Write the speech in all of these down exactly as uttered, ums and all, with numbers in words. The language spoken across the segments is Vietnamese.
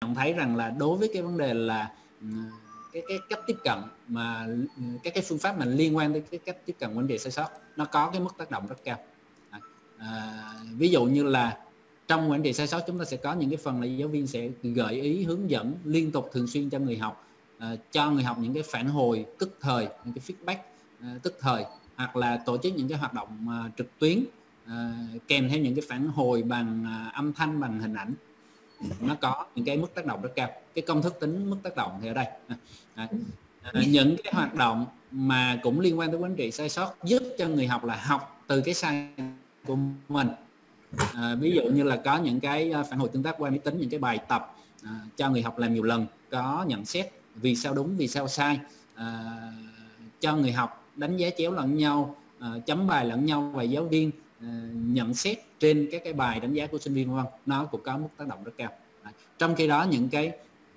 nhận thấy rằng là đối với cái vấn đề là cái cái cách tiếp cận mà các cái phương pháp mà liên quan tới cái cách tiếp cận quản trị sai sót nó có cái mức tác động rất cao. À, ví dụ như là trong quản trị sai sót chúng ta sẽ có những cái phần là giáo viên sẽ gợi ý, hướng dẫn liên tục thường xuyên cho người học, à, cho người học những cái phản hồi tức thời, những cái feedback à, tức thời, hoặc là tổ chức những cái hoạt động à, trực tuyến à, kèm theo những cái phản hồi bằng à, âm thanh, bằng hình ảnh. Nó có những cái mức tác động rất cao. Cái công thức tính mức tác động thì ở đây à, à, những cái hoạt động mà cũng liên quan tới quản trị sai sót giúp cho người học là học từ cái sai của mình. À, ví dụ như là có những cái phản hồi tương tác qua máy tính, những cái bài tập à, cho người học làm nhiều lần, có nhận xét vì sao đúng, vì sao sai, à, cho người học đánh giá chéo lẫn nhau, à, chấm bài lẫn nhau và giáo viên à, nhận xét trên các cái bài đánh giá của sinh viên, vân vân. Nó cũng có mức tác động rất cao. À, trong khi đó những cái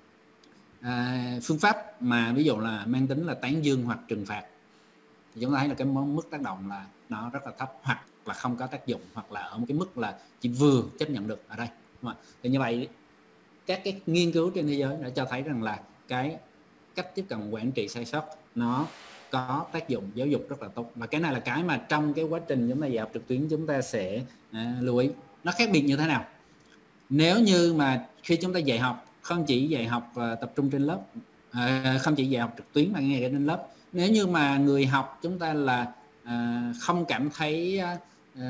à, phương pháp mà ví dụ là mang tính là tán dương hoặc trừng phạt thì chúng ta thấy là cái mức tác động là nó rất là thấp, hoặc là không có tác dụng, hoặc là ở một cái mức là chỉ vừa chấp nhận được ở đây. Thì như vậy các cái nghiên cứu trên thế giới đã cho thấy rằng là cái cách tiếp cận quản trị sai sót nó có tác dụng giáo dục rất là tốt, và cái này là cái mà trong cái quá trình chúng ta dạy học trực tuyến chúng ta sẽ à, lưu ý. Nó khác biệt như thế nào? Nếu như mà khi chúng ta dạy học không chỉ dạy học uh, tập trung trên lớp, uh, không chỉ dạy học trực tuyến mà ngay cả trên lớp, nếu như mà người học chúng ta là uh, không cảm thấy uh,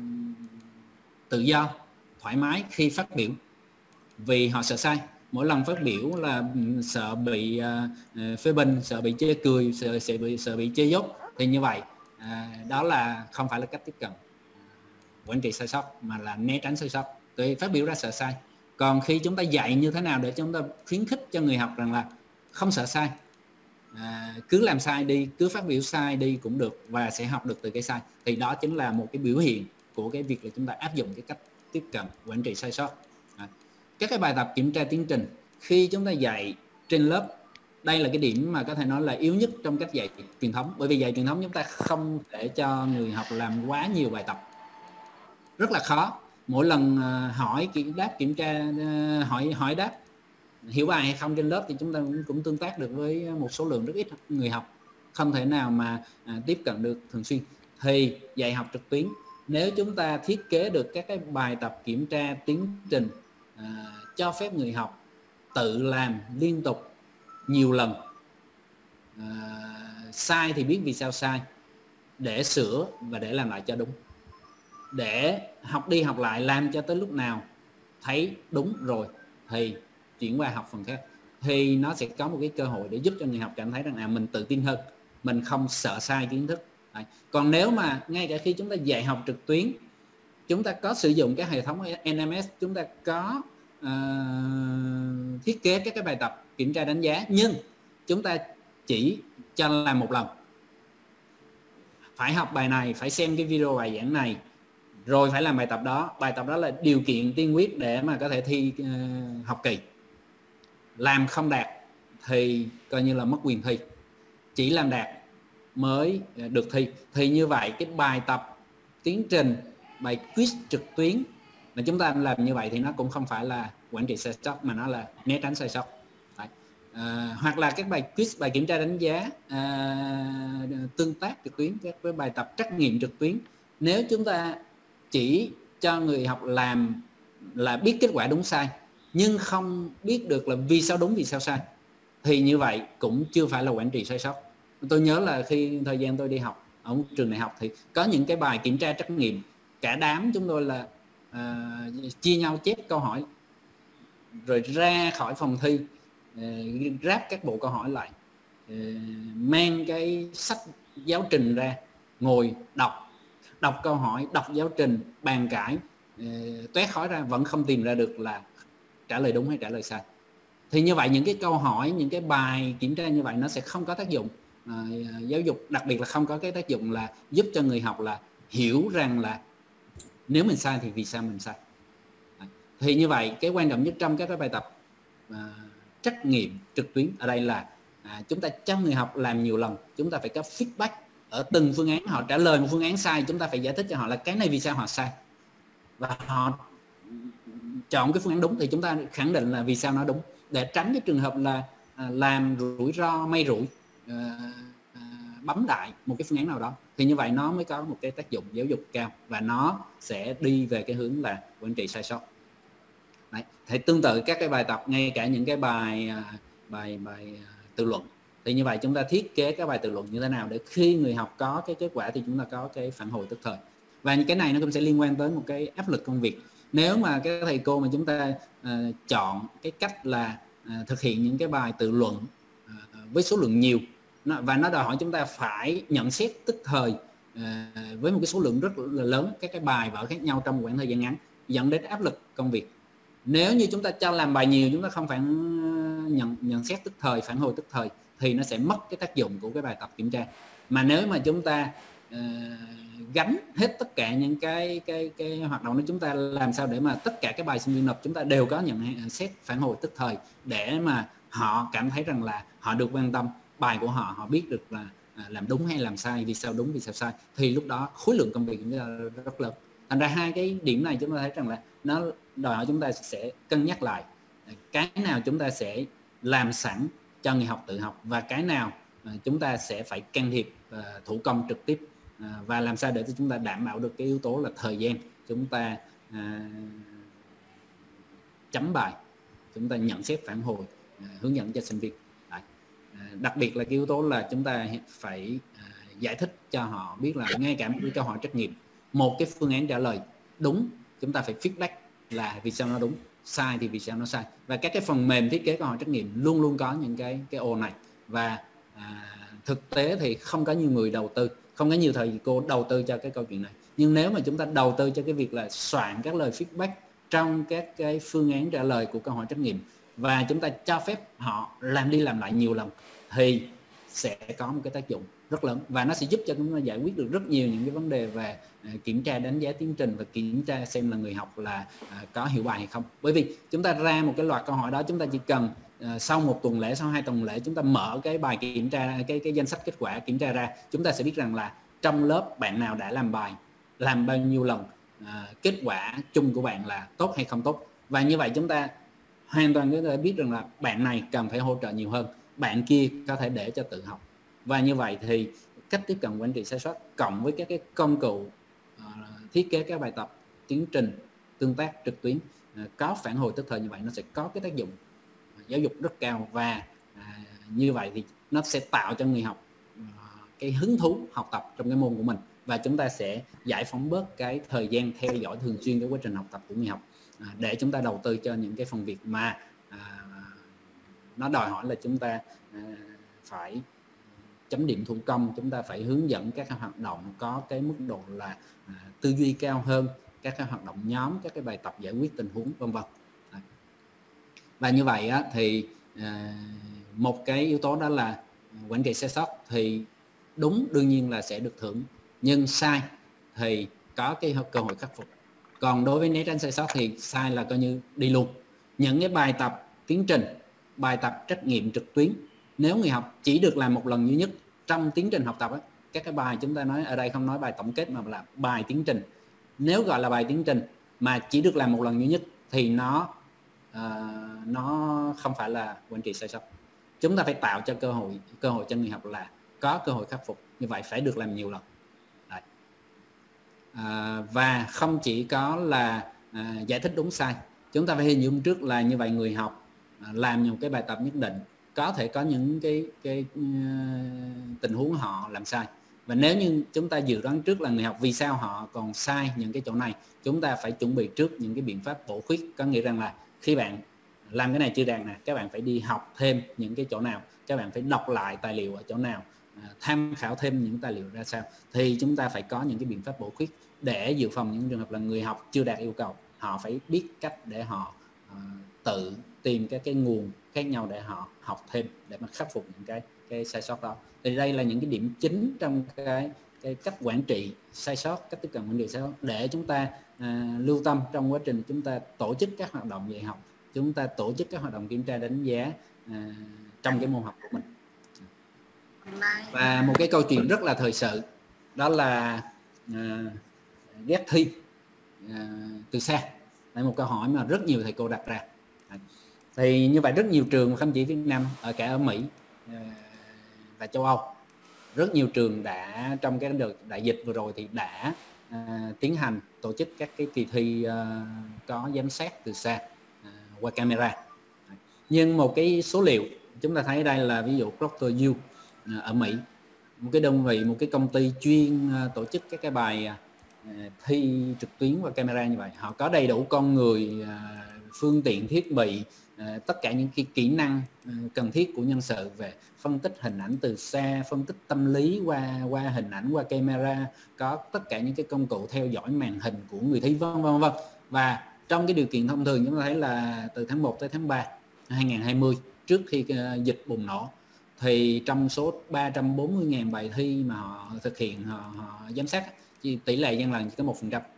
tự do, thoải mái khi phát biểu vì họ sợ sai, mỗi lần phát biểu là sợ bị uh, phê bình, sợ bị chê cười, sợ, sợ, bị, sợ bị chê dốt, thì như vậy uh, đó là không phải là cách tiếp cận uh, quản trị sai sót, mà là né tránh sai sót. Thì phát biểu ra sợ sai. Còn khi chúng ta dạy như thế nào để chúng ta khuyến khích cho người học rằng là không sợ sai, à, cứ làm sai đi, cứ phát biểu sai đi cũng được và sẽ học được từ cái sai, thì đó chính là một cái biểu hiện của cái việc là chúng ta áp dụng cái cách tiếp cận quản trị sai sót. À, các cái bài tập kiểm tra tiến trình khi chúng ta dạy trên lớp, đây là cái điểm mà có thể nói là yếu nhất trong cách dạy truyền thống, bởi vì dạy truyền thống chúng ta không thể cho người học làm quá nhiều bài tập, rất là khó. Mỗi lần hỏi kiểm đáp kiểm tra, hỏi hỏi đáp hiểu bài hay không trên lớp thì chúng ta cũng tương tác được với một số lượng rất ít người học, không thể nào mà à, tiếp cận được thường xuyên. Thì dạy học trực tuyến, nếu chúng ta thiết kế được các cái bài tập kiểm tra tiến trình à, cho phép người học tự làm liên tục nhiều lần, à, sai thì biết vì sao sai, để sửa và để làm lại cho đúng, để học đi học lại làm cho tới lúc nào thấy đúng rồi thì chuyển qua học phần khác, thì nó sẽ có một cái cơ hội để giúp cho người học cảm thấy rằng là mình tự tin hơn, mình không sợ sai kiến thức. Đấy. Còn nếu mà ngay cả khi chúng ta dạy học trực tuyến, chúng ta có sử dụng cái hệ thống en em ét, chúng ta có uh, thiết kế các cái bài tập kiểm tra đánh giá, nhưng chúng ta chỉ cho làm một lần, phải học bài này, phải xem cái video bài giảng này, rồi phải làm bài tập đó. Bài tập đó là điều kiện tiên quyết để mà có thể thi uh, học kỳ. Làm không đạt thì coi như là mất quyền thi, chỉ làm đạt mới được thi. Thì như vậy cái bài tập tiến trình, bài quiz trực tuyến mà chúng ta làm như vậy thì nó cũng không phải là quản trị sai sót, mà nó là né tránh sai sót. À, hoặc là các bài quiz, bài kiểm tra đánh giá à, tương tác trực tuyến, các với bài tập trắc nghiệm trực tuyến, nếu chúng ta chỉ cho người học làm là biết kết quả đúng sai nhưng không biết được là vì sao đúng vì sao sai, thì như vậy cũng chưa phải là quản trị sai sót. Tôi nhớ là khi thời gian tôi đi học ở một trường đại học thì có những cái bài kiểm tra trắc nghiệm, cả đám chúng tôi là uh, chia nhau chép câu hỏi rồi ra khỏi phòng thi, uh, ráp các bộ câu hỏi lại, uh, mang cái sách giáo trình ra, ngồi đọc đọc câu hỏi, đọc giáo trình, bàn cãi, uh, toét khói ra vẫn không tìm ra được là trả lời đúng hay trả lời sai. Thì như vậy những cái câu hỏi, những cái bài kiểm tra như vậy nó sẽ không có tác dụng à, giáo dục, đặc biệt là không có cái tác dụng là giúp cho người học là hiểu rằng là nếu mình sai thì vì sao mình sai. À, thì như vậy cái quan trọng nhất trong các cái bài tập à, trắc nghiệm trực tuyến ở đây là à, chúng ta cho người học làm nhiều lần, chúng ta phải có feedback ở từng phương án. Họ trả lời một phương án sai, chúng ta phải giải thích cho họ là cái này vì sao họ sai, và họ chọn cái phương án đúng thì chúng ta khẳng định là vì sao nó đúng, để tránh cái trường hợp là à, làm rủi ro may rủi, à, à, bấm đại một cái phương án nào đó, thì như vậy nó mới có một cái tác dụng giáo dục cao và nó sẽ đi về cái hướng là quản trị sai sót. Đấy. Thì tương tự các cái bài tập, ngay cả những cái bài bài bài tự luận, thì như vậy chúng ta thiết kế các bài tự luận như thế nào để khi người học có cái kết quả thì chúng ta có cái phản hồi tức thời. Và cái này nó cũng sẽ liên quan tới một cái áp lực công việc. Nếu mà các thầy cô mà chúng ta uh, chọn cái cách là uh, thực hiện những cái bài tự luận uh, với số lượng nhiều, nó, và nó đòi hỏi chúng ta phải nhận xét tức thời uh, với một cái số lượng rất là lớn các cái bài vở khác nhau trong một khoảng thời gian ngắn, dẫn đến áp lực công việc. Nếu như chúng ta cho làm bài nhiều, chúng ta không phải nhận nhận xét tức thời, phản hồi tức thời, thì nó sẽ mất cái tác dụng của cái bài tập kiểm tra. Mà nếu mà chúng ta uh, gánh hết tất cả những cái cái cái hoạt động đó, chúng ta làm sao để mà tất cả các bài sinh viên nộp chúng ta đều có nhận xét phản hồi tức thời, để mà họ cảm thấy rằng là họ được quan tâm, bài của họ họ biết được là uh, làm đúng hay làm sai, vì sao đúng vì sao sai, thì lúc đó khối lượng công việc chúng ta rất lớn. Thành ra hai cái điểm này chúng ta thấy rằng là nó đòi hỏi chúng ta sẽ cân nhắc lại cái nào chúng ta sẽ làm sẵn cho người học tự học, và cái nào chúng ta sẽ phải can thiệp uh, thủ công trực tiếp, uh, và làm sao để chúng ta đảm bảo được cái yếu tố là thời gian chúng ta uh, chấm bài, chúng ta nhận xét phản hồi, uh, hướng dẫn cho sinh viên. Đấy. Uh, đặc biệt là cái yếu tố là chúng ta phải uh, giải thích cho họ biết là ngay cả một cái câu hỏi trắc nghiệm, một cái phương án trả lời đúng, chúng ta phải feedback là vì sao nó đúng, sai thì vì sao nó sai. Và các cái phần mềm thiết kế câu hỏi trắc nghiệm luôn luôn có những cái cái ô này. Và à, thực tế thì không có nhiều người đầu tư, không có nhiều thầy cô đầu tư cho cái câu chuyện này. Nhưng nếu mà chúng ta đầu tư cho cái việc là soạn các lời feedback trong các cái phương án trả lời của câu hỏi trắc nghiệm, và chúng ta cho phép họ làm đi làm lại nhiều lần, thì sẽ có một cái tác dụng rất lớn, và nó sẽ giúp cho chúng ta giải quyết được rất nhiều những cái vấn đề về uh, kiểm tra đánh giá tiến trình và kiểm tra xem là người học là uh, có hiểu bài hay không. Bởi vì chúng ta ra một cái loạt câu hỏi đó, chúng ta chỉ cần uh, sau một tuần lễ, sau hai tuần lễ, chúng ta mở cái bài kiểm tra, cái cái danh sách kết quả kiểm tra ra, chúng ta sẽ biết rằng là trong lớp bạn nào đã làm bài, làm bao nhiêu lần, uh, kết quả chung của bạn là tốt hay không tốt. Và như vậy chúng ta hoàn toàn có thể biết rằng là bạn này cần phải hỗ trợ nhiều hơn, bạn kia có thể để cho tự học. Và như vậy thì cách tiếp cận quản trị sai sót cộng với các cái công cụ uh, thiết kế các bài tập, tiến trình tương tác trực tuyến uh, có phản hồi tức thời, như vậy nó sẽ có cái tác dụng uh, giáo dục rất cao. Và uh, như vậy thì nó sẽ tạo cho người học uh, cái hứng thú học tập trong cái môn của mình, và chúng ta sẽ giải phóng bớt cái thời gian theo dõi thường xuyên cái quá trình học tập của người học, uh, để chúng ta đầu tư cho những cái phần việc mà uh, nó đòi hỏi là chúng ta uh, phải chấm điểm thủ công, chúng ta phải hướng dẫn các hoạt động có cái mức độ là à, tư duy cao hơn, các cái hoạt động nhóm, các cái bài tập giải quyết tình huống, vân vân. Và như vậy á, thì à, một cái yếu tố đó là quản trị sai sót, thì đúng đương nhiên là sẽ được thưởng, nhưng sai thì có cái cơ hội khắc phục. Còn đối với né tránh sai sót thì sai là coi như đi luôn. Những cái bài tập tiến trình, bài tập trắc nghiệm trực tuyến, nếu người học chỉ được làm một lần duy nhất trong tiến trình học tập ấy, các cái bài chúng ta nói ở đây không nói bài tổng kết mà là bài tiến trình, nếu gọi là bài tiến trình mà chỉ được làm một lần duy nhất thì nó uh, nó không phải là quản trị sai sót. Chúng ta phải tạo cho cơ hội cơ hội cho người học là có cơ hội khắc phục, như vậy phải được làm nhiều lần. Đấy. À, và không chỉ có là à, giải thích đúng sai, chúng ta phải hình dung trước là như vậy người học à, làm một cái bài tập nhất định, có thể có những cái, cái uh, tình huống họ làm sai, và nếu như chúng ta dự đoán trước là người học vì sao họ còn sai những cái chỗ này, chúng ta phải chuẩn bị trước những cái biện pháp bổ khuyết. Có nghĩa rằng là khi bạn làm cái này chưa đạt nè, các bạn phải đi học thêm những cái chỗ nào, các bạn phải đọc lại tài liệu ở chỗ nào, uh, tham khảo thêm những tài liệu ra sao, thì chúng ta phải có những cái biện pháp bổ khuyết để dự phòng những trường hợp là người học chưa đạt yêu cầu. Họ phải biết cách để họ uh, tự tìm các cái nguồn khác nhau để họ học thêm, để mà khắc phục những cái cái sai sót đó. Thì đây là những cái điểm chính trong cái cái cách quản trị sai sót, cách tiếp cận quản trị sai sót, để chúng ta à, lưu tâm trong quá trình chúng ta tổ chức các hoạt động dạy học, chúng ta tổ chức các hoạt động kiểm tra đánh giá à, trong cái môn học của mình. Và một cái câu chuyện rất là thời sự đó là à, ghét thi à, từ xa. Đấy, một câu hỏi mà rất nhiều thầy cô đặt ra. Đấy. Thì như vậy rất nhiều trường, không chỉ Việt Nam, ở cả ở Mỹ và châu Âu, rất nhiều trường đã trong cái đợt đại dịch vừa rồi thì đã à, tiến hành tổ chức các cái kỳ thi à, có giám sát từ xa à, qua camera. Nhưng một cái số liệu chúng ta thấy đây là ví dụ Proctor U à, ở Mỹ, một cái đơn vị, một cái công ty chuyên à, tổ chức các cái bài à, thi trực tuyến qua camera như vậy. Họ có đầy đủ con người, à, phương tiện, thiết bị, à, tất cả những cái kỹ năng à, cần thiết của nhân sự về phân tích hình ảnh từ xa, phân tích tâm lý qua qua hình ảnh, qua camera, có tất cả những cái công cụ theo dõi màn hình của người thi, vân vân vân. Và trong cái điều kiện thông thường chúng ta thấy là từ tháng một tới tháng ba hai nghìn không trăm hai mươi, trước khi uh, dịch bùng nổ, thì trong số ba trăm bốn mươi nghìn bài thi mà họ thực hiện, họ, họ giám sát, tỷ lệ gian lận chỉ có một phần trăm.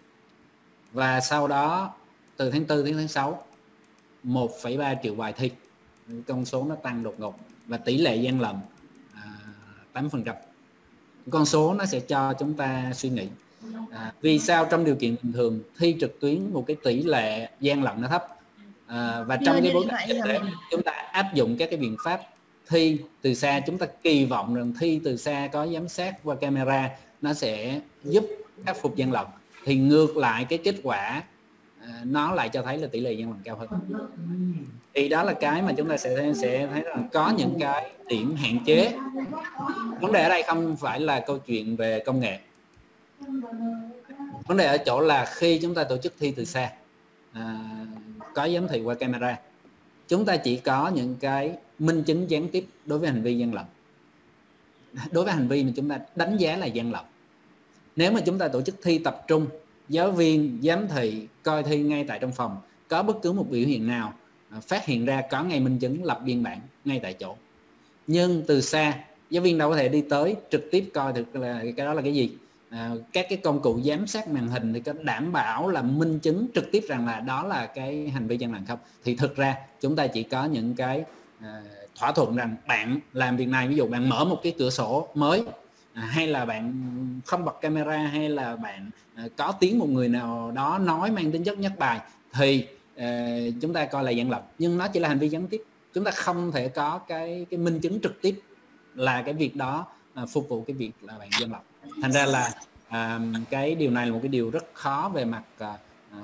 Và sau đó từ tháng tư đến tháng sáu, một phẩy ba triệu bài thi, con số nó tăng đột ngột và tỷ lệ gian lận à, tám phần trăm. Con số nó sẽ cho chúng ta suy nghĩ à, vì sao trong điều kiện bình thường thi trực tuyến một cái tỷ lệ gian lận nó thấp, à, và trong cái bối cảnh thực tế chúng ta áp dụng các cái biện pháp thi từ xa, chúng ta kỳ vọng rằng thi từ xa có giám sát qua camera nó sẽ giúp khắc phục gian lận, thì ngược lại cái kết quả à, nó lại cho thấy là tỷ lệ gian lận cao hơn. Thì đó là cái mà chúng ta sẽ sẽ thấy rằng có những cái điểm hạn chế. Vấn đề ở đây không phải là câu chuyện về công nghệ, vấn đề ở chỗ là khi chúng ta tổ chức thi từ xa à, có giám thị qua camera, chúng ta chỉ có những cái minh chứng gián tiếp đối với hành vi gian lận, đối với hành vi mà chúng ta đánh giá là gian lận. Nếu mà chúng ta tổ chức thi tập trung, giáo viên, giám thị coi thi ngay tại trong phòng, có bất cứ một biểu hiện nào phát hiện ra, có ngay minh chứng, lập biên bản ngay tại chỗ. Nhưng từ xa, giáo viên đâu có thể đi tới trực tiếp coi được là cái đó là cái gì. À, các cái công cụ giám sát màn hình thì có đảm bảo là minh chứng trực tiếp rằng là đó là cái hành vi gian lận không? Thì thực ra chúng ta chỉ có những cái à, thỏa thuận rằng bạn làm việc này, ví dụ bạn mở một cái cửa sổ mới, à, hay là bạn không bật camera, hay là bạn à, có tiếng một người nào đó nói mang tính chất nhắc bài, thì à, chúng ta coi là gian lận. Nhưng nó chỉ là hành vi gián tiếp, chúng ta không thể có cái cái minh chứng trực tiếp là cái việc đó à, phục vụ cái việc là bạn gian lận. Thành ra là à, cái điều này là một cái điều rất khó về mặt à, à,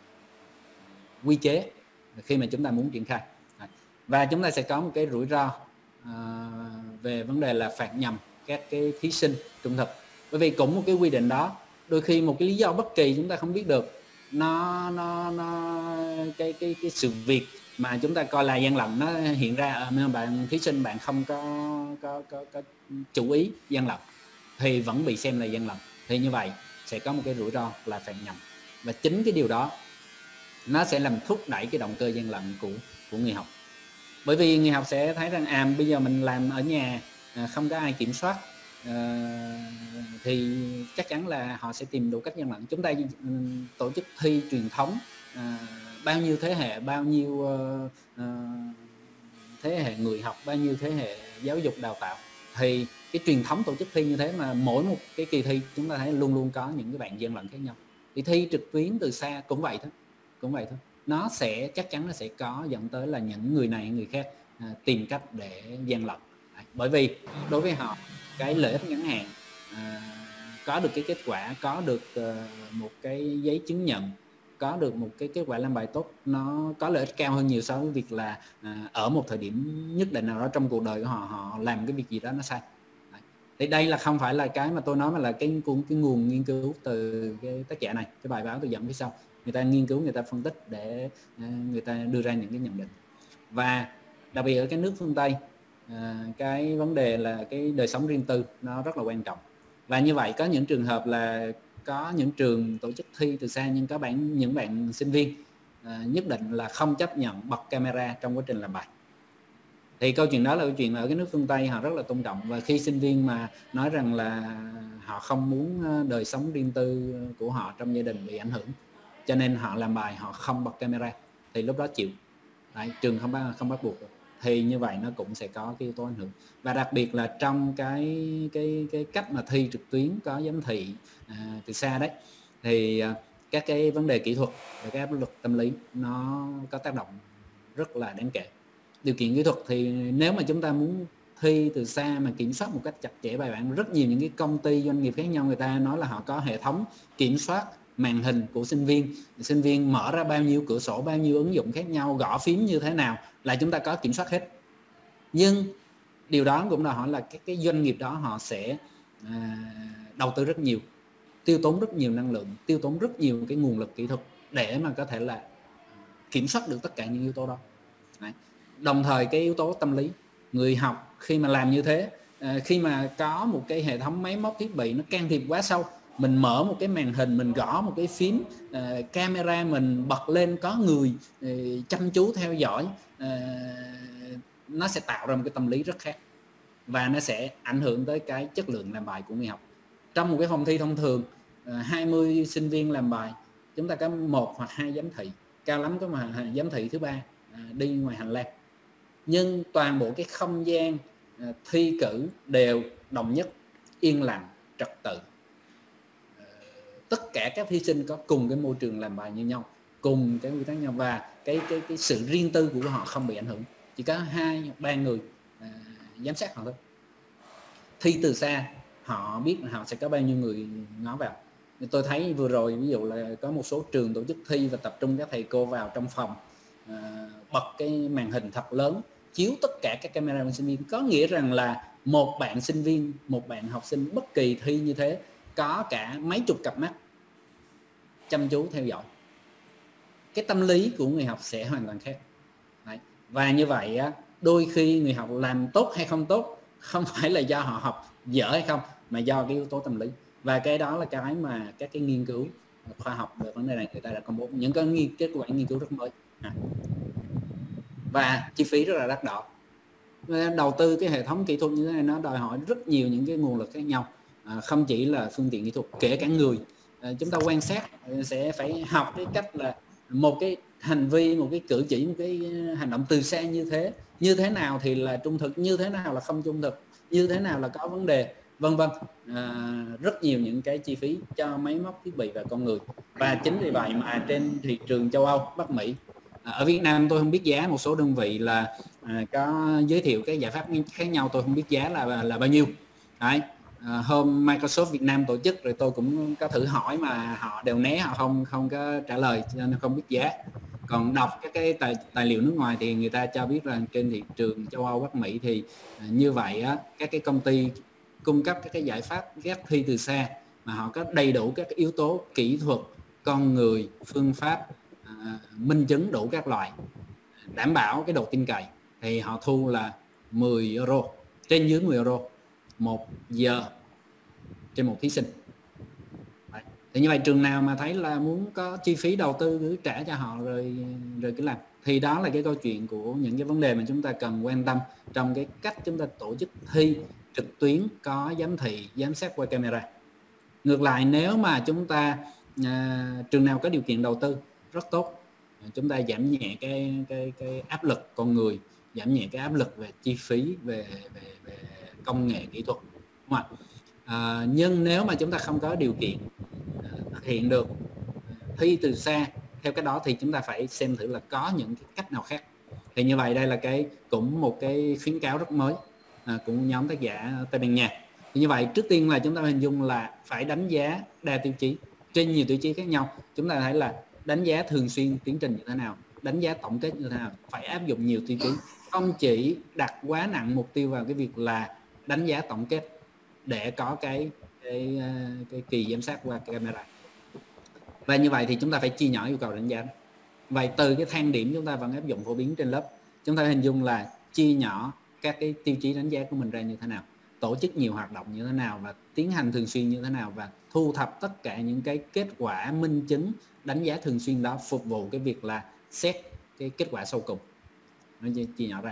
quy chế khi mà chúng ta muốn triển khai. Và chúng ta sẽ có một cái rủi ro à, về vấn đề là phạt nhầm các cái thí sinh trung thực. Bởi vì cũng một cái quy định đó, đôi khi một cái lý do bất kỳ chúng ta không biết được, nó nó nó cái cái cái sự việc mà chúng ta coi là gian lận nó hiện ra ở à, bạn thí sinh bạn không có có có, có chú ý gian lận thì vẫn bị xem là gian lận. Thì như vậy sẽ có một cái rủi ro là phạt nhầm, và chính cái điều đó nó sẽ làm thúc đẩy cái động cơ gian lận của của người học. Bởi vì người học sẽ thấy rằng à bây giờ mình làm ở nhà à, không có ai kiểm soát à, thì chắc chắn là họ sẽ tìm đủ cách gian lận. Chúng ta um, tổ chức thi truyền thống à, bao nhiêu thế hệ, bao nhiêu uh, uh, thế hệ người học, bao nhiêu thế hệ giáo dục đào tạo, thì cái truyền thống tổ chức thi như thế mà mỗi một cái kỳ thi chúng ta thấy luôn luôn có những cái bạn gian lận khác nhau. Thì thi trực tuyến từ xa cũng vậy thôi, cũng vậy thôi. Nó sẽ chắc chắn nó sẽ có dẫn tới là những người này người khác à, tìm cách để gian lận. Đấy, bởi vì đối với họ cái lợi ích ngắn hạn à, có được cái kết quả, có được à, một cái giấy chứng nhận, có được một cái kết quả làm bài tốt, nó có lợi ích cao hơn nhiều so với việc là à, ở một thời điểm nhất định nào đó trong cuộc đời của họ họ làm cái việc gì đó nó sai. Đấy. Thì đây là không phải là cái mà tôi nói, mà là cái, cái nguồn nghiên cứu từ cái tác giả này, cái bài báo tôi dẫn phía sau. Người ta nghiên cứu, người ta phân tích để người ta đưa ra những cái nhận định. Và đặc biệt ở cái nước phương Tây, cái vấn đề là cái đời sống riêng tư nó rất là quan trọng. Và như vậy có những trường hợp là có những trường tổ chức thi từ xa, nhưng có bạn những bạn sinh viên nhất định là không chấp nhận bật camera trong quá trình làm bài. Thì câu chuyện đó là câu chuyện ở cái nước phương Tây họ rất là tôn trọng. Và khi sinh viên mà nói rằng là họ không muốn đời sống riêng tư của họ trong gia đình bị ảnh hưởng, cho nên họ làm bài họ không bật camera, thì lúc đó chịu. Đấy, trường không bắt, không bắt buộc. Thì như vậy nó cũng sẽ có cái yếu tố ảnh hưởng. Và đặc biệt là trong cái cái cái cách mà thi trực tuyến có giám thị à, từ xa đấy, thì các cái vấn đề kỹ thuật và các áp lực tâm lý nó có tác động rất là đáng kể. Điều kiện kỹ thuật thì nếu mà chúng ta muốn thi từ xa mà kiểm soát một cách chặt chẽ bài bản, rất nhiều những cái công ty doanh nghiệp khác nhau người ta nói là họ có hệ thống kiểm soát màn hình của sinh viên, sinh viên mở ra bao nhiêu cửa sổ, bao nhiêu ứng dụng khác nhau, gõ phím như thế nào là chúng ta có kiểm soát hết. Nhưng điều đó cũng đòi hỏi là cái, cái doanh nghiệp đó họ sẽ à, đầu tư rất nhiều, tiêu tốn rất nhiều năng lượng, tiêu tốn rất nhiều cái nguồn lực kỹ thuật để mà có thể là kiểm soát được tất cả những yếu tố đó. Đấy. Đồng thời cái yếu tố tâm lý, người học khi mà làm như thế, à, khi mà có một cái hệ thống máy móc thiết bị nó can thiệp quá sâu, mình mở một cái màn hình, mình gõ một cái phím, à, camera mình bật lên có người à, chăm chú theo dõi, à, nó sẽ tạo ra một cái tâm lý rất khác và nó sẽ ảnh hưởng tới cái chất lượng làm bài của người học. Trong một cái phòng thi thông thường, à, hai mươi sinh viên làm bài, chúng ta có một hoặc hai giám thị, cao lắm có mà giám thị thứ ba à, đi ngoài hành lang, nhưng toàn bộ cái không gian à, thi cử đều đồng nhất, yên lặng, trật tự. À, tất cả các thí sinh có cùng cái môi trường làm bài như nhau, cùng cái quy tắc nhau, và cái cái cái sự riêng tư của họ không bị ảnh hưởng. Chỉ có hai ba người à, giám sát họ thôi. Thi từ xa họ biết là họ sẽ có bao nhiêu người ngó vào. Tôi thấy vừa rồi ví dụ là có một số trường tổ chức thi và tập trung các thầy cô vào trong phòng, à, bật cái màn hình thật lớn, chiếu tất cả các camera của sinh viên, có nghĩa rằng là một bạn sinh viên, một bạn học sinh bất kỳ thi như thế có cả mấy chục cặp mắt chăm chú theo dõi. Cái tâm lý của người học sẽ hoàn toàn khác. Đấy. Và như vậy đôi khi người học làm tốt hay không tốt không phải là do họ học dở hay không, mà do cái yếu tố tâm lý. Và cái đó là cái mà các cái nghiên cứu khoa học về vấn đề này người ta đã công bố, những cái nghiên kết quả nghiên cứu rất mới à. Và chi phí rất là đắt đỏ. Đầu tư cái hệ thống kỹ thuật như thế này nó đòi hỏi rất nhiều những cái nguồn lực khác nhau, à, không chỉ là phương tiện kỹ thuật, kể cả người. À, chúng ta quan sát sẽ phải học cái cách là một cái hành vi, một cái cử chỉ, một cái hành động từ xa như thế, như thế nào thì là trung thực, như thế nào là không trung thực, như thế nào là có vấn đề, vân vân. À, rất nhiều những cái chi phí cho máy móc thiết bị và con người. Và chính vì vậy mà trên thị trường châu Âu, Bắc Mỹ, à, ở Việt Nam tôi không biết giá, một số đơn vị là à, có giới thiệu cái giải pháp khác nhau, tôi không biết giá là là bao nhiêu. Đấy. À, hôm Microsoft Việt Nam tổ chức rồi tôi cũng có thử hỏi mà họ đều né, họ không không có trả lời, cho nên không biết giá. Còn đọc các cái tài, tài liệu nước ngoài thì người ta cho biết rằng trên thị trường châu Âu, Bắc Mỹ thì à, như vậy á, các cái công ty cung cấp các cái giải pháp ghép thi từ xa mà họ có đầy đủ các yếu tố kỹ thuật, con người, phương pháp, à, minh chứng đủ các loại, đảm bảo cái độ tin cậy, thì họ thu là mười euro, trên dưới mười euro một giờ trên một thí sinh. Đấy. Thì như vậy trường nào mà thấy là muốn có chi phí đầu tư cứ trả cho họ rồi rồi cứ làm, thì đó là cái câu chuyện của những cái vấn đề mà chúng ta cần quan tâm trong cái cách chúng ta tổ chức thi trực tuyến có giám thị, giám sát qua camera. Ngược lại, nếu mà chúng ta à, trường nào có điều kiện đầu tư rất tốt, chúng ta giảm nhẹ cái cái cái áp lực con người, giảm nhẹ cái áp lực về chi phí, về về, về công nghệ kỹ thuật, đúng không? À, nhưng nếu mà chúng ta không có điều kiện à, thực hiện được thi từ xa theo cái đó thì chúng ta phải xem thử là có những cái cách nào khác. Thì như vậy đây là cái cũng một cái khuyến cáo rất mới à, của nhóm tác giả Tây Ban Nha. Thì như vậy trước tiên là chúng ta hình dung là phải đánh giá đa tiêu chí trên nhiều tiêu chí khác nhau. Chúng ta thấy là đánh giá thường xuyên tiến trình như thế nào, đánh giá tổng kết như thế nào, phải áp dụng nhiều tiêu chí, không chỉ đặt quá nặng mục tiêu vào cái việc là đánh giá tổng kết để có cái cái, cái kỳ giám sát qua camera. Và như vậy thì chúng ta phải chia nhỏ yêu cầu đánh giá. Vậy từ cái thang điểm chúng ta vẫn áp dụng phổ biến trên lớp, chúng ta hình dung là chia nhỏ các cái tiêu chí đánh giá của mình ra như thế nào, tổ chức nhiều hoạt động như thế nào và tiến hành thường xuyên như thế nào, và thu thập tất cả những cái kết quả minh chứng đánh giá thường xuyên đó phục vụ cái việc là xét cái kết quả sau cùng. Nó chia nhỏ ra.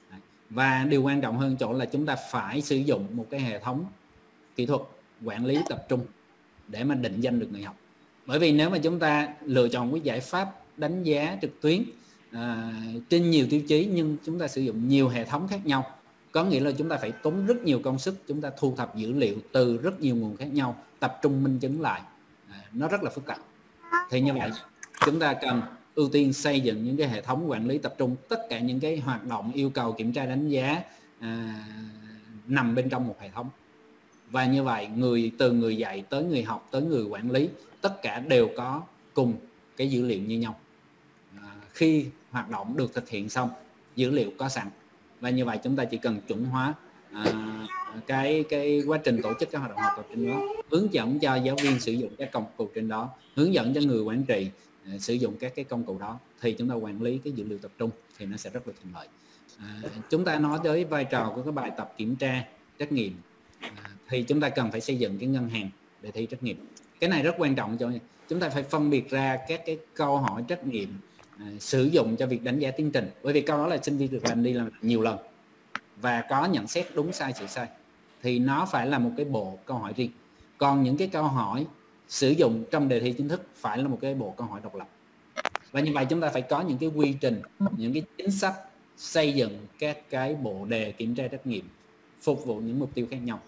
Và điều quan trọng hơn chỗ là chúng ta phải sử dụng một cái hệ thống kỹ thuật quản lý tập trung để mà định danh được người học. Bởi vì nếu mà chúng ta lựa chọn cái giải pháp đánh giá trực tuyến à, trên nhiều tiêu chí nhưng chúng ta sử dụng nhiều hệ thống khác nhau, có nghĩa là chúng ta phải tốn rất nhiều công sức, chúng ta thu thập dữ liệu từ rất nhiều nguồn khác nhau, tập trung minh chứng lại, à, nó rất là phức tạp. Thì như vậy chúng ta cần ưu tiên xây dựng những cái hệ thống quản lý tập trung tất cả những cái hoạt động yêu cầu kiểm tra đánh giá à, nằm bên trong một hệ thống. Và như vậy người từ người dạy tới người học tới người quản lý tất cả đều có cùng cái dữ liệu như nhau. À, khi hoạt động được thực hiện xong, dữ liệu có sẵn, và như vậy chúng ta chỉ cần chuẩn hóa à, cái cái quá trình tổ chức các hoạt động học tập trên đó, hướng dẫn cho giáo viên sử dụng các công cụ trên đó, hướng dẫn cho người quản trị uh, sử dụng các cái công cụ đó, thì chúng ta quản lý cái dữ liệu tập trung thì nó sẽ rất là thuận lợi. À, chúng ta nói tới vai trò của các bài tập kiểm tra trắc nghiệm, à, thì chúng ta cần phải xây dựng cái ngân hàng để thi trắc nghiệm. Cái này rất quan trọng cho chúng ta phải phân biệt ra các cái câu hỏi trắc nghiệm à, sử dụng cho việc đánh giá tiến trình, bởi vì câu đó là sinh viên được làm đi làm nhiều lần và có nhận xét đúng sai sự sai, thì nó phải là một cái bộ câu hỏi riêng. Còn những cái câu hỏi sử dụng trong đề thi chính thức phải là một cái bộ câu hỏi độc lập. Và như vậy chúng ta phải có những cái quy trình, những cái chính sách xây dựng các cái bộ đề kiểm tra trắc nghiệm phục vụ những mục tiêu khác nhau.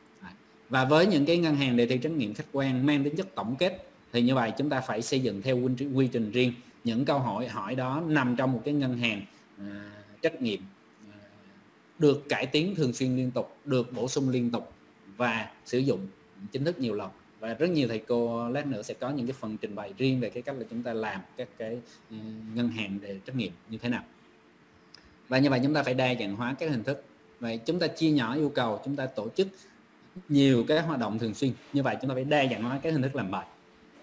Và với những cái ngân hàng đề thi trắc nghiệm khách quan mang tính chất tổng kết, thì như vậy chúng ta phải xây dựng theo quy trình riêng. Những câu hỏi hỏi đó nằm trong một cái ngân hàng à, trắc nghiệm à, được cải tiến thường xuyên liên tục, được bổ sung liên tục và sử dụng chính thức nhiều lần. Và rất nhiều thầy cô lát nữa sẽ có những cái phần trình bày riêng về cái cách là chúng ta làm các cái uh, ngân hàng để trắc nghiệm như thế nào. Và như vậy chúng ta phải đa dạng hóa các hình thức. Vậy chúng ta chia nhỏ yêu cầu, chúng ta tổ chức nhiều cái hoạt động thường xuyên. Như vậy chúng ta phải đa dạng hóa các hình thức làm bài.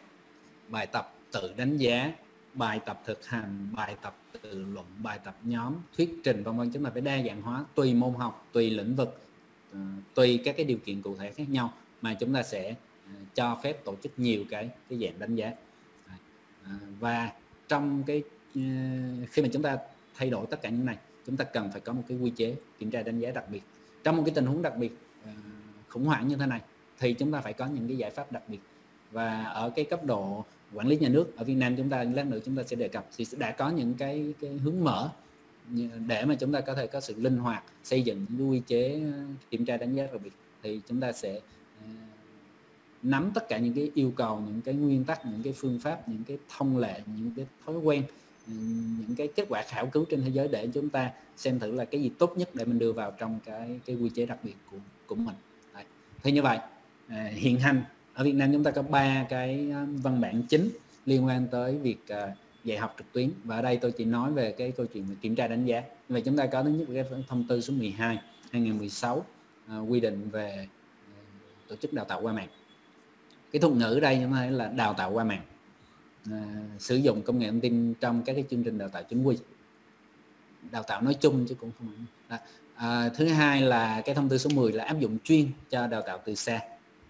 Bài tập tự đánh giá, bài tập thực hành, bài tập tự luận, bài tập nhóm, thuyết trình vân vân. Chúng ta phải đa dạng hóa tùy môn học, tùy lĩnh vực, uh, tùy các cái điều kiện cụ thể khác nhau mà chúng ta sẽ uh, cho phép tổ chức nhiều cái cái dạng đánh giá. Uh, và trong cái uh, khi mà chúng ta thay đổi tất cả những này, chúng ta cần phải có một cái quy chế kiểm tra đánh giá đặc biệt. Trong một cái tình huống đặc biệt uh, khủng hoảng như thế này thì chúng ta phải có những cái giải pháp đặc biệt. Và ở cái cấp độ quản lý nhà nước ở Việt Nam chúng ta lát nữa chúng ta sẽ đề cập thì đã có những cái, cái hướng mở để mà chúng ta có thể có sự linh hoạt xây dựng những cái quy chế kiểm tra đánh giá đặc biệt. Thì chúng ta sẽ uh, nắm tất cả những cái yêu cầu, những cái nguyên tắc, những cái phương pháp, những cái thông lệ, những cái thói quen, những cái kết quả khảo cứu trên thế giới để chúng ta xem thử là cái gì tốt nhất để mình đưa vào trong cái cái quy chế đặc biệt của của mình. Đấy. Thì như vậy à, hiện hành ở Việt Nam chúng ta có ba cái văn bản chính liên quan tới việc uh, dạy học trực tuyến, và ở đây tôi chỉ nói về cái câu chuyện kiểm tra đánh giá. Như vậy chúng ta có thứ nhất là cái thông tư số mười hai hai nghìn không trăm mười sáu uh, quy định về uh, tổ chức đào tạo qua mạng. Cái thuật ngữ ở đây chúng ta thấy là đào tạo qua mạng, à, sử dụng công nghệ thông tin trong các cái chương trình đào tạo chính quy, đào tạo nói chung chứ cũng không đó. À, thứ hai là cái thông tư số mười là áp dụng chuyên cho đào tạo từ xa,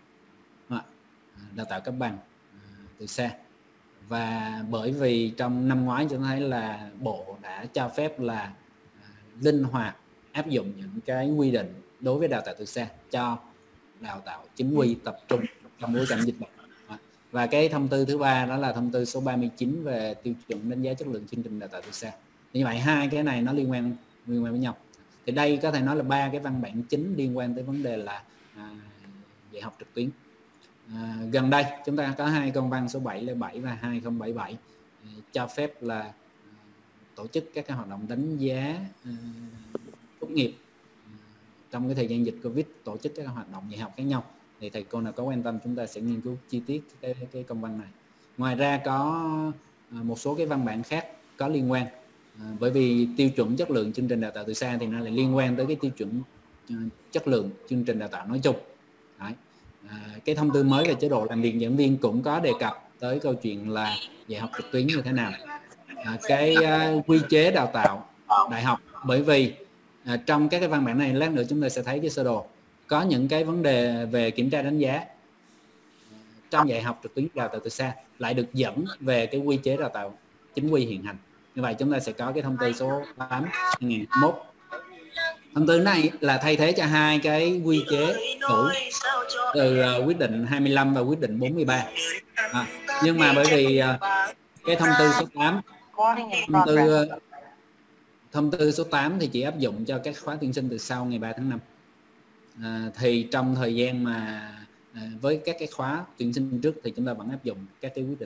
đào tạo cấp bằng từ xa. Và bởi vì trong năm ngoái chúng ta thấy là Bộ đã cho phép là linh hoạt áp dụng những cái quy định đối với đào tạo từ xa cho đào tạo chính quy tập trung trong bối cảnh dịch bệnh. Và cái thông tư thứ ba đó là thông tư số ba mươi chín về tiêu chuẩn đánh giá chất lượng chương trình đào tạo từ xa. Như vậy hai cái này nó liên quan liên quan với nhau. Thì đây có thể nói là ba cái văn bản chính liên quan tới vấn đề là à, dạy học trực tuyến. À, gần đây chúng ta có hai công văn số bảy không bảy và hai không bảy bảy à, cho phép là à, tổ chức các cái hoạt động đánh giá à, tốt nghiệp à, trong cái thời gian dịch Covid, tổ chức các hoạt động dạy học khác nhau. Thì thầy cô nào có quan tâm chúng ta sẽ nghiên cứu chi tiết cái, cái công văn này. Ngoài ra có à, một số cái văn bản khác có liên quan, à, bởi vì tiêu chuẩn chất lượng chương trình đào tạo từ xa thì nó lại liên quan tới cái tiêu chuẩn à, chất lượng chương trình đào tạo nói chung. Đấy. À, cái thông tư mới về chế độ làm việc giảng viên cũng có đề cập tới câu chuyện là dạy học trực tuyến như thế nào. À, cái uh, quy chế đào tạo đại học, bởi vì uh, trong các cái văn bản này lát nữa chúng ta sẽ thấy cái sơ đồ có những cái vấn đề về kiểm tra đánh giá trong dạy học trực tuyến đào tạo từ xa lại được dẫn về cái quy chế đào tạo chính quy hiện hành. Như vậy chúng ta sẽ có cái thông tư số tám hai nghìn không trăm hai mươi mốt. Thông tư này là thay thế cho hai cái quy chế cũ từ uh, quyết định hai mươi lăm và quyết định bốn mươi ba. À, nhưng mà bởi vì uh, cái thông tư số tám, thông tư uh, thông tư số tám thì chỉ áp dụng cho các khóa tuyển sinh từ sau ngày ba tháng năm. À, thì trong thời gian mà à, với các cái khóa tuyển sinh trước thì chúng ta vẫn áp dụng các cái quyết định này.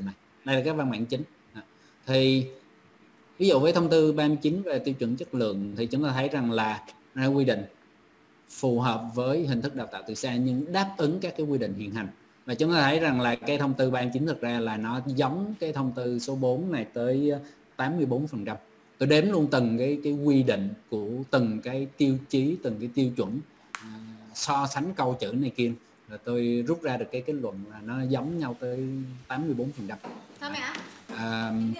đây là các văn bản chính. Thì ví dụ với thông tư ba mươi chín về tiêu chuẩn chất lượng thì chúng ta thấy rằng là nó quy định phù hợp với hình thức đào tạo từ xa nhưng đáp ứng các cái quy định hiện hành. Và chúng ta thấy rằng là cái thông tư ba mươi chín thực ra là nó giống cái thông tư số bốn này tới tám mươi bốn phần trăm. Tôi đếm luôn từng cái cái quy định của từng cái tiêu chí, từng cái tiêu chuẩn, uh, so sánh câu chữ này kia, rồi tôi rút ra được cái kết luận là nó giống nhau tới tám mươi bốn phần trăm. Uh,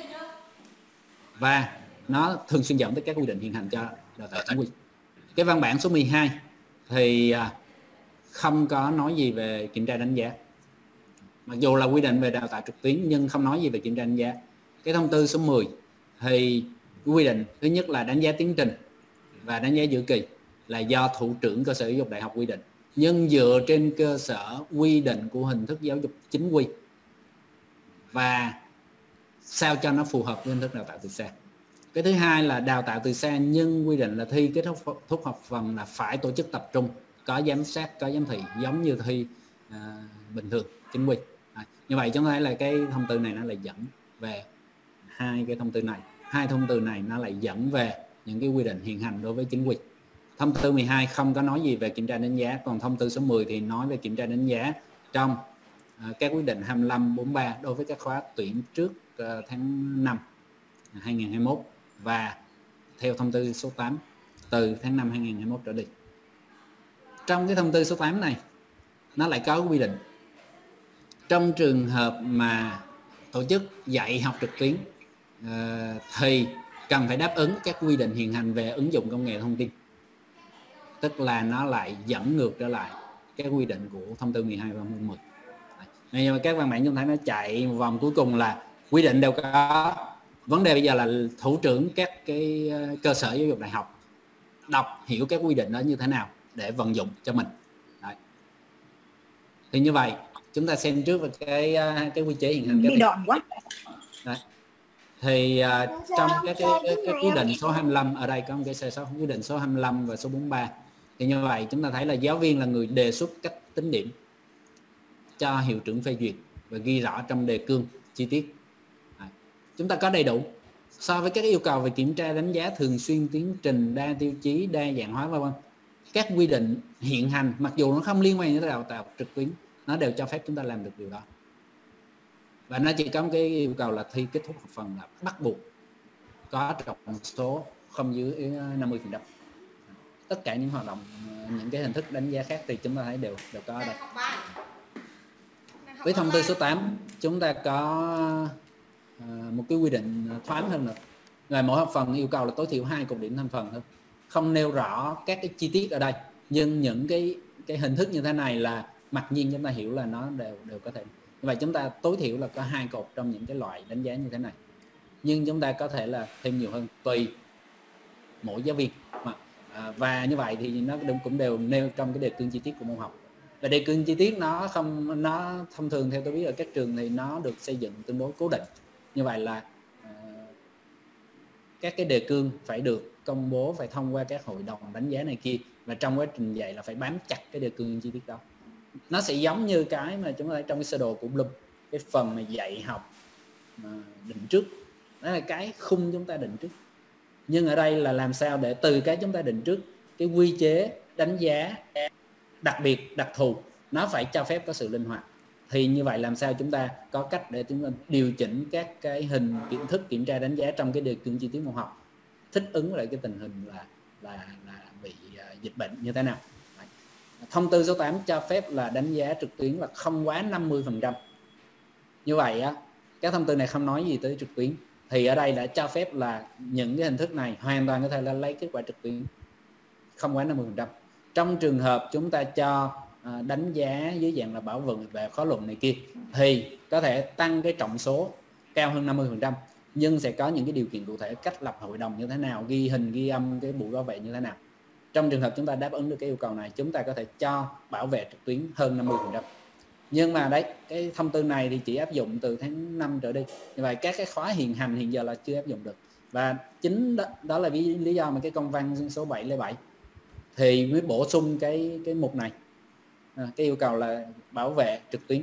và nó thường xuyên dẫn tới các quy định hiện hành cho đào tạo chính quy. Cái văn bản số mười hai thì uh, không có nói gì về kiểm tra đánh giá. Mặc dù là quy định về đào tạo trực tuyến nhưng không nói gì về kiểm tra đánh giá. Cái thông tư số mười thì quy định thứ nhất là đánh giá tiến trình và đánh giá giữa kỳ là do thủ trưởng cơ sở giáo dục đại học quy định, nhưng dựa trên cơ sở quy định của hình thức giáo dục chính quy và sao cho nó phù hợp với hình thức đào tạo từ xa. Cái thứ hai là đào tạo từ xa nhưng quy định là thi kết thúc, thúc học phần là phải tổ chức tập trung, có giám sát, có giám thị giống như thi à, bình thường chính quy. À, như vậy chúng ta thấy là cái thông tư này nó lại dẫn về hai cái thông tư này, hai thông tư này nó lại dẫn về những cái quy định hiện hành đối với chính quy. Thông tư mười hai không có nói gì về kiểm tra đánh giá, còn thông tư số mười thì nói về kiểm tra đánh giá trong à, các quyết định hai mươi lăm, bốn mươi ba đối với các khóa tuyển trước à, tháng năm hai nghìn không trăm hai mươi mốt và theo thông tư số tám từ tháng năm hai nghìn không trăm hai mươi mốt trở đi. Trong cái thông tư số tám này nó lại có quy định trong trường hợp mà tổ chức dạy học trực tuyến uh, thì cần phải đáp ứng các quy định hiện hành về ứng dụng công nghệ thông tin, tức là nó lại dẫn ngược trở lại các quy định của thông tư mười hai và thông tư mười. Nhưng mà các văn bản chúng thấy nó chạy một vòng cuối cùng là quy định đều có, vấn đề bây giờ là thủ trưởng các cái cơ sở giáo dục đại học đọc hiểu các quy định đó như thế nào để vận dụng cho mình. Đấy. Thì như vậy chúng ta xem trước về cái cái quy chế hiện hành. Bị đoạn quá. Đấy. Thì uh, trong cái cái, cái, cái quy định số hai mươi lăm ở đây có một cái sai sót, quy định số hai mươi lăm và số bốn mươi ba. Thì như vậy chúng ta thấy là giáo viên là người đề xuất cách tính điểm cho hiệu trưởng phê duyệt và ghi rõ trong đề cương chi tiết. À, chúng ta có đầy đủ so với các yêu cầu về kiểm tra đánh giá thường xuyên, tiến trình, đa tiêu chí, đa dạng hóa vân vân. Các quy định hiện hành mặc dù nó không liên quan đến đào tạo trực tuyến, nó đều cho phép chúng ta làm được điều đó. Và nó chỉ có một cái yêu cầu là thi kết thúc học phần là bắt buộc có trọng số không dưới năm mươi phần trăm. Tất cả những hoạt động, những cái hình thức đánh giá khác thì chúng ta thấy đều đều có ở đây. Với thông tư số tám chúng ta có một cái quy định thoáng hơn nữa. Ngoài mỗi học phần yêu cầu là tối thiểu hai cột điểm thành phần thôi, không nêu rõ các cái chi tiết ở đây, nhưng những cái cái hình thức như thế này là mặc nhiên chúng ta hiểu là nó đều đều có thể. Như vậy chúng ta tối thiểu là có hai cột trong những cái loại đánh giá như thế này, nhưng chúng ta có thể là thêm nhiều hơn tùy mỗi giáo viên. À, và như vậy thì nó cũng đều nêu trong cái đề cương chi tiết của môn học. Và đề cương chi tiết nó không nó thông thường theo tôi biết ở các trường thì nó được xây dựng tương đối cố định. Như vậy là uh, các cái đề cương phải được công bố, phải thông qua các hội đồng đánh giá này kia, và trong quá trình dạy là phải bám chặt cái đề cương chi tiết đó. Nó sẽ giống như cái mà chúng ta thấy trong cái sơ đồ của Bloom, cái phần mà dạy học mà định trước, đó là cái khung chúng ta định trước. Nhưng ở đây là làm sao để từ cái chúng ta định trước, cái quy chế đánh giá đặc biệt, đặc thù, nó phải cho phép có sự linh hoạt. Thì như vậy làm sao chúng ta có cách để chúng ta điều chỉnh các cái hình kiến thức kiểm tra đánh giá trong cái đề cương chi tiết môn học, thích ứng với lại cái tình hình là là, là bị uh, dịch bệnh như thế nào. Đấy. Thông tư số tám cho phép là đánh giá trực tuyến là không quá năm mươi phần trăm. Như vậy á, các thông tư này không nói gì tới trực tuyến, thì ở đây đã cho phép là những cái hình thức này hoàn toàn có thể là lấy kết quả trực tuyến không quá năm mươi phần trăm. Trong trường hợp chúng ta cho à, đánh giá dưới dạng là bảo vận về khóa luận này kia thì có thể tăng cái trọng số cao hơn năm mươi phần trăm, nhưng sẽ có những cái điều kiện cụ thể, cách lập hội đồng như thế nào, ghi hình ghi âm cái buổi bảo vệ như thế nào. Trong trường hợp chúng ta đáp ứng được cái yêu cầu này, chúng ta có thể cho bảo vệ trực tuyến hơn năm mươi phần trăm. Nhưng mà đấy, cái thông tư này thì chỉ áp dụng từ tháng năm trở đi. Như vậy các cái khóa hiện hành hiện giờ là chưa áp dụng được. Và chính đó, đó là lý do mà cái công văn số bảy không bảy thì mới bổ sung cái cái mục này. À, cái yêu cầu là bảo vệ trực tuyến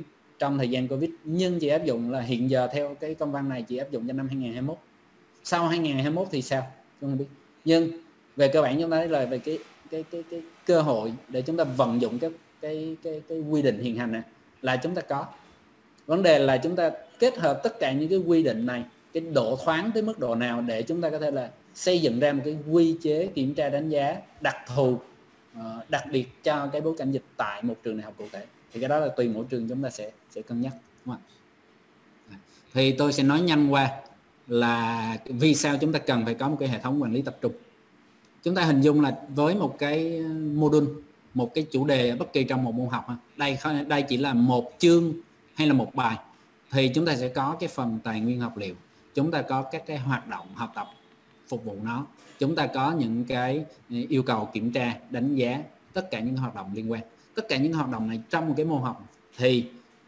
trong thời gian Covid, nhưng chỉ áp dụng là hiện giờ theo cái công văn này chỉ áp dụng cho năm hai nghìn không trăm hai mươi mốt. Sau hai nghìn không trăm hai mươi mốt thì sao không biết, nhưng về cơ bản chúng ta thấy là về cái cái cái cái cơ hội để chúng ta vận dụng cái cái cái cái quy định hiện hành này là chúng ta có. Vấn đề là chúng ta kết hợp tất cả những cái quy định này, cái độ thoáng tới mức độ nào để chúng ta có thể là xây dựng ra một cái quy chế kiểm tra đánh giá đặc thù, đặc biệt cho cái bối cảnh dịch tại một trường đại học cụ thể. Thì cái đó là tùy mỗi trường chúng ta sẽ sẽ cân nhắc, đúng không? Thì tôi sẽ nói nhanh qua là vì sao chúng ta cần phải có một cái hệ thống quản lý tập trung. Chúng ta hình dung là với một cái module, một cái chủ đề bất kỳ trong một môn học, đây đây chỉ là một chương hay là một bài, thì chúng ta sẽ có cái phần tài nguyên học liệu, chúng ta có các cái hoạt động học tập phục vụ nó, chúng ta có những cái yêu cầu kiểm tra đánh giá, tất cả những hoạt động liên quan. Tất cả những hoạt động này trong một cái môn học thì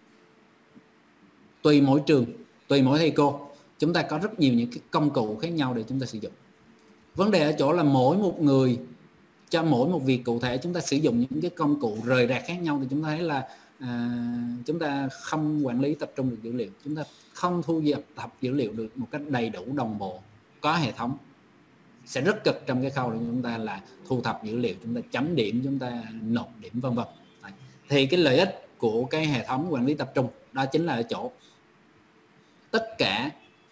tùy mỗi trường, tùy mỗi thầy cô, chúng ta có rất nhiều những cái công cụ khác nhau để chúng ta sử dụng. Vấn đề ở chỗ là mỗi một người cho mỗi một việc cụ thể chúng ta sử dụng những cái công cụ rời rạc khác nhau, thì chúng ta thấy là à, chúng ta không quản lý tập trung được dữ liệu, chúng ta không thu thập dữ liệu được một cách đầy đủ, đồng bộ, có hệ thống, sẽ rất cực trong cái khâu để chúng ta là thu thập dữ liệu, chúng ta chấm điểm, chúng ta nộp điểm, vân vân. Thì cái lợi ích của cái hệ thống quản lý tập trung đó chính là ở chỗ tất cả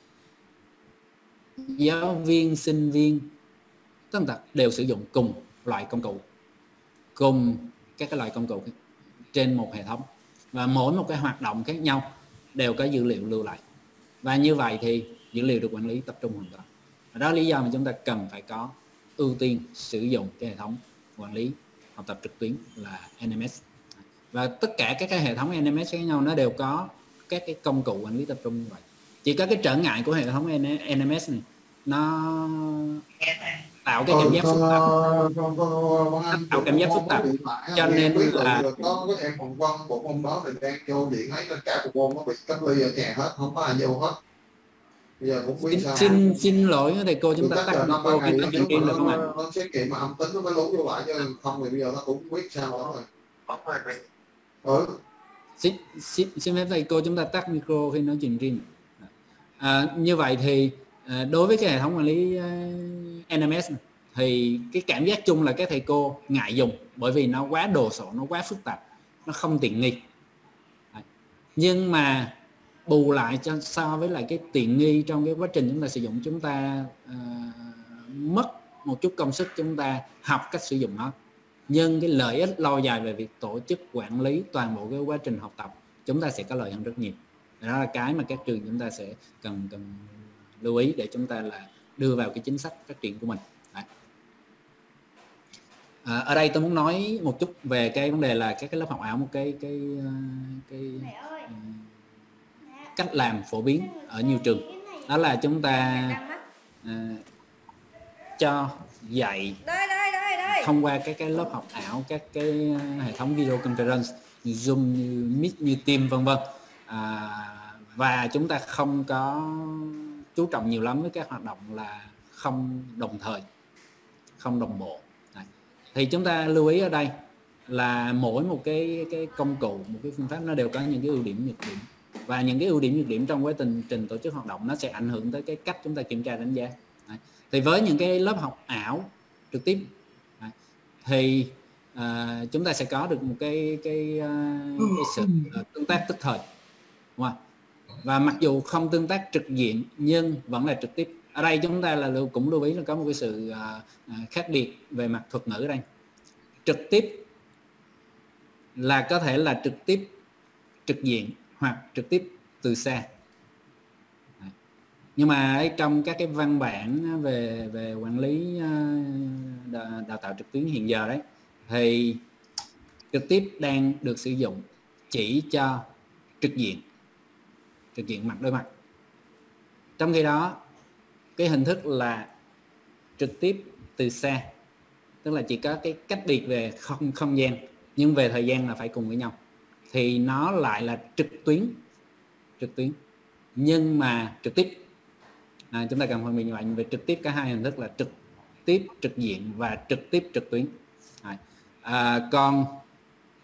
giáo viên, sinh viên, tất cả đều sử dụng cùng loại công cụ, cùng các cái loại công cụ trên một hệ thống, và mỗi một cái hoạt động khác nhau đều có dữ liệu lưu lại, và như vậy thì dữ liệu được quản lý tập trung hoàn toàn. Đó là lý do mà chúng ta cần phải có ưu tiên sử dụng cái hệ thống quản lý học tập trực tuyến là en em ét. Và tất cả các cái hệ thống en em ét khác nhau nó đều có các cái công cụ quản lý tập trung như vậy. Chỉ có cái trở ngại của hệ thống en em ét này, nó tạo cái cảm giác phức tạp, tạo cảm giác phức tạp, cho nên là có cái em phỏng vấn bộ môn đó thì đang vô viện ấy, nên cả bộ môn nó bị cách ly ở nhà hết, không có ai vô hết. Bây giờ cũng biết sao. Xin xin lỗi thầy cô, chúng ta tắt cô khi nói chuyện riêng được không ạ? Nó xét nghiệm mà âm tính nó mới lún vô lại, chứ không thì bây giờ nó cũng biết sao đó rồi. Ừ. Xin, xin, xin phép thầy cô chúng ta tắt micro khi nói chuyện riêng. À, như vậy thì à, đối với cái hệ thống quản lý uh, en em ét này, thì cái cảm giác chung là các thầy cô ngại dùng, bởi vì nó quá đồ sộ, nó quá phức tạp, nó không tiện nghi. Đấy. Nhưng mà bù lại cho so với lại cái tiện nghi trong cái quá trình chúng ta sử dụng, chúng ta uh, mất một chút công sức chúng ta học cách sử dụng nó, nhưng cái lợi ích lâu dài về việc tổ chức quản lý toàn bộ cái quá trình học tập chúng ta sẽ có lợi hơn rất nhiều. Đó là cái mà các trường chúng ta sẽ cần cần lưu ý để chúng ta là đưa vào cái chính sách phát triển của mình. Đấy. À, ở đây tôi muốn nói một chút về cái vấn đề là các cái lớp học ảo, một cái cái cái, cái cách làm phổ biến ở nhiều trường, đó là chúng ta à, cho dạy thông qua các cái lớp học ảo, các cái hệ thống video conference như Zoom, như Meet, như Teams, vân vân. À, và chúng ta không có chú trọng nhiều lắm với các hoạt động là không đồng thời, không đồng bộ. Đấy. Thì chúng ta lưu ý ở đây là mỗi một cái cái công cụ, một cái phương pháp nó đều có những cái ưu điểm, nhược điểm, và những cái ưu điểm, nhược điểm trong quá trình trình tổ chức hoạt động nó sẽ ảnh hưởng tới cái cách chúng ta kiểm tra đánh giá. Đấy. Thì với những cái lớp học ảo trực tiếp đấy, thì à, chúng ta sẽ có được một cái cái, cái sự tương tác tức thời, đúng không? Và mặc dù không tương tác trực diện nhưng vẫn là trực tiếp. Ở đây chúng ta là cũng lưu ý là có một cái sự à, khác biệt về mặt thuật ngữ ở đây. Trực tiếp là có thể là trực tiếp trực diện hoặc trực tiếp từ xa. Đấy. Nhưng mà ở trong các cái văn bản về về quản lý đào, đào tạo trực tuyến hiện giờ đấy, thì trực tiếp đang được sử dụng chỉ cho trực diện, trực diện mặt đối mặt. Trong khi đó cái hình thức là trực tiếp từ xa, tức là chỉ có cái cách biệt về không không gian nhưng về thời gian là phải cùng với nhau, thì nó lại là trực tuyến, trực tuyến nhưng mà trực tiếp. À, chúng ta cần phân biệt như vậy, về trực tiếp cả hai hình thức là trực tiếp trực diện và trực tiếp trực tuyến. À, à, còn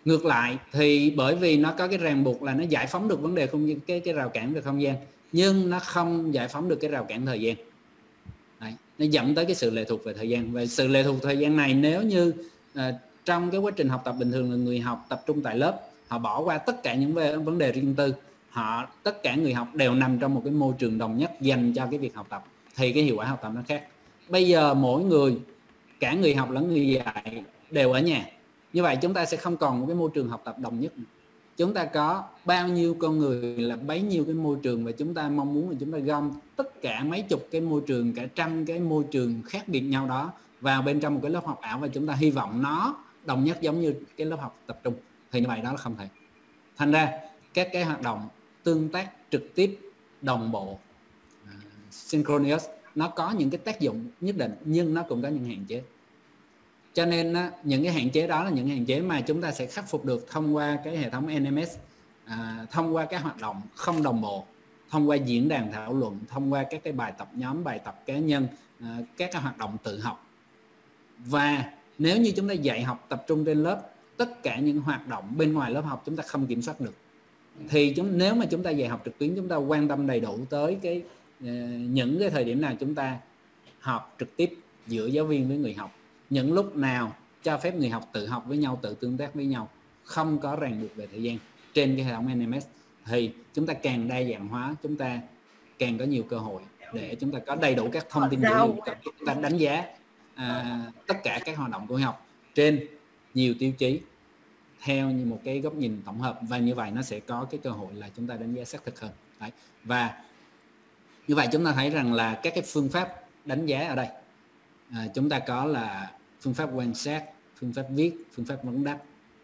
Ngược lại thì bởi vì nó có cái ràng buộc là nó giải phóng được vấn đề không gian, cái cái rào cản về không gian, nhưng nó không giải phóng được cái rào cản thời gian. Đấy, nó dẫn tới cái sự lệ thuộc về thời gian. Và sự lệ thuộc thời gian này nếu như à, trong cái quá trình học tập bình thường là người học tập trung tại lớp, họ bỏ qua tất cả những vấn đề riêng tư, họ tất cả người học đều nằm trong một cái môi trường đồng nhất dành cho cái việc học tập, thì cái hiệu quả học tập nó khác. Bây giờ mỗi người, cả người học lẫn người dạy đều ở nhà, như vậy chúng ta sẽ không còn một cái môi trường học tập đồng nhất. Chúng ta có bao nhiêu con người là bấy nhiêu cái môi trường, và chúng ta mong muốn là chúng ta gom tất cả mấy chục cái môi trường, cả trăm cái môi trường khác biệt nhau đó vào bên trong một cái lớp học ảo, và chúng ta hy vọng nó đồng nhất giống như cái lớp học tập trung, thì như vậy đó là không thể. Thành ra các cái hoạt động tương tác trực tiếp, đồng bộ, uh, synchronous, nó có những cái tác dụng nhất định, nhưng nó cũng có những hạn chế. Cho nên á, những cái hạn chế đó là những hạn chế mà chúng ta sẽ khắc phục được thông qua cái hệ thống en em ét, à, thông qua các hoạt động không đồng bộ, thông qua diễn đàn thảo luận, thông qua các cái bài tập nhóm, bài tập cá nhân, à, các cái hoạt động tự học. Và nếu như chúng ta dạy học tập trung trên lớp, tất cả những hoạt động bên ngoài lớp học chúng ta không kiểm soát được, thì chúng nếu mà chúng ta dạy học trực tuyến, chúng ta quan tâm đầy đủ tới cái uh, những cái thời điểm nào chúng ta học trực tiếp giữa giáo viên với người học, những lúc nào cho phép người học tự học với nhau, tự tương tác với nhau, không có ràng buộc về thời gian trên cái hệ thống en em ét, thì chúng ta càng đa dạng hóa, chúng ta càng có nhiều cơ hội để chúng ta có đầy đủ các thông tin dữ liệu cần chúng ta đánh giá à, tất cả các hoạt động của học trên nhiều tiêu chí theo như một cái góc nhìn tổng hợp, và như vậy nó sẽ có cái cơ hội là chúng ta đánh giá xác thực hơn. Đấy. Và như vậy chúng ta thấy rằng là các cái phương pháp đánh giá ở đây, à, chúng ta có là phương pháp quan sát, phương pháp viết, phương pháp vấn đáp.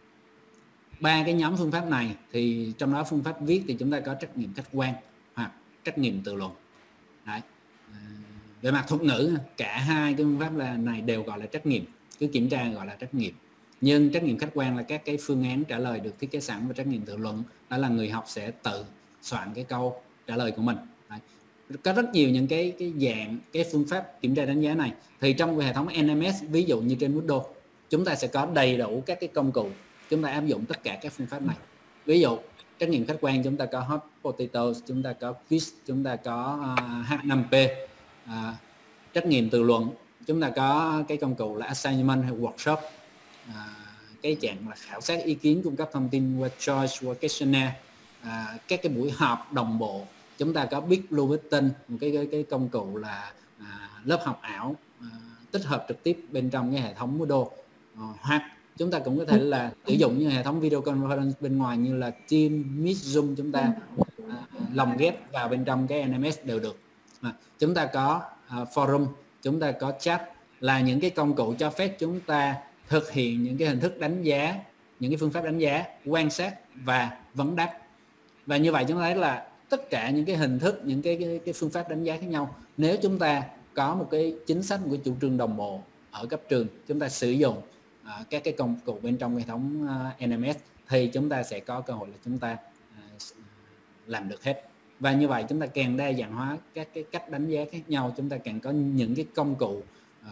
Ba cái nhóm phương pháp này thì trong đó phương pháp viết thì chúng ta có trắc nghiệm khách quan hoặc trắc nghiệm tự luận. Đấy. À, về mặt thuật ngữ, cả hai cái phương pháp là này đều gọi là trắc nghiệm, cứ kiểm tra gọi là trắc nghiệm. Nhưng trắc nghiệm khách quan là các cái phương án trả lời được thiết kế sẵn, và trắc nghiệm tự luận đó là người học sẽ tự soạn cái câu trả lời của mình. Đấy. Có rất nhiều những cái cái dạng cái phương pháp kiểm tra đánh giá này, thì trong hệ thống en em ét ví dụ như trên Moodle chúng ta sẽ có đầy đủ các cái công cụ chúng ta áp dụng tất cả các phương pháp này. Ví dụ trắc nghiệm khách quan chúng ta có Hot Potatoes, chúng ta có Quiz, chúng ta có uh, hát năm pê. uh, trắc nghiệm tự luận chúng ta có cái công cụ là assignment hay workshop, à, cái dạng là khảo sát ý kiến, cung cấp thông tin qua choice, qua questionnaire. À, các cái buổi họp đồng bộ chúng ta có Big Blue Button, một cái, cái cái công cụ là à, lớp học ảo à, tích hợp trực tiếp bên trong cái hệ thống Moodle. À, hoặc chúng ta cũng có thể là sử dụng những hệ thống video conference bên ngoài như là Teams, Meet, Zoom, chúng ta à, lồng ghép vào bên trong cái en em ét đều được. À, chúng ta có à, forum, chúng ta có chat, là những cái công cụ cho phép chúng ta thực hiện những cái hình thức đánh giá, những cái phương pháp đánh giá, quan sát và vấn đáp. Và như vậy chúng ta thấy là tất cả những cái hình thức, những cái, cái, cái phương pháp đánh giá khác nhau, nếu chúng ta có một cái chính sách, một cái chủ trương đồng bộ ở cấp trường, chúng ta sử dụng uh, các cái công cụ bên trong hệ thống uh, en em ét, thì chúng ta sẽ có cơ hội là chúng ta uh, làm được hết. Và như vậy chúng ta càng đa dạng hóa các cái cách đánh giá khác nhau, chúng ta càng có những cái công cụ uh,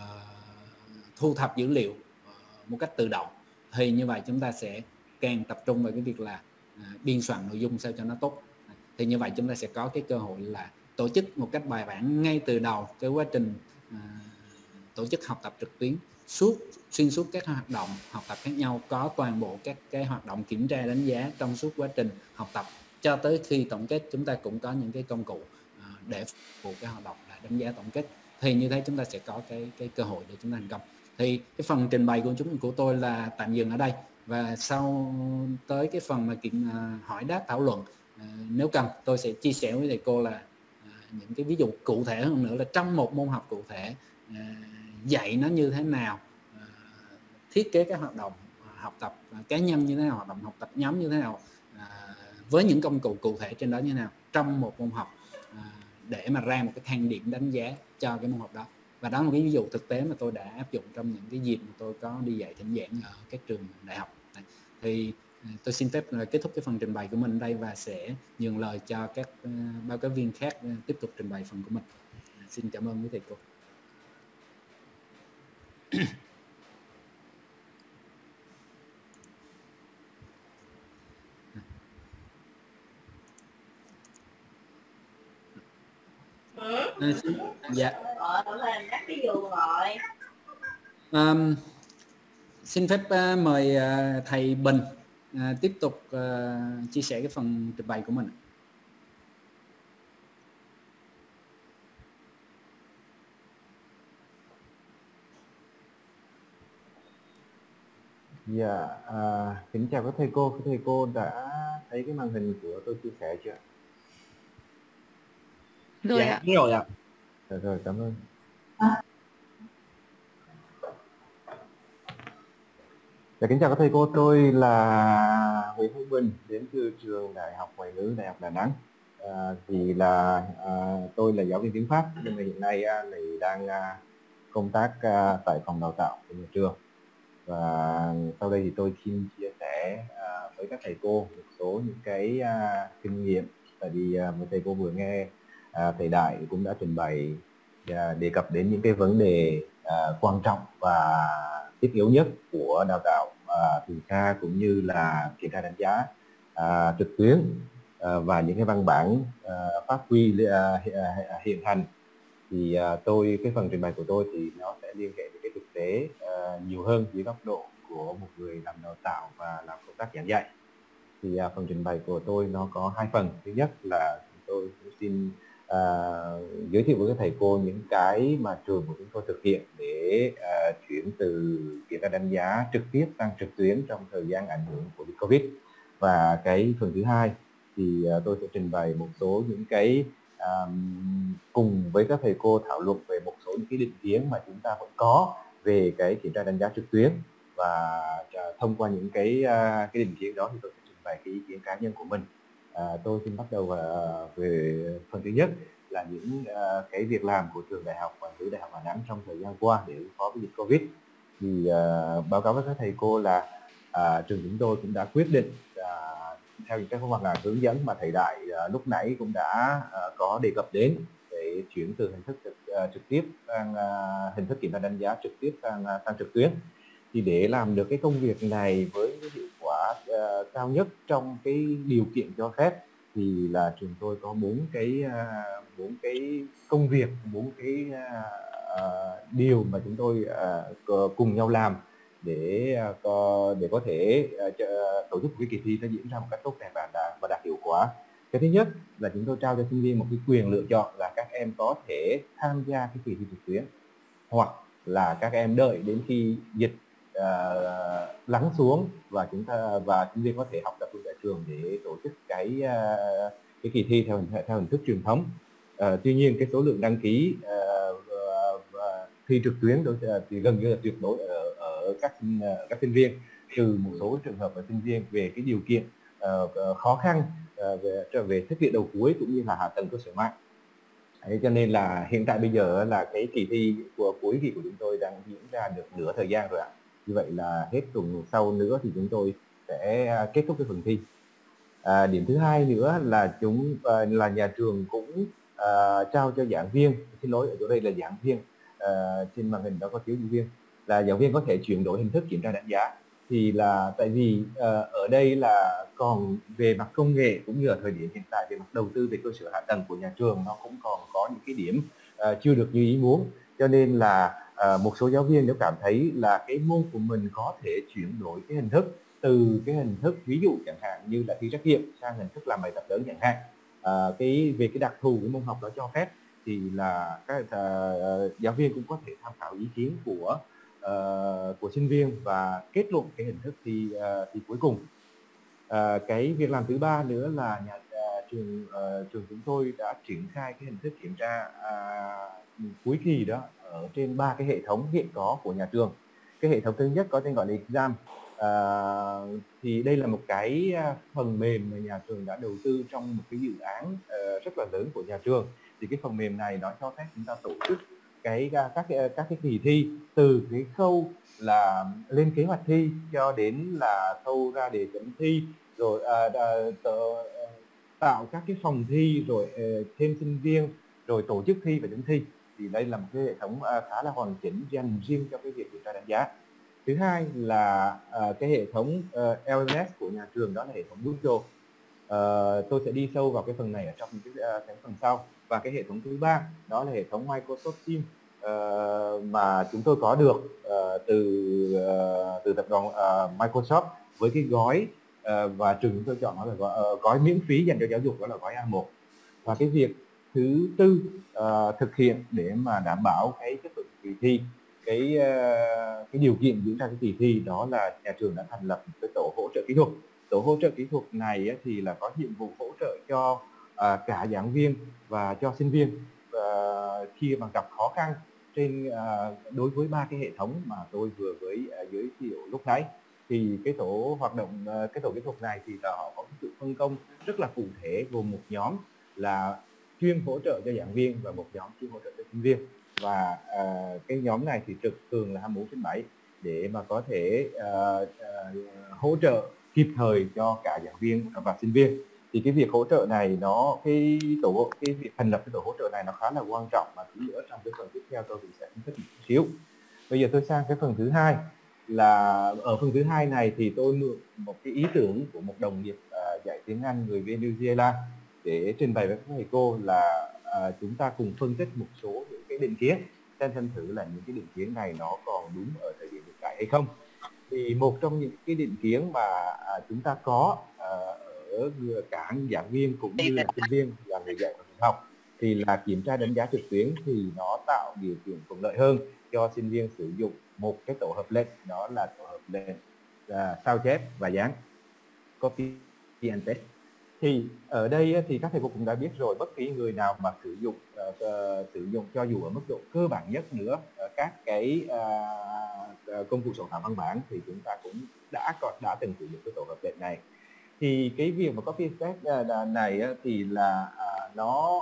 thu thập dữ liệu uh, một cách tự động, thì như vậy chúng ta sẽ càng tập trung vào cái việc là uh, biên soạn nội dung sao cho nó tốt. Thì như vậy chúng ta sẽ có cái cơ hội là tổ chức một cách bài bản ngay từ đầu cái quá trình uh, tổ chức học tập trực tuyến, suốt xuyên suốt các hoạt động học tập khác nhau, có toàn bộ các cái hoạt động kiểm tra đánh giá trong suốt quá trình học tập, cho tới khi tổng kết chúng ta cũng có những cái công cụ uh, để phục vụ cái hoạt động là đánh giá tổng kết. Thì như thế chúng ta sẽ có cái cái cơ hội để chúng ta thành công. Thì cái phần trình bày của chúng của tôi là tạm dừng ở đây, và sau tới cái phần mà kiện uh, hỏi đáp thảo luận, uh, nếu cần tôi sẽ chia sẻ với thầy cô là uh, những cái ví dụ cụ thể hơn nữa, là trong một môn học cụ thể uh, dạy nó như thế nào, uh, thiết kế các hoạt động uh, học tập uh, cá nhân như thế nào, hoạt động học tập nhóm như thế nào, uh, với những công cụ cụ thể trên đó như thế nào trong một môn học, uh, để mà ra một cái thang điểm đánh giá cho cái môn học đó. Và đó là một cái ví dụ thực tế mà tôi đã áp dụng trong những cái dịp mà tôi có đi dạy thỉnh giảng ở các trường đại học. Thì tôi xin phép kết thúc cái phần trình bày của mình đây, và sẽ nhường lời cho các báo cáo viên khác tiếp tục trình bày phần của mình. Xin cảm ơn quý thầy cô. À, xin, dạ. Um, xin phép uh, mời uh, thầy Bình uh, tiếp tục uh, chia sẻ cái phần trình bày của mình. Dạ, à, kính chào các thầy cô. Các thầy cô đã thấy cái màn hình của tôi chia sẻ chưa? Rồi Dạ, ạ. rồi ạ. Rồi, rồi, cảm ơn. Dạ, kính chào các thầy cô. Tôi là Nguyễn Hữu Bình, đến từ trường Đại học Ngoại ngữ Đại học Đà Nẵng. À, thì là à, tôi là giáo viên tiếng Pháp, nhưng mà hiện nay à, này đang à, công tác à, tại phòng đào tạo của nhà trường. Và sau đây thì tôi xin chia sẻ à, với các thầy cô một số những cái à, kinh nghiệm. Tại vì à, một thầy cô vừa nghe à, thầy Đại cũng đã trình bày à, đề cập đến những cái vấn đề à, quan trọng và thiết yếu nhất của đào tạo à, từ xa cũng như là kiểm tra đánh giá à, trực tuyến à, và những cái văn bản à, pháp quy à, hiện hành. Thì uh, tôi cái phần trình bày của tôi thì nó sẽ liên hệ với cái thực tế uh, nhiều hơn dưới góc độ của một người làm đào tạo và làm công tác giảng dạy. Thì uh, phần trình bày của tôi nó có hai phần. Thứ nhất là tôi xin uh, giới thiệu với các thầy cô những cái mà trường của chúng tôi thực hiện để uh, chuyển từ kiểm tra đánh giá trực tiếp sang trực tuyến trong thời gian ảnh hưởng của Covid. Và cái phần thứ hai thì uh, tôi sẽ trình bày một số những cái Um, cùng với các thầy cô thảo luận về một số những cái định kiến mà chúng ta vẫn có về cái kiểm tra đánh giá trực tuyến. Và uh, thông qua những cái uh, cái định kiến đó thì tôi sẽ trình bày cái ý kiến cá nhân của mình. Uh, tôi xin bắt đầu uh, về phần thứ nhất là những uh, cái việc làm của trường Đại học Ngoại ngữ Đại học Đà Nẵng trong thời gian qua để ứng phó với dịch Covid. Thì uh, báo cáo với các thầy cô là uh, trường chúng tôi cũng đã quyết định uh, theo những các văn bản hướng dẫn mà thầy Đại uh, lúc nãy cũng đã uh, có đề cập đến, để chuyển từ hình thức trực, uh, trực tiếp sang uh, hình thức kiểm tra đánh giá trực tiếp sang uh, sang trực tuyến. Thì để làm được cái công việc này với cái hiệu quả uh, cao nhất trong cái điều kiện cho phép thì là trường tôi có bốn cái uh, bốn cái công việc, bốn cái uh, uh, điều mà chúng tôi uh, cùng nhau làm để uh, để có thể uh, tổ chức cái kỳ thi nó diễn ra một cách tốt đẹp và đạt, và đạt hiệu quả. Cái thứ nhất là chúng tôi trao cho sinh viên một cái quyền lựa chọn là các em có thể tham gia cái kỳ thi trực tuyến, hoặc là các em đợi đến khi dịch uh, lắng xuống và chúng ta và sinh viên có thể học tập tại trường để tổ chức cái uh, cái kỳ thi theo theo hình thức truyền thống. Uh, tuy nhiên cái số lượng đăng ký uh, uh, uh, thi trực tuyến đối, uh, thì gần như là tuyệt đối ở, ở các uh, các sinh viên, trừ một số trường hợp là sinh viên về cái điều kiện uh, khó khăn uh, về về thiết bị đầu cuối cũng như là hạ tầng cơ sở mạng. Đấy, cho nên là hiện tại bây giờ là cái kỳ thi của cuối kỳ của chúng tôi đang diễn ra được nửa thời gian rồi ạ. Như vậy là hết tuần sau nữa thì chúng tôi sẽ kết thúc cái phần thi. À, điểm thứ hai nữa là chúng à, là nhà trường cũng à, trao cho giảng viên, xin lỗi ở chỗ đây là giảng viên, à, trên màn hình đó có thiếu giảng viên, là giảng viên có thể chuyển đổi hình thức kiểm tra đánh giá. Thì là tại vì uh, ở đây là còn về mặt công nghệ cũng như ở thời điểm hiện tại về mặt đầu tư về cơ sở hạ tầng của nhà trường nó cũng còn có những cái điểm uh, chưa được như ý muốn, cho nên là uh, một số giáo viên nếu cảm thấy là cái môn của mình có thể chuyển đổi cái hình thức từ cái hình thức ví dụ chẳng hạn như là thi trắc nghiệm sang hình thức làm bài tập lớn chẳng hạn, uh, cái về cái đặc thù cái môn học đó cho phép thì là các uh, giáo viên cũng có thể tham khảo ý kiến của Uh, của sinh viên và kết luận cái hình thức thi uh, thi cuối cùng. Uh, cái việc làm thứ ba nữa là nhà uh, trường uh, trường chúng tôi đã triển khai cái hình thức kiểm tra uh, cuối kỳ đó ở trên ba cái hệ thống hiện có của nhà trường. Cái hệ thống thứ nhất có tên gọi là exam. Uh, thì đây là một cái phần mềm mà nhà trường đã đầu tư trong một cái dự án uh, rất là lớn của nhà trường. Thì cái phần mềm này nó cho phép chúng ta tổ chức cái các cái, các cái kỳ thi từ cái khâu là lên kế hoạch thi cho đến là khâu ra đề chấm thi, rồi à, à, tờ, tạo các cái phòng thi, rồi à, thêm sinh viên, rồi tổ chức thi và chấm thi. Thì đây là một cái hệ thống à, khá là hoàn chỉnh dành riêng cho cái việc kiểm tra đánh giá. Thứ hai là à, cái hệ thống à, L M S của nhà trường, đó là hệ thống Moodle. À, tôi sẽ đi sâu vào cái phần này ở trong cái, à, cái phần sau. Và cái hệ thống thứ ba đó là hệ thống Microsoft Teams uh, mà chúng tôi có được uh, từ uh, từ tập đoàn uh, Microsoft với cái gói uh, và trường chúng tôi chọn nó là gói, uh, gói miễn phí dành cho giáo dục, đó là gói A một. Và cái việc thứ tư uh, thực hiện để mà đảm bảo cái chất lượng kỳ thi, cái uh, cái điều kiện diễn ra cái kỳ thi, đó là nhà trường đã thành lập một cái tổ hỗ trợ kỹ thuật. Tổ hỗ trợ kỹ thuật này ấy, thì là có nhiệm vụ hỗ trợ cho uh, cả giảng viên và cho sinh viên uh, khi mà gặp khó khăn trên uh, đối với ba cái hệ thống mà tôi vừa với uh, giới thiệu lúc nãy. Thì cái tổ hoạt động uh, cái tổ kỹ thuật này thì là họ có sự phân công rất là cụ thể, gồm một nhóm là chuyên hỗ trợ cho giảng viên và một nhóm chuyên hỗ trợ cho sinh viên. Và uh, cái nhóm này thì trực thường là hai mươi bốn trên bảy để mà có thể uh, uh, hỗ trợ kịp thời cho cả giảng viên và sinh viên. Thì cái việc hỗ trợ này nó cái tổ cái việc thành lập cái tổ hỗ trợ này nó khá là quan trọng, và tí nữa trong cái phần tiếp theo tôi cũng sẽ phân tích một xíu. Bây giờ tôi sang cái phần thứ hai, là ở phần thứ hai này thì tôi mượn một cái ý tưởng của một đồng nghiệp uh, dạy tiếng Anh người Venezuela để trình bày với các thầy cô là uh, chúng ta cùng phân tích một số những cái định kiến, xem xem thử là những cái định kiến này nó còn đúng ở thời điểm hiện tại hay không. Thì một trong những cái định kiến mà à, chúng ta có à, ở cả giảng viên cũng như là sinh viên là người dạy và người học thì là kiểm tra đánh giá trực tuyến thì nó tạo điều kiện thuận lợi hơn cho sinh viên sử dụng một cái tổ hợp lệnh, đó là tổ hợp lệnh à, sao chép và dán, copy and paste. Thì ở đây thì các thầy cô cũng đã biết rồi, bất kỳ người nào mà sử dụng uh, uh, sử dụng cho dù ở mức độ cơ bản nhất nữa uh, các cái uh, công cụ soạn thảo văn bản thì chúng ta cũng đã có đã từng sử dụng cái tổ hợp lệnh này. Thì cái việc mà copy paste uh, này uh, thì là uh, nó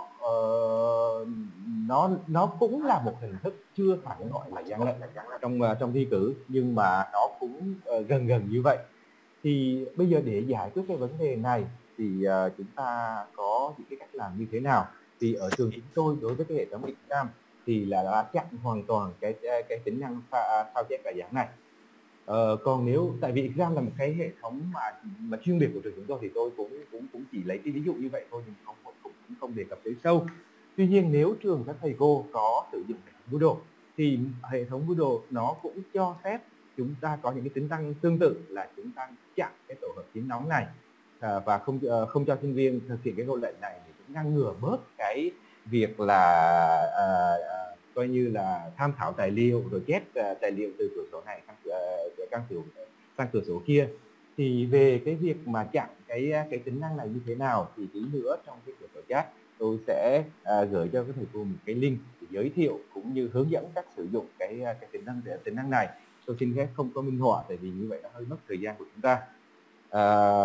uh, nó nó cũng là một hình thức chưa phải gọi là gian lận trong uh, trong thi cử, nhưng mà nó cũng uh, gần gần như vậy. Thì bây giờ để giải quyết cái vấn đề này thì uh, chúng ta có những cái cách làm như thế nào? Thì ở trường chúng tôi đối với cái hệ thống exam thì là đã chặn hoàn toàn cái cái tính năng sao chép và dán này. Uh, còn nếu tại vì exam là một cái hệ thống mà mà chuyên biệt của trường chúng tôi thì tôi cũng cũng cũng chỉ lấy cái ví dụ như vậy thôi, nhưng không cũng, cũng không đề cập tới sâu. Tuy nhiên nếu trường các thầy cô có sử dụng hệ thống Moodle thì hệ thống Moodle nó cũng cho phép chúng ta có những cái tính năng tương tự là chúng ta chặn cái tổ hợp tiếng nóng này à, và không uh, không cho sinh viên thực hiện cái câu lệnh này, để cũng ngăn ngừa bớt cái việc là uh, uh, coi như là tham khảo tài liệu rồi chép uh, tài liệu từ cửa sổ này sang uh, sang cửa sang cửa sổ kia. Thì về cái việc mà chặn cái cái tính năng này như thế nào thì tí nữa trong cái cửa sổ chat tôi sẽ uh, gửi cho các thầy cô một cái link để giới thiệu cũng như hướng dẫn cách sử dụng cái cái tính năng tính năng này. Tôi xin phép không có minh họa tại vì như vậy nó hơi mất thời gian của chúng ta. À,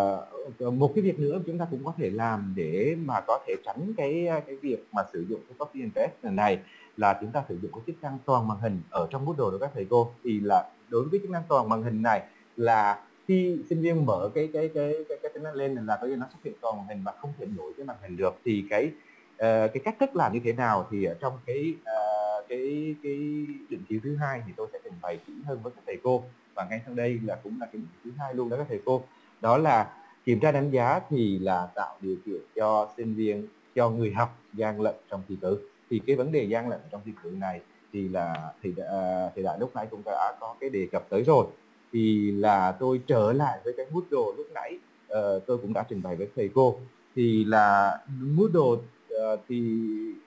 một cái việc nữa chúng ta cũng có thể làm để mà có thể tránh cái cái việc mà sử dụng cái copy and paste này là chúng ta sử dụng cái chức năng toàn màn hình ở trong Moodle của các thầy cô. Thì là đối với chức năng toàn màn hình này là khi sinh viên mở cái cái cái cái cái tính năng lên là có nó xuất hiện toàn màn hình và không thể đổi cái màn hình được. Thì cái uh, cái cách thức làm như thế nào thì ở trong cái uh, cái cái định kiến thứ hai thì tôi sẽ trình bày kỹ hơn với các thầy cô, và ngay sau đây là cũng là cái định kiến thứ hai luôn đó các thầy cô. Đó là kiểm tra đánh giá thì là tạo điều kiện cho sinh viên, cho người học gian lận trong thi cử. Thì cái vấn đề gian lận trong thi cử này thì là thì uh, thì đã lúc nãy cũng đã có cái đề cập tới rồi. Thì là tôi trở lại với cái Moodle lúc nãy uh, tôi cũng đã trình bày với thầy cô. Thì là Moodle uh, thì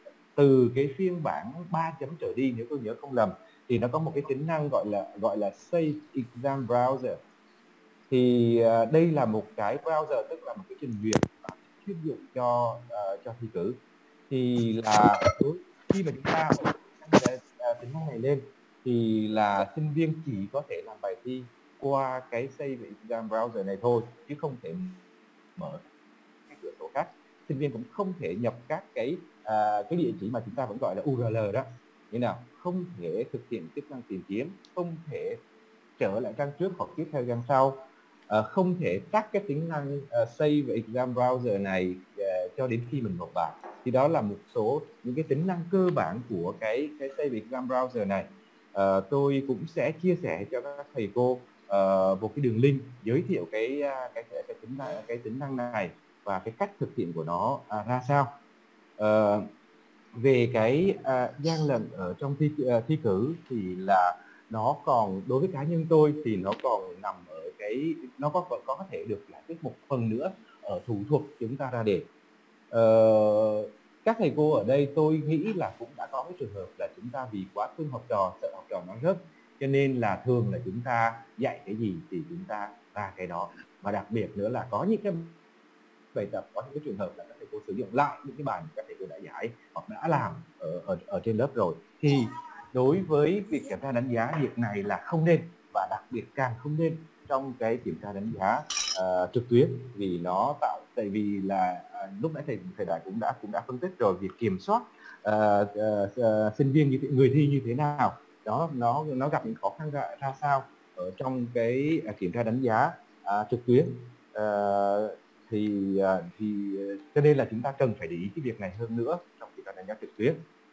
từ cái phiên bản ba chấm trở đi nếu tôi nhớ không lầm thì nó có một cái tính năng gọi là gọi là Save Exam Browser. Thì uh, đây là một cái browser, tức là một cái trình duyệt chuyên dụng cho uh, cho thi cử. Thì là khi mà chúng ta tính năng này lên thì là sinh viên chỉ có thể làm bài thi qua cái Save Exam Browser này thôi, chứ không thể mở cái cửa sổ khác. Sinh viên cũng không thể nhập các cái uh, cái địa chỉ mà chúng ta vẫn gọi là u rờ lờ đó, như nào không thể thực hiện chức năng tìm kiếm, không thể trở lại trang trước hoặc tiếp theo trang sau, uh, không thể tắt cái tính năng uh, Save Exam Browser này uh, cho đến khi mình nộp bài. Thì đó là một số những cái tính năng cơ bản của cái cái Save Exam Browser này. Uh, tôi cũng sẽ chia sẻ cho các thầy cô uh, một cái đường link giới thiệu cái cái cái, cái tính năng cái tính năng này và cái cách thực hiện của nó uh, ra sao. Uh, về cái uh, gian lận ở trong thi uh, thi cử thì là nó còn, đối với cá nhân tôi thì nó còn nằm ở cái, nó có có có thể được giải quyết một phần nữa ở thủ thuật chúng ta ra đề. Uh, các thầy cô ở đây tôi nghĩ là cũng đã có cái trường hợp là chúng ta vì quá thương học trò, sợ học trò nó rớt, cho nên là thường là chúng ta dạy cái gì thì chúng ta ra cái đó. Và đặc biệt nữa là có những cái bài tập, có những cái trường hợp là các thầy cô sử dụng lại những cái bài mà các thầy cô đã giải hoặc đã làm ở, ở, ở trên lớp rồi, thì đối với việc kiểm tra đánh giá, việc này là không nên, và đặc biệt càng không nên trong cái kiểm tra đánh giá uh, trực tuyến, vì nó tạo, tại vì là uh, lúc nãy thầy thầy Đại cũng đã cũng đã phân tích rồi, việc kiểm soát uh, uh, uh, sinh viên như thế, người thi như thế nào đó, nó nó gặp những khó khăn ra, ra sao ở trong cái uh, kiểm tra đánh giá uh, trực tuyến. Uh, thì thì cho nên là chúng ta cần phải để ý cái việc này hơn nữa trong kiểm tra đánh giá trực tuyến.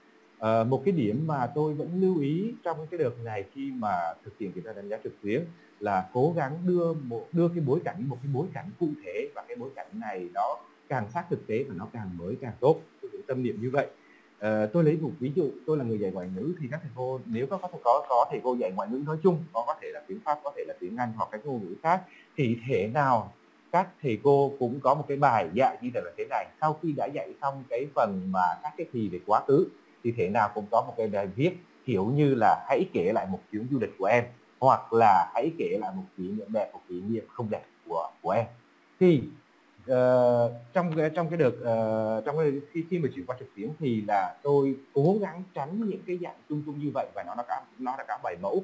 À, một cái điểm mà tôi vẫn lưu ý trong cái đợt này khi mà thực hiện kiểm tra đánh giá trực tuyến là cố gắng đưa một đưa cái bối cảnh một cái bối cảnh cụ thể, và cái bối cảnh này nó càng sát thực tế và nó càng mới càng tốt. Tôi cũng tâm niệm như vậy. À, tôi lấy một ví dụ, tôi là người dạy ngoại ngữ, thì các thầy cô nếu có có có, có thầy cô dạy ngoại ngữ nói chung, có có thể là tiếng Pháp, có thể là tiếng Anh hoặc các ngôn ngữ khác, thì thể nào các thầy cô cũng có một cái bài dạy như là thế này. Sau khi đã dạy xong cái phần mà các cái thì về quá khứ thì thể nào cũng có một cái bài viết kiểu như là hãy kể lại một chuyến du lịch của em, hoặc là hãy kể lại một kỷ niệm đẹp, một kỷ niệm không đẹp của của em. Thì uh, trong cái trong cái đợt uh, trong cái, khi khi mà chuyển qua trực tuyến thì là tôi cố gắng tránh những cái dạng chung chung như vậy, và nó đã có nó đã có bảy mẫu,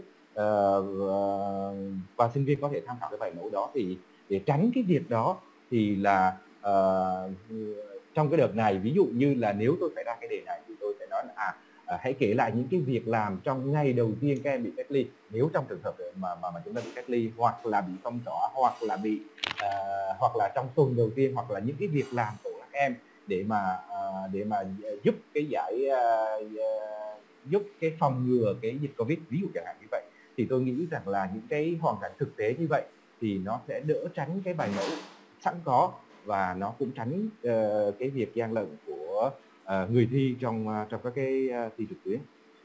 uh, uh, và sinh viên có thể tham khảo cái bảy mẫu đó. Thì để tránh cái việc đó thì là uh, trong cái đợt này, ví dụ như là nếu tôi phải ra cái đề này thì tôi sẽ nói là à, à hãy kể lại những cái việc làm trong ngày đầu tiên các em bị cách ly, nếu trong trường hợp mà mà, mà chúng ta bị cách ly, hoặc là bị phong tỏa, hoặc là bị uh, hoặc là trong tuần đầu tiên, hoặc là những cái việc làm của các em để mà uh, để mà giúp cái giải uh, uh, giúp cái phòng ngừa cái dịch Covid, ví dụ chẳng hạn như vậy. Thì tôi nghĩ rằng là những cái hoàn cảnh thực tế như vậy thì nó sẽ đỡ tránh cái bài mẫu sẵn có, và nó cũng tránh uh, cái việc gian lận của uh, người thi trong uh, trong các cái uh, thi trực tuyến.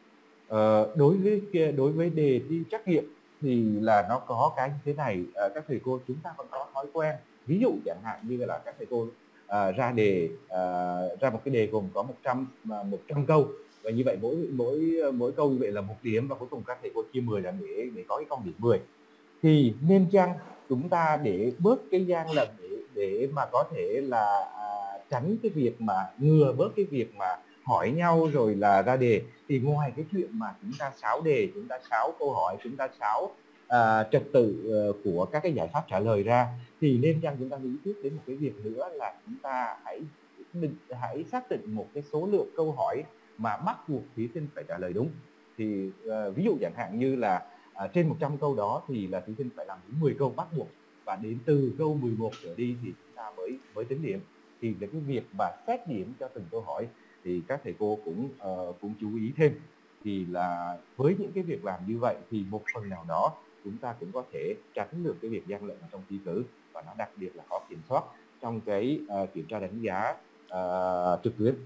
Uh, đối với đối với đề thi trắc nghiệm thì là nó có cái như thế này. Uh, các thầy cô chúng ta còn có thói quen, ví dụ chẳng hạn như là các thầy cô uh, ra đề uh, ra một cái đề gồm có một trăm câu, và như vậy mỗi mỗi mỗi câu như vậy là một điểm, và cuối cùng các thầy cô chia mười là để để có cái con điểm mười. Thì nên chăng chúng ta để bớt cái gian lận, để, để mà có thể là à, tránh cái việc mà ngừa bớt cái việc mà hỏi nhau rồi là ra đề, thì ngoài cái chuyện mà chúng ta xáo đề, chúng ta xáo câu hỏi, chúng ta xáo à, trật tự uh, của các cái giải pháp trả lời ra, thì nên chăng chúng ta nghĩ tiếp đến một cái việc nữa là chúng ta hãy hãy xác định một cái số lượng câu hỏi mà bắt buộc thí sinh phải trả lời đúng. Thì uh, ví dụ chẳng hạn như là À, trên một trăm câu đó thì là thí sinh phải làm đến mười câu bắt buộc, và đến từ câu mười một trở đi thì chúng ta mới mới tính điểm. Thì cái việc mà xét điểm cho từng câu hỏi thì các thầy cô cũng uh, cũng chú ý thêm. Thì là với những cái việc làm như vậy thì một phần nào đó chúng ta cũng có thể tránh được cái việc gian lận trong thi cử, và nó đặc biệt là khó kiểm soát trong cái uh, kiểm tra đánh giá uh, trực tuyến.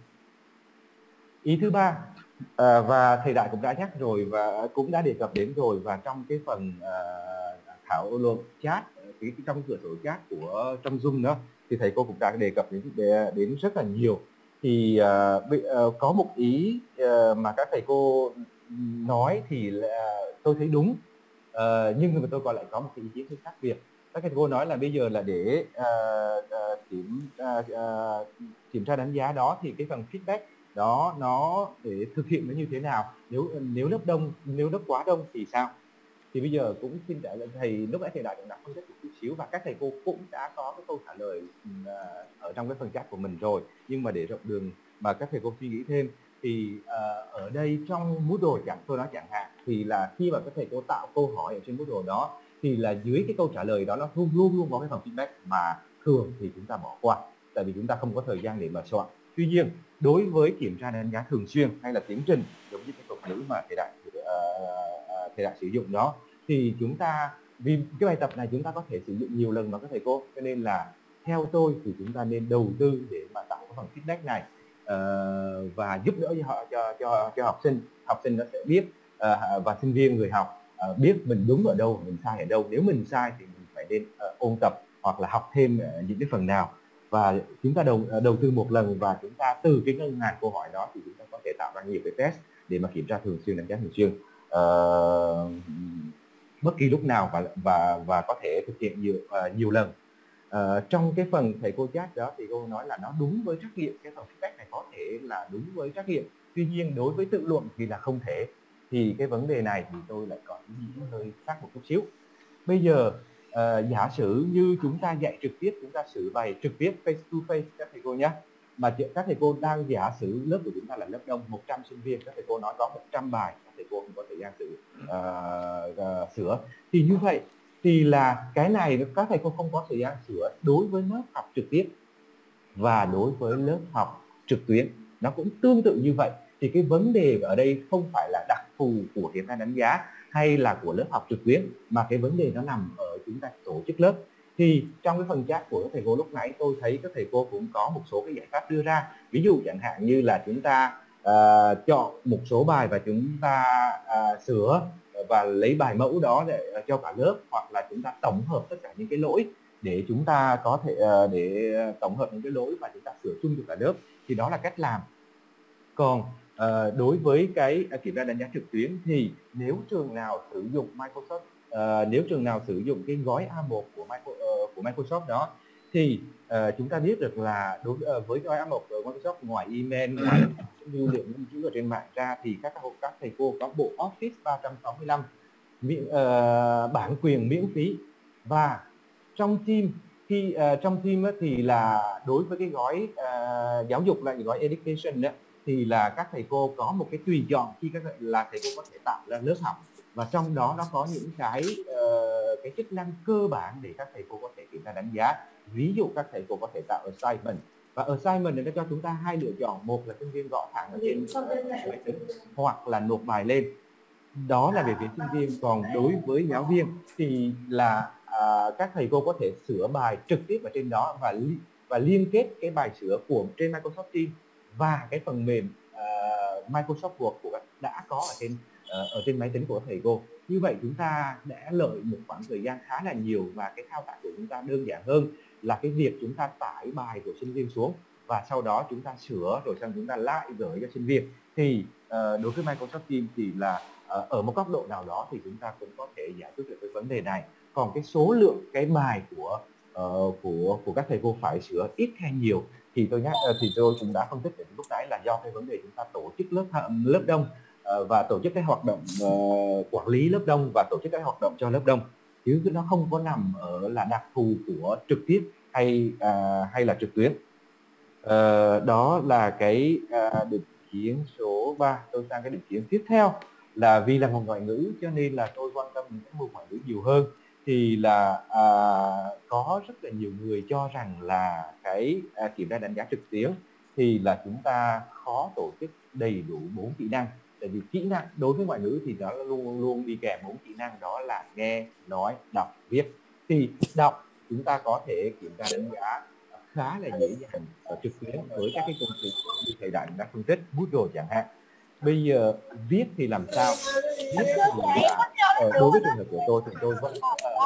Ý thứ ba, à, và thầy Đại cũng đã nhắc rồi và cũng đã đề cập đến rồi, và trong cái phần à, thảo luận chat, cái trong cửa sổ chat của trong Zoom đó, thì thầy cô cũng đã đề cập đến đến rất là nhiều. Thì à, có một ý à, mà các thầy cô nói thì là tôi thấy đúng, à, nhưng mà tôi còn lại có một cái ý kiến hơi khác biệt. Các thầy cô nói là bây giờ là để à, à, kiểm à, à, kiểm tra đánh giá đó thì cái phần feedback đó nó để thực hiện nó như thế nào, nếu nếu lớp đông, nếu lớp quá đông thì sao. Thì bây giờ cũng xin đại thầy, lúc nãy thầy Đại cũng đã phân tích một chút xíu, và các thầy cô cũng đã có cái câu trả lời uh, ở trong cái phần chat của mình rồi, nhưng mà để rộng đường mà các thầy cô suy nghĩ thêm thì uh, ở đây trong Moodle chẳng tôi nói chẳng hạn, thì là khi mà các thầy cô tạo câu hỏi ở trên Moodle đó thì là dưới cái câu trả lời đó nó luôn luôn luôn có cái phần feedback, mà thường thì chúng ta bỏ qua tại vì chúng ta không có thời gian để mà soạn. Tuy nhiên đối với kiểm tra đánh giá thường xuyên hay là tiến trình giống như cái thuật ngữ mà thầy Đại uh, thầy Đại sử dụng đó, thì chúng ta vì cái bài tập này chúng ta có thể sử dụng nhiều lần mà các thầy cô, cho nên là theo tôi thì chúng ta nên đầu tư để mà tạo cái phần feedback này. uh, và giúp đỡ cho họ cho cho cho học sinh. Học sinh nó sẽ biết uh, và sinh viên người học uh, biết mình đúng ở đâu, mình sai ở đâu. Nếu mình sai thì mình phải nên uh, ôn tập hoặc là học thêm uh, những cái phần nào, và chúng ta đầu uh, đầu tư một lần, và chúng ta từ cái ngân hàng câu hỏi đó thì chúng ta có thể tạo ra nhiều cái test để mà kiểm tra thường xuyên, đánh giá thường xuyên uh, bất kỳ lúc nào, và và và có thể thực hiện nhiều uh, nhiều lần. Uh, trong cái phần thầy cô chat đó thì cô nói là nó đúng với trắc nghiệm, cái phần feedback này có thể là đúng với trắc nghiệm, tuy nhiên đối với tự luận thì là không thể. Thì cái vấn đề này thì tôi lại còn nghĩ hơi khác một chút xíu. Bây giờ uh, giả sử như chúng ta dạy trực tiếp, chúng ta xử bài trực tiếp face to face các thầy cô nhé, mà các thầy cô đang giả sử lớp của chúng ta là lớp đông một trăm sinh viên, các thầy cô nói có một trăm bài, các thầy cô không có thời gian xử, uh, uh, sửa, thì như vậy thì là cái này các thầy cô không có thời gian sửa đối với lớp học trực tiếp, và đối với lớp học trực tuyến nó cũng tương tự như vậy. Thì cái vấn đề ở đây không phải là đặc thù của kiểm tra đánh giá hay là của lớp học trực tuyến, mà cái vấn đề nó nằm ở chúng ta tổ chức lớp. Thì trong cái phần chat của các thầy cô lúc nãy tôi thấy các thầy cô cũng có một số cái giải pháp đưa ra. Ví dụ chẳng hạn như là chúng ta uh, chọn một số bài và chúng ta uh, sửa và lấy bài mẫu đó để uh, cho cả lớp, hoặc là chúng ta tổng hợp tất cả những cái lỗi để chúng ta có thể uh, để tổng hợp những cái lỗi và chúng ta sửa chung cho cả lớp. Thì đó là cách làm. Còn uh, đối với cái uh, kiểm tra đánh giá trực tuyến thì nếu trường nào sử dụng Microsoft, uh, nếu trường nào sử dụng cái gói A một của, Micro, uh, của Microsoft đó, thì uh, chúng ta biết được là đối uh, với gói A một của Microsoft, ngoài email, ngoài lưu lượng lưu trữ ở trên mạng ra, thì các các thầy cô có bộ Office ba trăm sáu mươi lăm miễn, uh, bản quyền miễn phí. Và trong team khi uh, trong team ấy, thì là đối với cái gói uh, giáo dục là gói education đó, thì là các thầy cô có một cái tùy chọn khi các là thầy cô có thể tạo ra lớp học, và trong đó nó có những cái uh, cái chức năng cơ bản để các thầy cô có thể kiểm tra đánh giá. Ví dụ các thầy cô có thể tạo assignment, và assignment này nó cho chúng ta hai lựa chọn, một là sinh viên gõ thẳng ở trên máy tính hoặc là nộp bài lên. Đó là về phía sinh viên. Còn đối với giáo viên thì là à, các thầy cô có thể sửa bài trực tiếp ở trên đó, và li và liên kết cái bài sửa của trên Microsoft Teams và cái phần mềm uh, Microsoft Word của các đã có ở trên uh, ở trên máy tính của thầy cô. Như vậy chúng ta đã lợi một khoảng thời gian khá là nhiều, và cái thao tác của chúng ta đơn giản hơn là cái việc chúng ta tải bài của sinh viên xuống và sau đó chúng ta sửa rồi xong chúng ta lại gửi cho sinh viên. Thì uh, đối với Microsoft Teams thì là uh, ở một góc độ nào đó thì chúng ta cũng có thể giải quyết được cái vấn đề này. Còn cái số lượng cái bài của uh, của của các thầy cô phải sửa ít hay nhiều thì tôi nhắc uh, thì tôi cũng đã phân tích đến lúc nãy là do cái vấn đề chúng ta tổ chức lớp lớp đông uh, và tổ chức cái hoạt động uh, quản lý lớp đông và tổ chức cái hoạt động cho lớp đông, chứ nó không có nằm ở là đặc thù của trực tiếp hay uh, hay là trực tuyến. Uh, đó là cái uh, định kiến số ba. Tôi sang cái định kiến tiếp theo là vì là một ngoại ngữ cho nên là tôi quan tâm đến cái môn ngoại ngữ nhiều hơn. Thì là à, có rất là nhiều người cho rằng là cái à, kiểm tra đánh giá trực tuyến thì là chúng ta khó tổ chức đầy đủ bốn kỹ năng. Tại vì kỹ năng đối với ngoại ngữ thì nó luôn luôn đi kèm bốn kỹ năng, đó là nghe, nói, đọc, viết. Thì đọc chúng ta có thể kiểm tra đánh giá khá là dễ dàng ở trực tuyến với các cái công cụ như thầy Đại đã phân tích, Moodle chẳng hạn. Bây giờ viết thì làm sao? Viết thì là ờ, đối với trường hợp của tôi thì tôi vẫn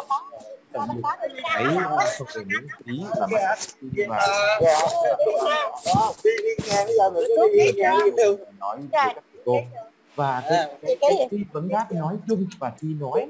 tận dụng cái phần mềm miễn phí là Microsoft và nói với các cô. Và cái, cái, cái thi vấn đáp nói chung và thi nói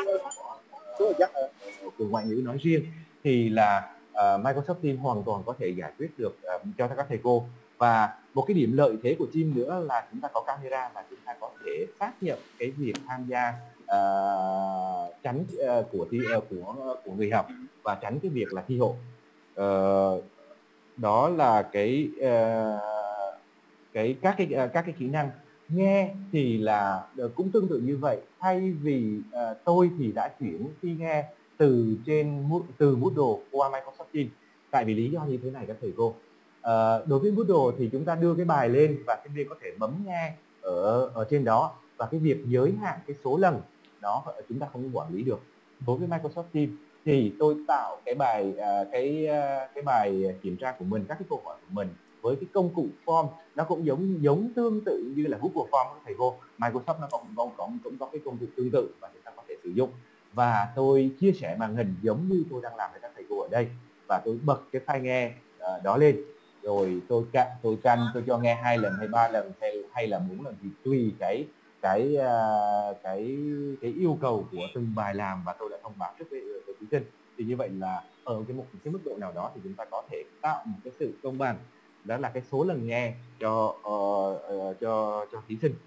của ngoại ngữ nói riêng thì là uh, Microsoft Teams hoàn toàn có thể giải quyết được uh, cho các thầy cô. Và một cái điểm lợi thế của Teams nữa là chúng ta có camera và chúng ta có thể xác nhận cái việc tham gia uh, tránh uh, của thi uh, của của người học và tránh cái việc là thi hộ. Uh, đó là cái uh, cái các cái uh, các cái kỹ năng. Nghe thì là uh, cũng tương tự như vậy. Thay vì uh, tôi thì đã chuyển thi nghe từ trên từ Moodle qua Microsoft Teams. Tại vì lý do như thế này các thầy cô. À, đối với Moodle thì chúng ta đưa cái bài lên và sinh viên có thể bấm nghe ở ở trên đó, và cái việc giới hạn cái số lần đó chúng ta không quản lý được. Đối với Microsoft Teams thì tôi tạo cái bài cái cái bài kiểm tra của mình, các cái câu hỏi của mình với cái công cụ form nó cũng giống giống tương tự như là Google Form của thầy cô. Microsoft nó cũng cũng, cũng cũng có cái công cụ tương tự và chúng ta có thể sử dụng. Và tôi chia sẻ màn hình giống như tôi đang làm với các thầy cô ở đây, và tôi bật cái file nghe uh, đó lên, rồi tôi cạn tôi canh tôi cho nghe hai lần hay ba lần hay hay là bốn lần thì tùy cái cái uh, cái cái yêu cầu của từng bài làm, và tôi đã thông báo trước với, với thí sinh. Thì như vậy là ở cái một cái mức độ nào đó thì chúng ta có thể tạo một cái sự công bằng, đó là cái số lần nghe cho uh, uh, cho cho thí sinh.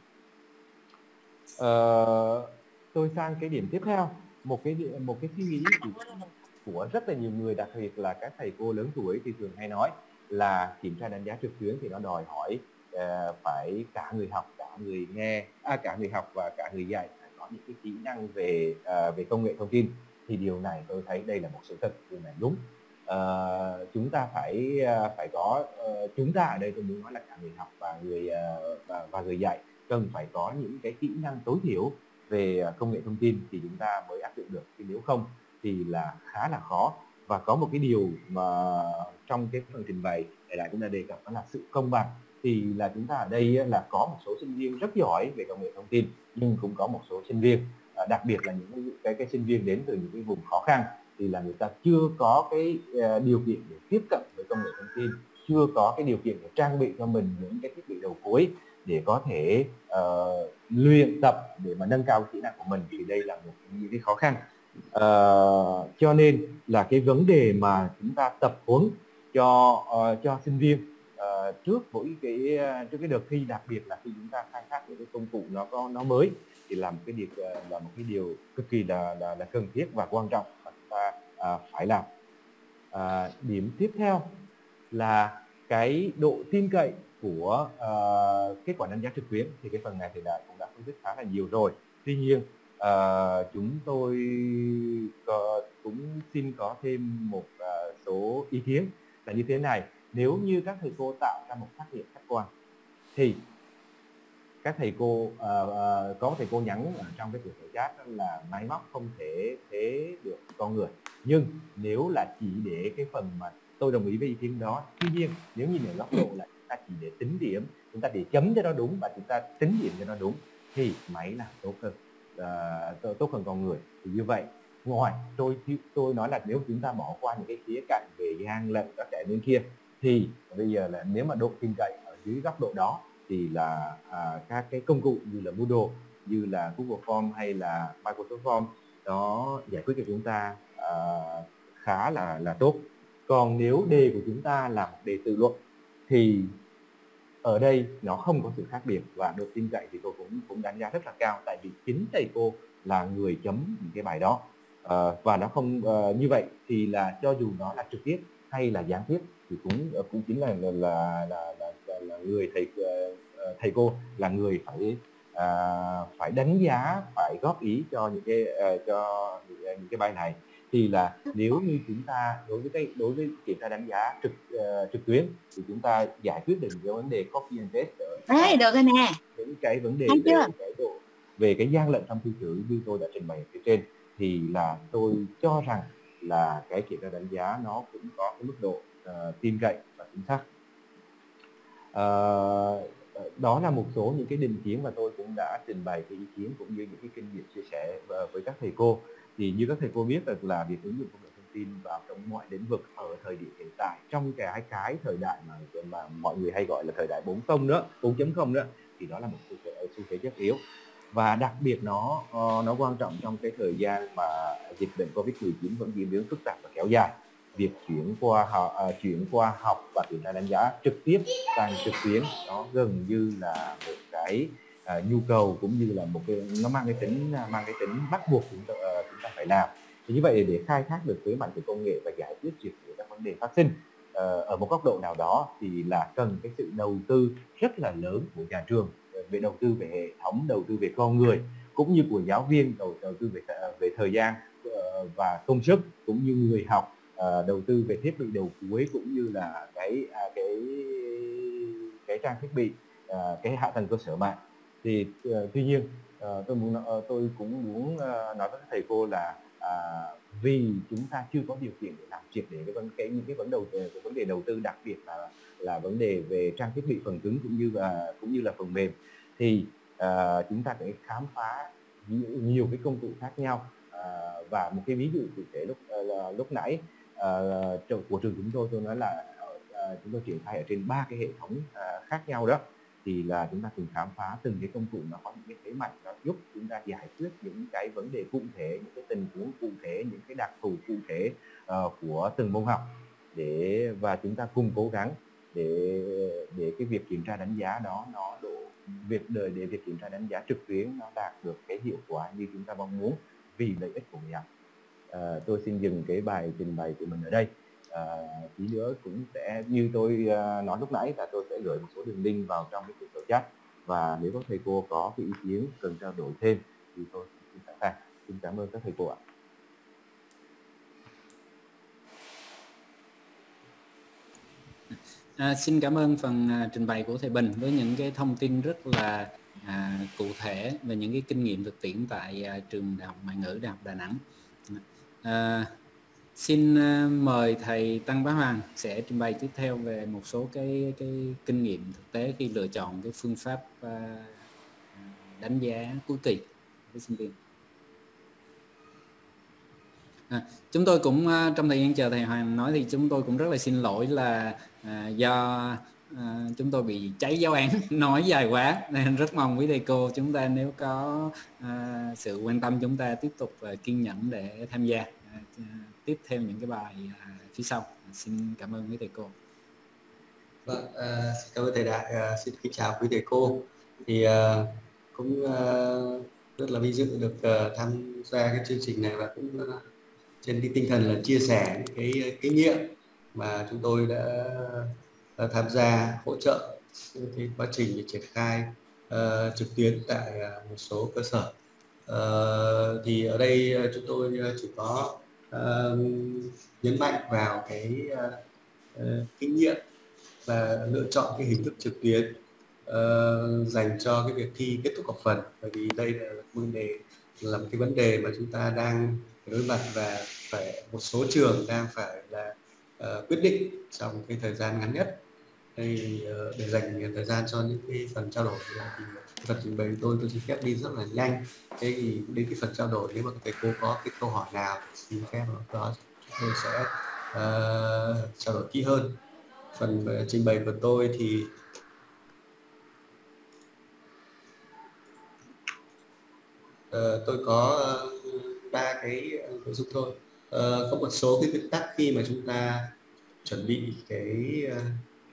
Uh, tôi sang cái điểm tiếp theo, một cái một cái suy nghĩ của, của rất là nhiều người, đặc biệt là các thầy cô lớn tuổi thì thường hay nói là kiểm tra đánh giá trực tuyến thì nó đòi hỏi uh, phải cả người học, cả người nghe, à, cả người học và cả người dạy phải có những cái kỹ năng về uh, về công nghệ thông tin. Thì điều này tôi thấy đây là một sự thật, điều này đúng. Uh, chúng ta phải uh, phải có uh, chúng ta ở đây tôi muốn nói là cả người học và người uh, và, và người dạy cần phải có những cái kỹ năng tối thiểu về công nghệ thông tin thì chúng ta mới áp dụng được, chứ nếu không thì là khá là khó. Và có một cái điều mà trong cái phần trình bày để lại chúng ta đề cập đó là sự công bằng. Thì là chúng ta ở đây là có một số sinh viên rất giỏi về công nghệ thông tin, nhưng cũng có một số sinh viên, đặc biệt là những cái, cái sinh viên đến từ những cái vùng khó khăn, thì là người ta chưa có cái uh, điều kiện để tiếp cận với công nghệ thông tin, chưa có cái điều kiện để trang bị cho mình những cái thiết bị đầu cuối để có thể uh, luyện tập để mà nâng cao kỹ năng của mình. Thì đây là một những cái khó khăn. Uh, cho nên là cái vấn đề mà chúng ta tập huấn cho uh, cho sinh viên uh, trước mỗi cái uh, trước cái đợt thi, đặc biệt là khi chúng ta khai thác những cái công cụ nó có nó mới, thì làm cái điều uh, là một cái điều cực kỳ là là, là cần thiết và quan trọng mà chúng ta uh, phải làm. Uh, điểm tiếp theo là cái độ tin cậy của uh, kết quả đánh giá trực tuyến. Thì cái phần này thì đã cũng đã phân tích khá là nhiều rồi. Tuy nhiên uh, chúng tôi có, cũng xin có thêm một uh, số ý kiến là như thế này. Nếu như các thầy cô tạo ra một trắc nghiệm khách quan thì các thầy cô uh, uh, có thầy cô nhắn ở trong cái cuộc chat là máy móc không thể thế được con người. Nhưng nếu là chỉ để cái phần mà tôi đồng ý với ý kiến đó, tuy nhiên nếu nhìn ở góc độ là chúng ta chỉ để tính điểm, chúng ta để chấm cho nó đúng và chúng ta tính điểm cho nó đúng thì máy là tốt hơn uh, tốt hơn con người. Thì như vậy ngoài tôi tôi nói là nếu chúng ta bỏ qua những cái khía cạnh về gian lận các cái bên kia, thì bây giờ là nếu mà độ tin cậy ở dưới góc độ đó thì là à, các cái công cụ như là Moodle, như là Google Form hay là Microsoft Form nó giải quyết cho chúng ta à, khá là là tốt. Còn nếu đề của chúng ta là một đề tự luận thì ở đây nó không có sự khác biệt, và độ tin cậy thì tôi cũng cũng đánh giá rất là cao, tại vì chính thầy cô là người chấm những cái bài đó. À, và nó không uh, như vậy thì là cho dù nó là trực tiếp hay là gián tiếp thì cũng cũng chính là là là, là, là, là người thầy uh, thầy cô là người phải uh, phải đánh giá, phải góp ý cho những cái uh, cho những cái bài này. Thì là nếu như chúng ta đối với cái đối với kiểm tra đánh giá trực uh, trực tuyến thì chúng ta giải quyết được cái vấn đề copy and paste Đấy, được rồi nè, những cái vấn đề thấy về chưa? cái độ về cái gian lận trong thi cử như tôi đã trình bày ở phía trên, thì là tôi cho rằng là cái kiểm tra đánh giá nó cũng có cái mức độ uh, tin cậy và chính xác. Uh, đó là một số những cái định kiến mà tôi cũng đã trình bày cái ý kiến cũng như những cái kinh nghiệm chia sẻ với các thầy cô. Thì như các thầy cô biết được là việc ứng dụng công nghệ thông tin vào trong mọi lĩnh vực ở thời điểm hiện tại, trong cái cái thời đại mà mà mọi người hay gọi là thời đại bốn không nữa, bốn chấm không nữa, thì đó là một xu thế, xu thế tất yếu. Và đặc biệt nó nó quan trọng trong cái thời gian mà dịch bệnh Covid mười chín vẫn diễn biến phức tạp và kéo dài. Việc chuyển qua học, uh, chuyển qua học và kiểm tra đánh giá trực tiếp sang trực tuyến nó gần như là một cái uh, nhu cầu, cũng như là một cái nó mang cái tính mang cái tính bắt buộc chúng ta, uh, chúng ta phải làm. Thì như vậy để khai thác được thế mạnh của công nghệ và giải quyết triệt để các vấn đề phát sinh uh, ở một góc độ nào đó thì là cần cái sự đầu tư rất là lớn của nhà trường, về đầu tư về hệ thống, đầu tư về con người, cũng như của giáo viên, đầu, đầu tư về về thời gian uh, và công sức, cũng như người học, uh, đầu tư về thiết bị đầu cuối, cũng như là cái uh, cái cái trang thiết bị, uh, cái hạ tầng cơ sở mạng. Thì uh, tuy nhiên uh, tôi muốn uh, tôi cũng muốn uh, nói với thầy cô là uh, vì chúng ta chưa có điều kiện để làm triệt để cái vấn cái những cái vấn đầu cái vấn đề đầu tư, đặc biệt là là vấn đề về trang thiết bị phần cứng cũng như là cũng như là phần mềm, thì uh, chúng ta phải khám phá nhiều, nhiều cái công cụ khác nhau. Uh, và một cái ví dụ cụ thể lúc uh, lúc nãy uh, của trường chúng tôi tôi nói là uh, chúng tôi triển khai ở trên ba cái hệ thống uh, khác nhau đó, thì là chúng ta cùng khám phá từng cái công cụ nó có những cái thế mạnh, nó giúp chúng ta giải quyết những cái vấn đề cụ thể, những cái tình huống cụ thể, những cái đặc thù cụ thể uh, của từng môn học, để và chúng ta cùng cố gắng để để cái việc kiểm tra đánh giá đó nó độ việc đời để việc kiểm tra đánh giá trực tuyến nó đạt được cái hiệu quả như chúng ta mong muốn vì lợi ích của người học. À, tôi xin dừng cái bài trình bày của mình ở đây. À, tí nữa cũng sẽ như tôi uh, nói lúc nãy là tôi sẽ gửi một số đường link vào trong cái cuộc chat, và nếu các thầy cô có cái ý kiến cần trao đổi thêm thì tôi xin sẵn sàng. Xin cảm ơn các thầy cô ạ. À, xin cảm ơn phần à, trình bày của thầy Bình với những cái thông tin rất là à, cụ thể về những cái kinh nghiệm thực tiễn tại à, trường Đại học Ngoại ngữ Đại học Đà Nẵng. À, xin à, mời thầy Tăng Bá Hoàng sẽ trình bày tiếp theo về một số cái cái kinh nghiệm thực tế khi lựa chọn cái phương pháp à, đánh giá cuối kỳ với sinh viên. À, chúng tôi cũng trong thời gian chờ thầy Hoàng nói thì chúng tôi cũng rất là xin lỗi là à, do à, chúng tôi bị cháy giáo án nói dài quá, nên rất mong quý thầy cô chúng ta nếu có à, sự quan tâm chúng ta tiếp tục à, kiên nhẫn để tham gia à, tiếp theo những cái bài à, phía sau. Xin cảm ơn quý thầy cô. Vâng, à, xin cảm ơn thầy Đại, à, xin kính chào quý thầy cô. Thì à, cũng à, rất là vinh dự được à, tham gia cái chương trình này, và cũng à, trên cái tinh thần là chia sẻ cái kinh nghiệm mà chúng tôi đã, đã tham gia hỗ trợ cái quá trình để triển khai uh, trực tuyến tại uh, một số cơ sở. Uh, thì ở đây uh, chúng tôi chỉ có uh, nhấn mạnh vào cái uh, uh, kinh nghiệm và lựa chọn cái hình thức trực tuyến uh, dành cho cái việc thi kết thúc học phần, bởi vì đây là vấn đề là một cái vấn đề mà chúng ta đang đối mặt, và phải một số trường đang phải là uh, quyết định trong cái thời gian ngắn nhất. Đây uh, để dành thời gian cho những cái phần trao đổi thì phần trình bày tôi tôi xin phép đi rất là nhanh. Thế thì đến cái phần trao đổi, nếu mà thầy cô có cái câu hỏi nào xin phép đó chúng tôi sẽ uh, trao đổi kỹ hơn. Phần uh, trình bày của tôi thì uh, tôi có ba uh, cái nội dung thôi. Uh, có một số cái nguyên tắc khi mà chúng ta chuẩn bị cái uh,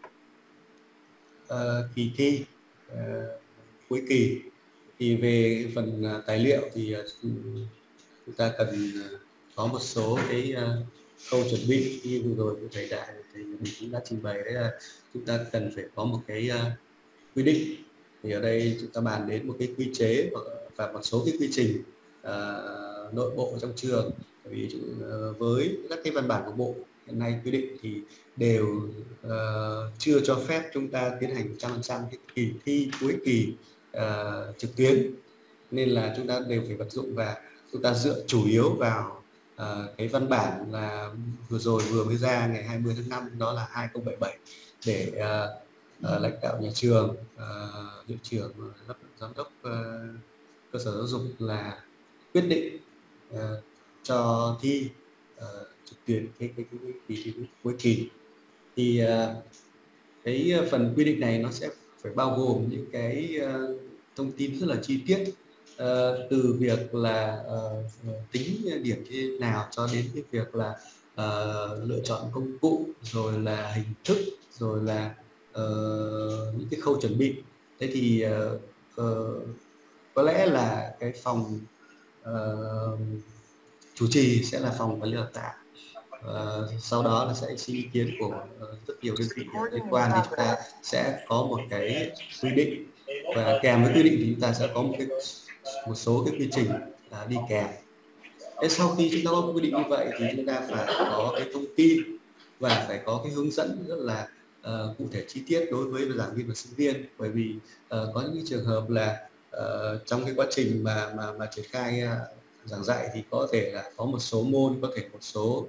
uh, kỳ thi uh, cuối kỳ. Thì về phần uh, tài liệu thì uh, chúng ta cần uh, có một số cái uh, câu chuẩn bị như vừa rồi của thầy Đại thì mình cũng đã trình bày, đấy là chúng ta cần phải có một cái uh, quy định. Thì ở đây chúng ta bàn đến một cái quy chế và một số cái quy trình uh, nội bộ trong trường. Bởi vì uh, với các cái văn bản của bộ hiện nay quy định thì đều uh, chưa cho phép chúng ta tiến hành một trăm phần trăm cái kỳ thi cuối kỳ uh, trực tuyến, nên là chúng ta đều phải vận dụng, và chúng ta dựa chủ yếu vào uh, cái văn bản là vừa rồi vừa mới ra ngày hai mươi tháng năm, đó là hai không bảy bảy, để uh, uh, lãnh đạo nhà trường, uh, hiệu trưởng, giám đốc uh, cơ sở giáo dục là quyết định uh, cho thi uh, trực tuyến cái cái cái kỳ thi cuối kỳ. Thì uh, cái phần quy định này nó sẽ phải bao gồm những cái uh, thông tin rất là chi tiết, uh, từ việc là uh, tính điểm như thế nào cho đến cái việc là uh, lựa chọn công cụ, rồi là hình thức, rồi là uh, những cái khâu chuẩn bị. Thế thì uh, uh, có lẽ là cái phòng uh, chủ trì sẽ là phòng quản lý đào tạo. Uh, sau đó là sẽ xin ý kiến của uh, rất nhiều đơn vị liên quan, thì chúng ta sẽ có một cái quy định, và kèm với quy định thì chúng ta sẽ có một cái một số cái quy trình uh, đi kèm. Thế sau khi chúng ta có một quy định như vậy thì chúng ta phải có cái thông tin và phải có cái hướng dẫn rất là uh, cụ thể chi tiết đối với giảng viên và sinh viên. Bởi vì uh, có những trường hợp là uh, trong cái quá trình mà mà mà triển khai uh, giảng dạy thì có thể là có một số môn, có thể một số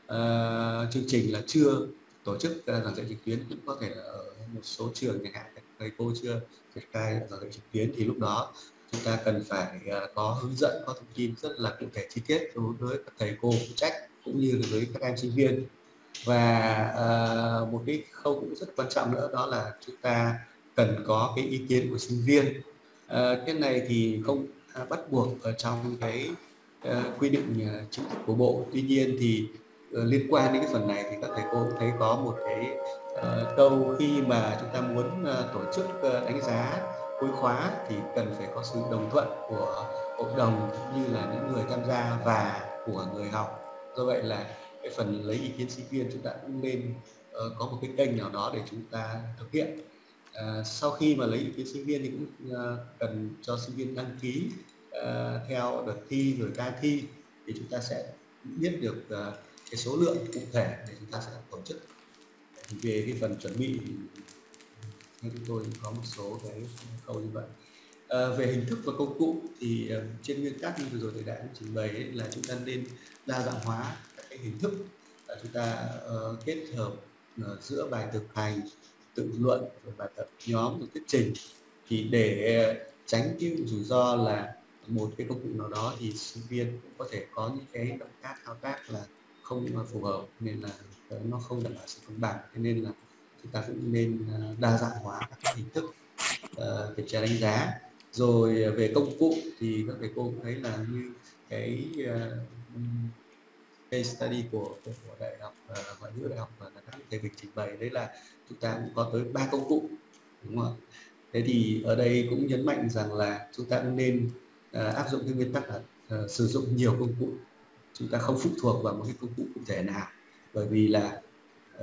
uh, chương trình là chưa tổ chức uh, giảng dạy trực tuyến, cũng có thể là ở một số trường chẳng hạn thầy cô chưa triển khai giảng dạy trực tuyến, thì lúc đó chúng ta cần phải uh, có hướng dẫn, có thông tin rất là cụ thể chi tiết đối với các thầy cô phụ trách cũng như với các em sinh viên. Và uh, một cái khâu cũng rất quan trọng nữa đó là chúng ta cần có cái ý kiến của sinh viên. Uh, cái này thì không uh, bắt buộc ở trong cái uh, quy định uh, chính thức của Bộ. Tuy nhiên thì uh, liên quan đến cái phần này thì các thầy cô cũng thấy có một cái uh, câu khi mà chúng ta muốn uh, tổ chức uh, đánh giá cuối khóa thì cần phải có sự đồng thuận của hội đồng cũng như là những người tham gia và của người học. Do vậy là cái phần lấy ý kiến sinh viên chúng ta cũng nên uh, có một cái kênh nào đó để chúng ta thực hiện. Uh, sau khi mà lấy ý kiến sinh viên thì cũng uh, cần cho sinh viên đăng ký uh, theo đợt thi rồi ca thi, thì chúng ta sẽ biết được uh, cái số lượng cụ thể để chúng ta sẽ tổ chức. Về cái phần chuẩn bị thì chúng tôi có một số cái câu như vậy. À, về hình thức và công cụ thì uh, trên nguyên tắc như vừa rồi thầy đã trình bày ấy, là chúng ta nên đa dạng hóa các cái hình thức. Uh, chúng ta uh, kết hợp uh, giữa bài thực hành, tự luận, rồi bài tập nhóm, rồi thuyết trình, thì để uh, tránh cái rủi ro là một cái công cụ nào đó thì sinh viên cũng có thể có những cái động tác thao tác là không phù hợp, nên là uh, nó không đảm bảo sự công bằng. Cho nên là chúng ta cũng nên uh, đa dạng hóa các hình thức uh, kiểm tra đánh giá. Rồi về công cụ thì các thầy cô cũng thấy là như cái uh, case study của, của, của đại học uh, ngoại ngữ đại học và các thầy Vịnh trình bày, đấy là chúng ta cũng có tới ba công cụ, đúng không ạ? Thế thì ở đây cũng nhấn mạnh rằng là chúng ta cũng nên uh, áp dụng cái nguyên tắc là uh, sử dụng nhiều công cụ, chúng ta không phụ thuộc vào một cái công cụ cụ thể nào, bởi vì là uh,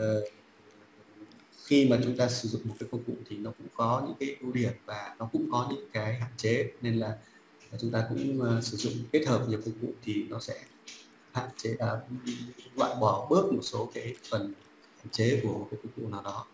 khi mà chúng ta sử dụng một cái công cụ thì nó cũng có những cái ưu điểm và nó cũng có những cái hạn chế, nên là chúng ta cũng uh, sử dụng kết hợp nhiều công cụ thì nó sẽ hạn chế, uh, loại bỏ bớt một số cái phần hạn chế của một cái công cụ nào đó.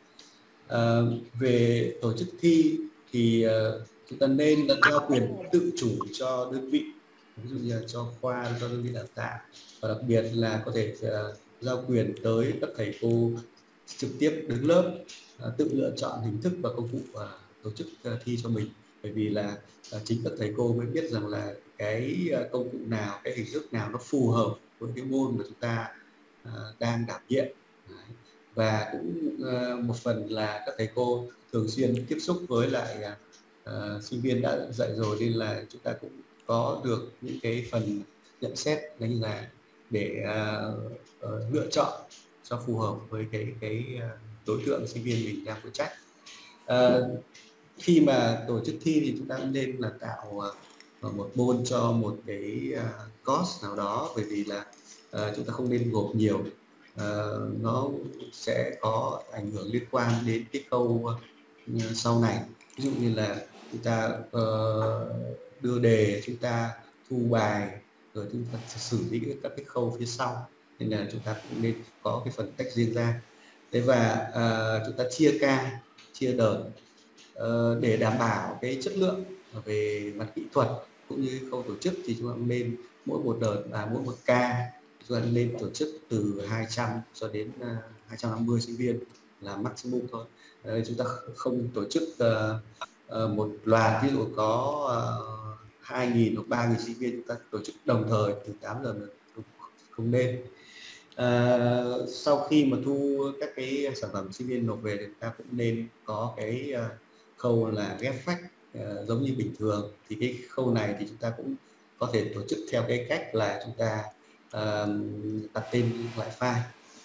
Uh, về tổ chức thi thì uh, chúng ta nên là giao quyền tự chủ cho đơn vị, ví dụ như là cho khoa, cho đơn vị đào tạo, và đặc biệt là có thể uh, giao quyền tới các thầy cô trực tiếp đứng lớp uh, tự lựa chọn hình thức và công cụ uh, tổ chức uh, thi cho mình, bởi vì là uh, chính các thầy cô mới biết rằng là cái uh, công cụ nào, cái hình thức nào nó phù hợp với cái môn mà chúng ta uh, đang đảm nhiệm. Đấy. Và cũng uh, một phần là các thầy cô thường xuyên tiếp xúc với lại uh, sinh viên đã dạy rồi, nên là chúng ta cũng có được những cái phần nhận xét đánh giá để uh, uh, lựa chọn cho phù hợp với cái cái đối tượng sinh viên mình đang phụ trách. À, khi mà tổ chức thi thì chúng ta cũng nên là tạo uh, một môn cho một cái uh, course nào đó, bởi vì là uh, chúng ta không nên gộp nhiều, uh, nó sẽ có ảnh hưởng liên quan đến cái khâu uh, sau này. Ví dụ như là chúng ta uh, đưa đề, chúng ta thu bài, rồi chúng ta xử lý các cái khâu phía sau, nên là chúng ta cũng nên có cái phần tách riêng ra. Thế và uh, chúng ta chia ca, chia đợt uh, để đảm bảo cái chất lượng về mặt kỹ thuật cũng như khâu tổ chức, thì chúng ta nên mỗi một đợt và mỗi một ca chúng ta nên tổ chức từ hai trăm cho đến uh, hai trăm năm mươi sinh viên là maximum thôi. Uh, chúng ta không tổ chức uh, uh, một loạt, ví dụ có uh, hai nghìn hoặc ba nghìn sinh viên chúng ta tổ chức đồng thời từ tám giờ không, không nên. À, sau khi mà thu các cái sản phẩm sinh viên nộp về thì chúng ta cũng nên có cái uh, khâu là ghép phách uh, giống như bình thường. Thì cái khâu này thì chúng ta cũng có thể tổ chức theo cái cách là chúng ta uh, đặt tên loại file.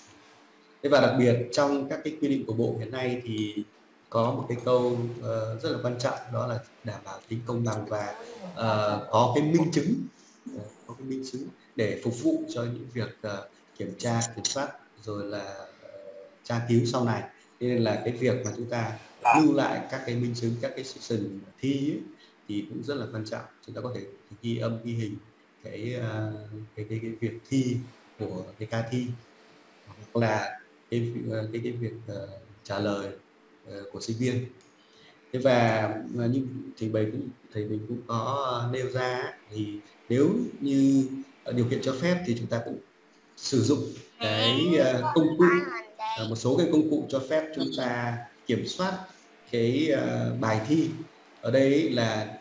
Thế và đặc biệt trong các cái quy định của Bộ hiện nay thì có một cái câu uh, rất là quan trọng, đó là đảm bảo tính công bằng và uh, có cái minh chứng, uh, có cái minh chứng để phục vụ cho những việc uh, kiểm tra, kiểm soát, rồi là uh, tra cứu sau này. Nên là cái việc mà chúng ta lưu lại các cái minh chứng, các cái section thi ấy, thì cũng rất là quan trọng. Chúng ta có thể ghi âm, ghi hình cái uh, cái, cái cái việc thi của cái ca thi, hoặc là cái cái cái việc uh, trả lời uh, của sinh viên. Thế và như thầy Bình cũng thầy Bình cũng có nêu ra thì nếu như điều kiện cho phép thì chúng ta cũng sử dụng cái công cụ, một số cái công cụ cho phép chúng ta kiểm soát cái bài thi. Ở đây là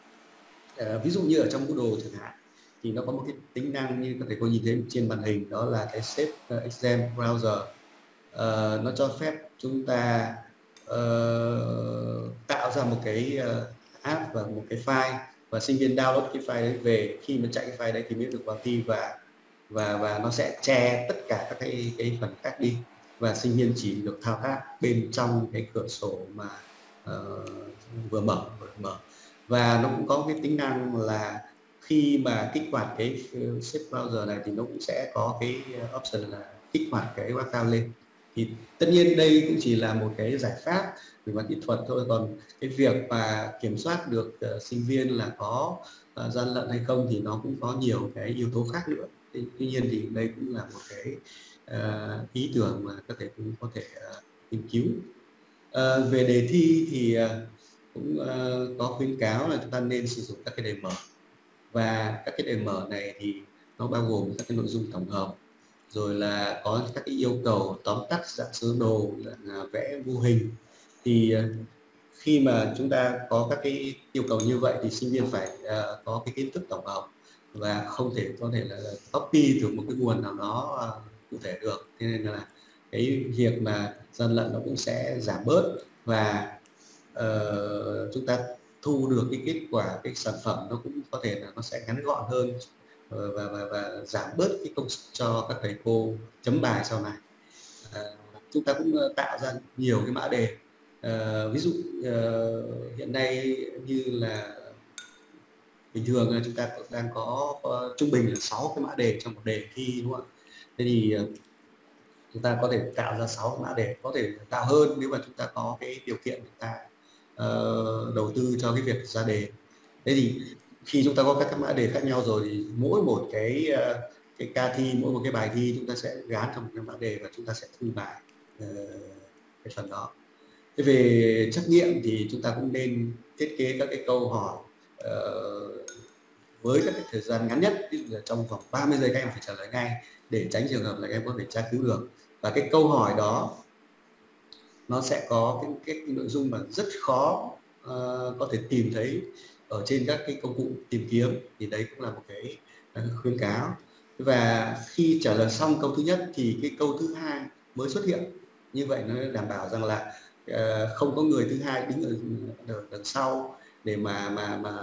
ví dụ như ở trong Moodle chẳng hạn thì nó có một cái tính năng như các thầy cô nhìn thấy trên màn hình, đó là cái Save Exam Browser. Uh, nó cho phép chúng ta uh, tạo ra một cái uh, app và một cái file, và sinh viên download cái file đấy về. Khi mà chạy cái file đấy thì mới được vào thi, và và và nó sẽ che tất cả các cái cái phần khác đi, và sinh viên chỉ được thao tác bên trong cái cửa sổ mà uh, vừa mở vừa mở. Và nó cũng có cái tính năng là khi mà kích hoạt cái Save Browser này thì nó cũng sẽ có cái option là kích hoạt cái webcam lên. Thì tất nhiên đây cũng chỉ là một cái giải pháp về mặt kỹ thuật thôi, còn cái việc mà kiểm soát được uh, sinh viên là có uh, gian lận hay không thì nó cũng có nhiều cái yếu tố khác nữa. Tuy, tuy nhiên thì đây cũng là một cái uh, ý tưởng mà các thầy cũng có thể uh, nghiên cứu. Uh, về đề thi thì uh, cũng uh, có khuyến cáo là chúng ta nên sử dụng các cái đề mở, và các cái đề mở này thì nó bao gồm các cái nội dung tổng hợp, rồi là có các cái yêu cầu tóm tắt dạng sơ đồ, là vẽ mô hình. Thì khi mà chúng ta có các cái yêu cầu như vậy thì sinh viên phải uh, có cái kiến thức tổng hợp và không thể có thể là copy từ một cái nguồn nào đó uh, cụ thể được. Thế nên là cái việc mà gian lận nó cũng sẽ giảm bớt, và uh, chúng ta thu được cái kết quả, cái sản phẩm nó cũng có thể là nó sẽ ngắn gọn hơn, và, và, và giảm bớt cái công sức cho các thầy cô chấm bài sau này. À, chúng ta cũng tạo ra nhiều cái mã đề. À, ví dụ à, hiện nay như là bình thường là chúng ta đang có uh, trung bình là sáu cái mã đề trong một đề thi, đúng không ạ? Thế thì uh, chúng ta có thể tạo ra sáu mã đề, có thể tạo hơn nếu mà chúng ta có cái điều kiện chúng ta uh, đầu tư cho cái việc ra đề. Thế thì khi chúng ta có các cái mã đề khác nhau rồi thì mỗi một cái cái ca thi, mỗi một cái bài thi chúng ta sẽ gán trong một cái mã đề và chúng ta sẽ thu bài uh, cái phần đó. Thế về trắc nghiệm thì chúng ta cũng nên thiết kế các cái câu hỏi uh, với các cái thời gian ngắn nhất, ví dụ là trong vòng ba mươi giây các em phải trả lời ngay, để tránh trường hợp là các em có thể tra cứu được. Và cái câu hỏi đó nó sẽ có cái, cái, cái nội dung mà rất khó uh, có thể tìm thấy ở trên các cái công cụ tìm kiếm, thì đấy cũng là một cái uh, khuyến cáo. Và khi trả lời xong câu thứ nhất thì cái câu thứ hai mới xuất hiện, như vậy nó đảm bảo rằng là uh, không có người thứ hai đứng ở, ở đằng sau để mà mà mà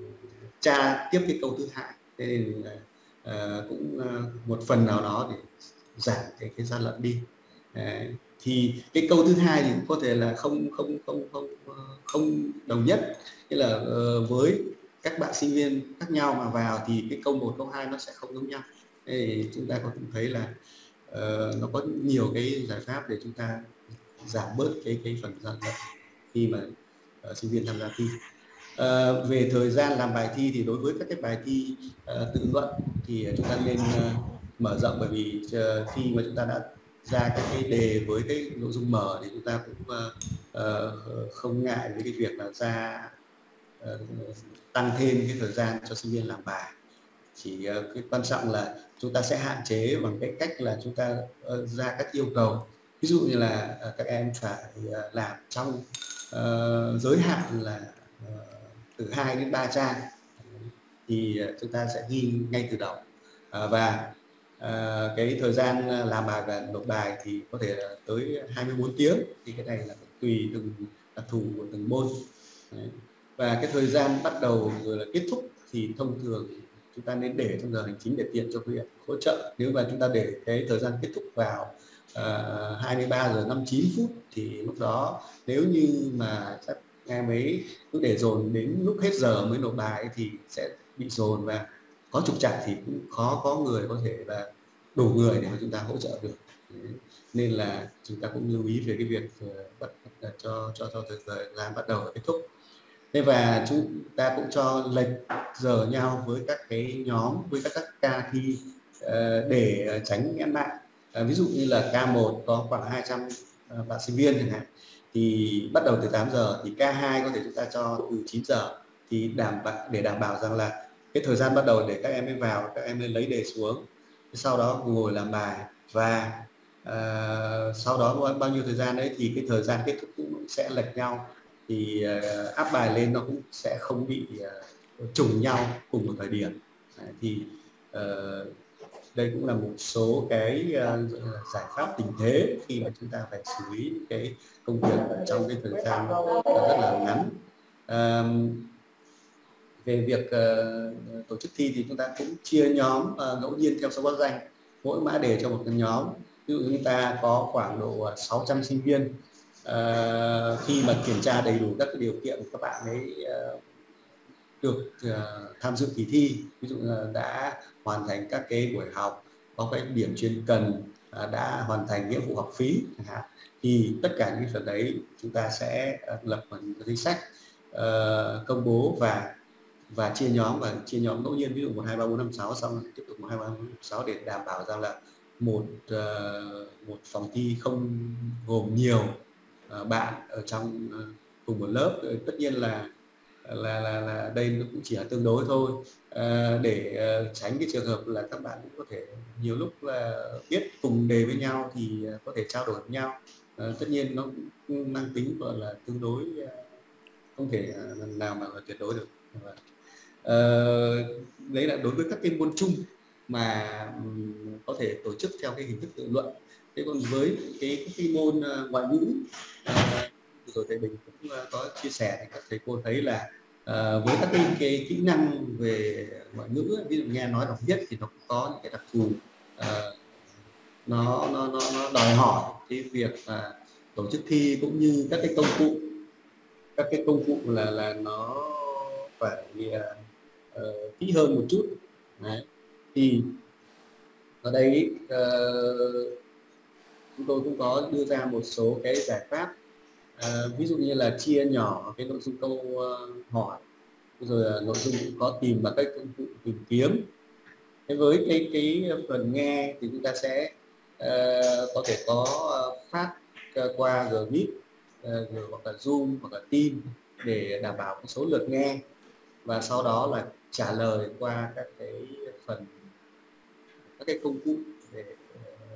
tra tiếp cái câu thứ hai. Thế nên là uh, cũng uh, một phần nào đó để giảm cái cái gian lận đi. Uh, thì cái câu thứ hai thì cũng có thể là không không không không không đồng nhất, nghĩa là uh, với các bạn sinh viên khác nhau mà vào thì cái câu một câu hai nó sẽ không giống nhau. Thế thì chúng ta có thể thấy là uh, nó có nhiều cái giải pháp để chúng ta giảm bớt cái cái phần gian lận khi mà uh, sinh viên tham gia thi. Uh, về thời gian làm bài thi thì đối với các cái bài thi uh, tự luận thì chúng ta nên uh, mở rộng, bởi vì uh, khi mà chúng ta đã ra các cái đề với cái nội dung mở thì chúng ta cũng uh, uh, không ngại với cái việc là ra uh, tăng thêm cái thời gian cho sinh viên làm bài. Chỉ uh, cái quan trọng là chúng ta sẽ hạn chế bằng cái cách là chúng ta uh, ra các yêu cầu, ví dụ như là uh, các em phải uh, làm trong uh, giới hạn là uh, từ hai đến ba trang, thì uh, chúng ta sẽ ghi ngay từ đầu. Uh, và À, cái thời gian làm bài và nộp bài thì có thể là tới hai mươi bốn tiếng, thì cái này là tùy từng đặc thù của từng môn. Đấy. Và cái thời gian bắt đầu rồi là kết thúc thì thông thường chúng ta nên để trong giờ hành chính để tiện cho việc hỗ trợ. Nếu mà chúng ta để cái thời gian kết thúc vào uh, hai mươi ba giờ năm mươi chín phút thì lúc đó nếu như mà các em ấy cứ để dồn đến lúc hết giờ mới nộp bài thì sẽ bị dồn, và có trục trặc thì cũng khó có người có thể là đủ người để mà chúng ta hỗ trợ được. Đấy. Nên là chúng ta cũng lưu ý về cái việc uh, bắt cho cho cho thời gian bắt đầu và kết thúc. Thế và chúng ta cũng cho lệch giờ nhau với các cái nhóm, với các các ca thi uh, để tránh nghẽn mạng. Uh, ví dụ như là ca một có khoảng hai trăm uh, bạn sinh viên chẳng hạn, thì bắt đầu từ tám giờ, thì ca hai có thể chúng ta cho từ chín giờ, thì đảm bảo để đảm bảo rằng là cái thời gian bắt đầu để các em ấy vào, các em ấy lấy đề xuống, sau đó ngồi làm bài, và uh, sau đó bao nhiêu thời gian đấy thì cái thời gian kết thúc cũng sẽ lệch nhau, thì uh, áp bài lên nó cũng sẽ không bị uh, trùng nhau cùng một thời điểm. Đấy, thì uh, đây cũng là một số cái uh, giải pháp tình thế khi mà chúng ta phải xử lý cái công việc trong cái thời gian rất là ngắn. Uh, về việc uh, tổ chức thi thì chúng ta cũng chia nhóm uh, ngẫu nhiên theo số báo danh, mỗi mã đề cho một cái nhóm. Ví dụ chúng ta có khoảng độ sáu trăm sinh viên, uh, khi mà kiểm tra đầy đủ các cái điều kiện các bạn ấy uh, được uh, tham dự kỳ thi, ví dụ là đã hoàn thành các cái buổi học, có cái điểm chuyên cần, uh, đã hoàn thành nghĩa vụ học phí chẳng hạn, thì tất cả những phần đấy chúng ta sẽ uh, lập một danh sách uh, công bố và và chia nhóm, và chia nhóm ngẫu nhiên, ví dụ một hai ba bốn năm sáu, xong tiếp tục một hai ba bốn năm sáu, để đảm bảo rằng là một uh, một phòng thi không gồm nhiều uh, bạn ở trong uh, cùng một lớp. Tất nhiên là là là, là đây nó cũng chỉ là tương đối thôi, uh, để uh, tránh cái trường hợp là các bạn cũng có thể nhiều lúc là biết cùng đề với nhau thì uh, có thể trao đổi với nhau. Uh, tất nhiên nó cũng mang tính gọi là tương đối, uh, không thể uh, nào mà tuyệt đối được. Uh, đấy là đối với các cái môn chung mà um, có thể tổ chức theo cái hình thức tự luận. Thế còn với cái, cái, cái môn uh, ngoại ngữ, uh, rồi thầy Bình cũng uh, có chia sẻ, thì các thầy cô thấy là uh, với các cái, cái kỹ năng về ngoại ngữ, ví dụ nghe nói đọc viết, thì nó cũng có những cái đặc thù, uh, nó, nó nó nó đòi hỏi cái việc uh, tổ chức thi, cũng như các cái công cụ các cái công cụ là là nó phải uh, uh, kỹ hơn một chút. Đấy. Thì ở đây uh, chúng tôi cũng có đưa ra một số cái giải pháp, uh, ví dụ như là chia nhỏ cái nội dung câu uh, hỏi, rồi uh, nội dung cũng có tìm bằng cách công cụ tìm kiếm. Thế với cái cái phần nghe thì chúng ta sẽ uh, có thể có uh, phát uh, qua Gmeet, uh, hoặc là Zoom, hoặc là Teams, để đảm bảo cái số lượt nghe, và sau đó là trả lời qua các cái phần các cái công cụ để uh,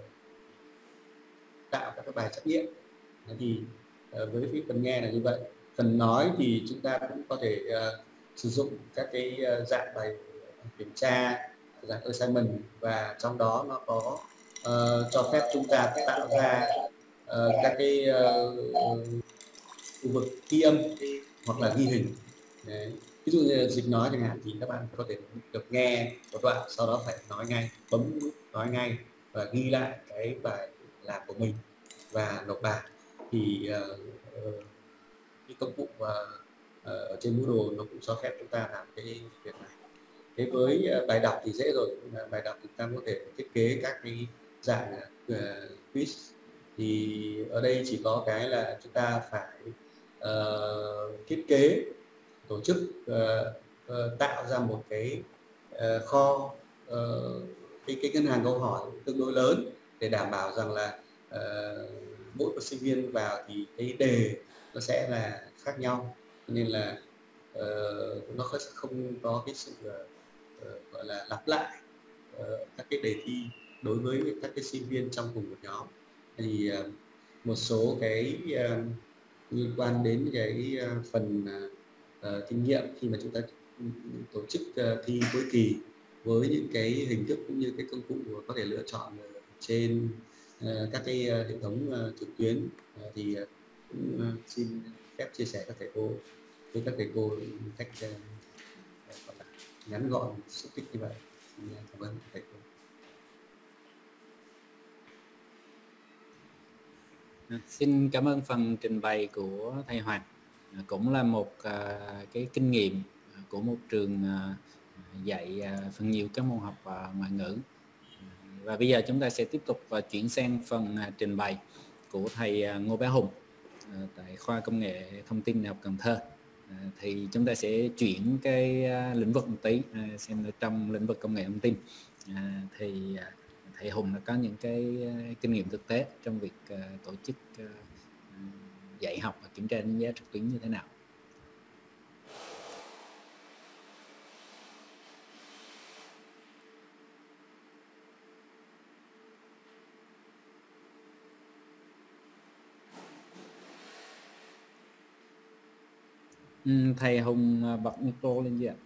tạo các cái bài trắc nghiệm. Thì uh, với cái phần nghe là như vậy. Phần nói thì chúng ta cũng có thể uh, sử dụng các cái uh, dạng bài kiểm tra, dạng assignment, và trong đó nó có uh, cho phép chúng ta tạo ra uh, các cái uh, khu vực ghi âm hoặc là ghi hình. Đấy. Ví dụ như là dịch nói chẳng hạn, thì các bạn có thể được nghe một đoạn, sau đó phải nói ngay, bấm nút nói ngay và ghi lại cái bài làm của mình và nộp bài. Thì uh, cái công cụ uh, ở trên Moodle nó cũng cho phép chúng ta làm cái việc này. Thế với uh, bài đọc thì dễ rồi. Bài đọc chúng ta có thể thiết kế các cái dạng uh, quiz. Thì ở đây chỉ có cái là chúng ta phải uh, thiết kế, tổ chức, uh, uh, tạo ra một cái uh, kho, uh, cái, cái ngân hàng câu hỏi tương đối lớn, để đảm bảo rằng là uh, mỗi một sinh viên vào thì cái đề nó sẽ là khác nhau, nên là uh, nó sẽ không có cái sự uh, gọi là lặp lại uh, các cái đề thi đối với các cái sinh viên trong cùng một nhóm. Thì uh, một số cái uh, liên quan đến cái uh, phần uh, kinh nghiệm khi mà chúng ta tổ chức uh, thi cuối kỳ, với những cái hình thức cũng như cái công cụ có thể lựa chọn trên uh, các cái uh, hệ thống uh, trực tuyến, uh, thì uh, cũng uh, xin phép chia sẻ các thầy cô với các thầy cô cách uh, ngắn gọn, xúc tích như vậy. Cảm ơn thầy cô. Xin cảm ơn phần trình bày của thầy Hoàng, cũng là một uh, cái kinh nghiệm của một trường uh, dạy uh, phần nhiều các môn học uh, ngoại ngữ. Và bây giờ chúng ta sẽ tiếp tục uh, chuyển sang phần uh, trình bày của thầy uh, Ngô Bá Hùng uh, tại khoa Công nghệ Thông tin Đại học Cần Thơ. Uh, thì chúng ta sẽ chuyển cái uh, lĩnh vực một tí, uh, xem ở trong lĩnh vực công nghệ thông tin uh, thì uh, thầy Hùng đã có những cái uh, kinh nghiệm thực tế trong việc uh, tổ chức uh, dạy học và kiểm tra đánh giá trực tuyến như thế nào. Ừ, thầy Hùng bật micro lên chưa ạ?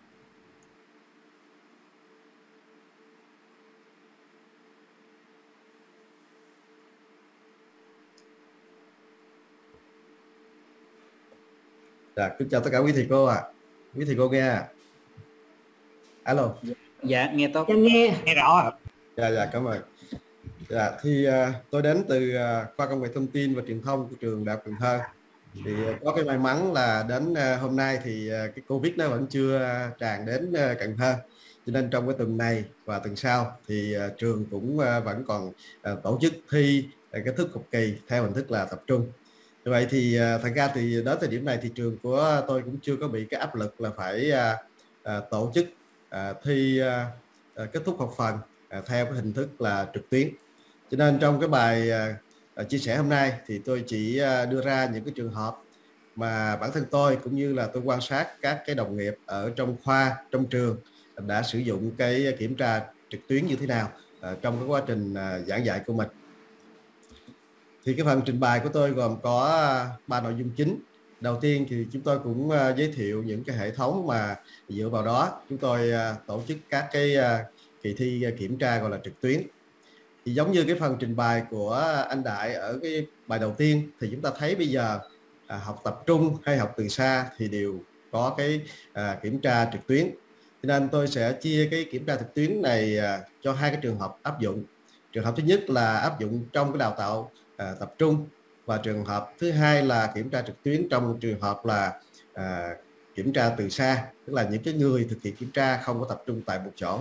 Dạ, kính chào tất cả quý thầy cô ạ. À. Quý thầy cô nghe à? Alo. Dạ, dạ nghe tốt. Dạ, nghe nghe rõ ạ. Dạ dạ cảm ơn. Dạ thì uh, tôi đến từ uh, khoa công nghệ thông tin và truyền thông của trường Đại học Cần Thơ. Thì uh, có cái may mắn là đến uh, hôm nay thì uh, cái Covid nó vẫn chưa uh, tràn đến uh, Cần Thơ. Cho nên trong cái tuần này và tuần sau thì uh, trường cũng uh, vẫn còn uh, tổ chức thi uh, kết thúc học kỳ theo hình thức là tập trung. Như vậy thì uh, thật ra thì đến thời điểm này thì trường của tôi cũng chưa có bị cái áp lực là phải uh, uh, tổ chức uh, thi uh, uh, kết thúc học phần uh, theo cái hình thức là trực tuyến. Cho nên trong cái bài uh, chia sẻ hôm nay thì tôi chỉ uh, đưa ra những cái trường hợp mà bản thân tôi cũng như là tôi quan sát các cái đồng nghiệp ở trong khoa, trong trường đã sử dụng cái kiểm tra trực tuyến như thế nào uh, trong cái quá trình uh, giảng dạy của mình. Thì cái phần trình bày của tôi gồm có ba nội dung chính. Đầu tiên thì chúng tôi cũng uh, giới thiệu những cái hệ thống mà dựa vào đó chúng tôi uh, tổ chức các cái uh, kỳ thi uh, kiểm tra gọi là trực tuyến. Thì giống như cái phần trình bày của anh Đại ở cái bài đầu tiên thì chúng ta thấy bây giờ uh, học tập trung hay học từ xa thì đều có cái uh, kiểm tra trực tuyến. Cho nên tôi sẽ chia cái kiểm tra trực tuyến này uh, cho hai cái trường hợp áp dụng. Trường hợp thứ nhất là áp dụng trong cái đào tạo À, tập trung, và trường hợp thứ hai là kiểm tra trực tuyến trong trường hợp là à, kiểm tra từ xa, tức là những cái người thực hiện kiểm tra không có tập trung tại một chỗ.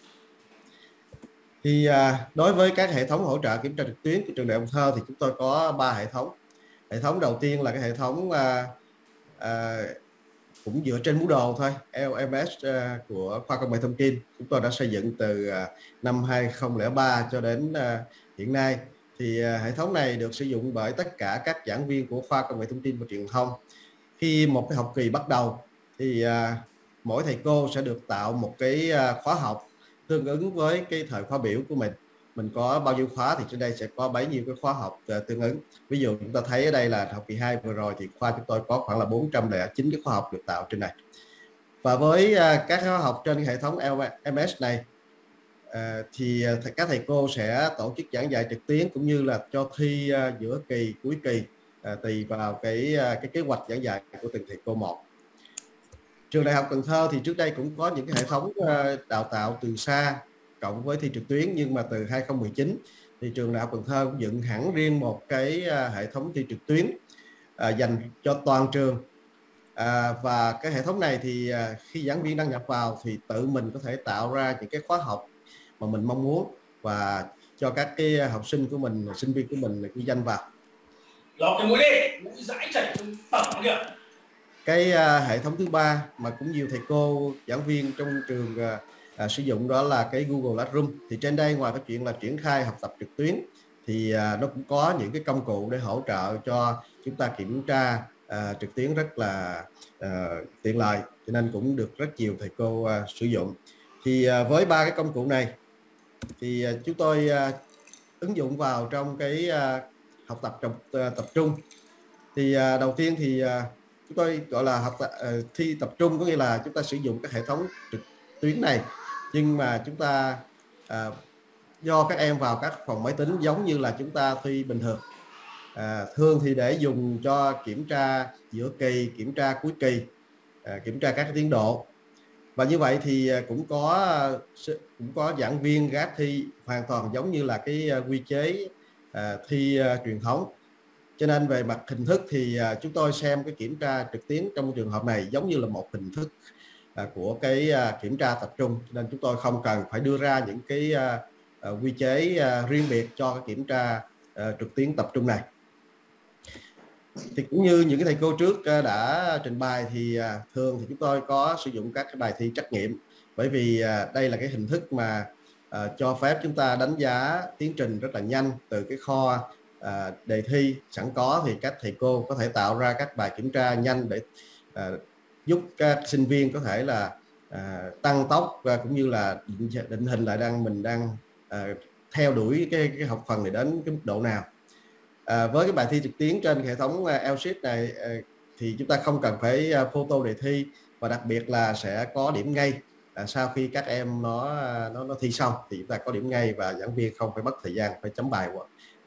Thì à, đối với các hệ thống hỗ trợ kiểm tra trực tuyến của trường Đại học Cần Thơ thì chúng tôi có ba hệ thống. Hệ thống đầu tiên là cái hệ thống à, à, cũng dựa trên Moodle thôi, L M S à, của khoa công nghệ thông tin. Chúng tôi đã xây dựng từ à, năm hai không không ba cho đến à, hiện nay. Thì uh, hệ thống này được sử dụng bởi tất cả các giảng viên của khoa công nghệ thông tin và truyền thông. Khi một cái học kỳ bắt đầu thì uh, mỗi thầy cô sẽ được tạo một cái uh, khóa học tương ứng với cái thời khóa biểu của mình. Mình có bao nhiêu khóa thì trên đây sẽ có bấy nhiêu cái khóa học uh, tương ứng. Ví dụ chúng ta thấy ở đây là học kỳ hai vừa rồi thì khoa chúng tôi có khoảng là bốn trăm lẻ chín cái khóa học được tạo trên này. Và với uh, các khóa học trên hệ thống L M S này À, thì các thầy cô sẽ tổ chức giảng dạy trực tuyến cũng như là cho thi uh, giữa kỳ, cuối kỳ uh, tùy vào cái uh, cái kế hoạch giảng dạy của từng thầy cô một. Trường Đại học Cần Thơ thì trước đây cũng có những cái hệ thống uh, đào tạo từ xa cộng với thi trực tuyến, nhưng mà từ hai không một chín thì trường Đại học Cần Thơ cũng dựng hẳn riêng một cái uh, hệ thống thi trực tuyến uh, dành cho toàn trường. À, và cái hệ thống này thì uh, khi giảng viên đăng nhập vào thì tự mình có thể tạo ra những cái khóa học mà mình mong muốn và cho các cái học sinh của mình, sinh viên của mình ghi danh vào. Lọc cái mũi đi, mũi dãi chảy trong tầm kìa. Cái uh, hệ thống thứ ba mà cũng nhiều thầy cô, giảng viên trong trường uh, uh, sử dụng đó là cái Google Classroom. Thì trên đây ngoài cái chuyện là triển khai học tập trực tuyến thì uh, nó cũng có những cái công cụ để hỗ trợ cho chúng ta kiểm tra uh, trực tuyến rất là uh, tiện lợi, cho nên cũng được rất nhiều thầy cô uh, sử dụng. Thì uh, với ba cái công cụ này thì uh, chúng tôi uh, ứng dụng vào trong cái uh, học tập trong uh, tập trung. Thì uh, đầu tiên thì uh, chúng tôi gọi là học uh, thi tập trung, có nghĩa là chúng ta sử dụng các hệ thống trực tuyến này, nhưng mà chúng ta uh, do các em vào các phòng máy tính giống như là chúng ta thi bình thường. À, thường thì để dùng cho kiểm tra giữa kỳ, kiểm tra cuối kỳ, à, kiểm tra các tiến độ. Và như vậy thì cũng có cũng có giảng viên gác thi hoàn toàn giống như là cái quy chế à, thi à, truyền thống. Cho nên về mặt hình thức thì à, chúng tôi xem cái kiểm tra trực tuyến trong trường hợp này giống như là một hình thức à, của cái à, kiểm tra tập trung, nên chúng tôi không cần phải đưa ra những cái à, à, quy chế à, riêng biệt cho cái kiểm tra à, trực tuyến tập trung này. Thì cũng như những cái thầy cô trước đã trình bày thì thường thì chúng tôi có sử dụng các cái bài thi trắc nghiệm, bởi vì đây là cái hình thức mà uh, cho phép chúng ta đánh giá tiến trình rất là nhanh từ cái kho uh, à, đề thi sẵn có thì các thầy cô có thể tạo ra các bài kiểm tra nhanh để à, giúp các sinh viên có thể là à, tăng tốc và cũng như là định, định hình lại đang mình đang à, theo đuổi cái, cái học phần này đến cái mức độ nào. À, với cái bài thi trực tuyến trên hệ thống uh, lờ xít này uh, thì chúng ta không cần phải uh, photo đề thi, và đặc biệt là sẽ có điểm ngay uh, sau khi các em nó uh, nó nó thi xong thì chúng ta có điểm ngay và giảng viên không phải mất thời gian phải chấm bài.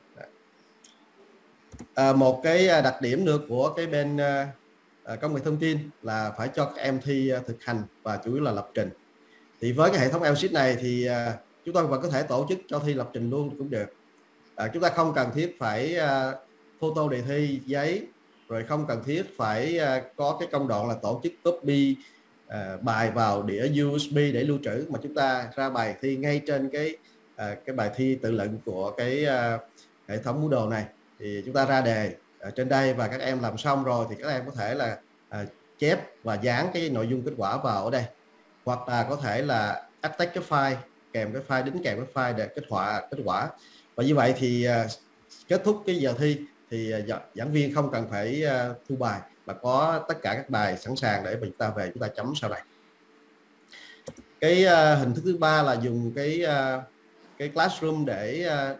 À, một cái đặc điểm nữa của cái bên uh, công nghệ thông tin là phải cho các em thi uh, thực hành và chủ yếu là lập trình. Thì với cái hệ thống lờ xít này thì uh, chúng tôi vẫn có thể tổ chức cho thi lập trình luôn cũng được. À, chúng ta không cần thiết phải uh, photo đề thi giấy, rồi không cần thiết phải uh, có cái công đoạn là tổ chức copy uh, bài vào đĩa u ét bê để lưu trữ, mà chúng ta ra bài thi ngay trên cái uh, cái bài thi tự luận của cái uh, hệ thống Moodle này. Thì chúng ta ra đề ở trên đây và các em làm xong rồi thì các em có thể là uh, chép và dán cái nội dung kết quả vào ở đây, hoặc là có thể là attach cái file kèm cái file đính kèm cái file để kết quả kết quả và như vậy thì uh, kết thúc cái giờ thi thì uh, giảng viên không cần phải uh, thu bài, mà có tất cả các bài sẵn sàng để chúng ta về chúng ta chấm sau này. Cái uh, hình thức thứ ba là dùng cái uh, cái classroom để uh,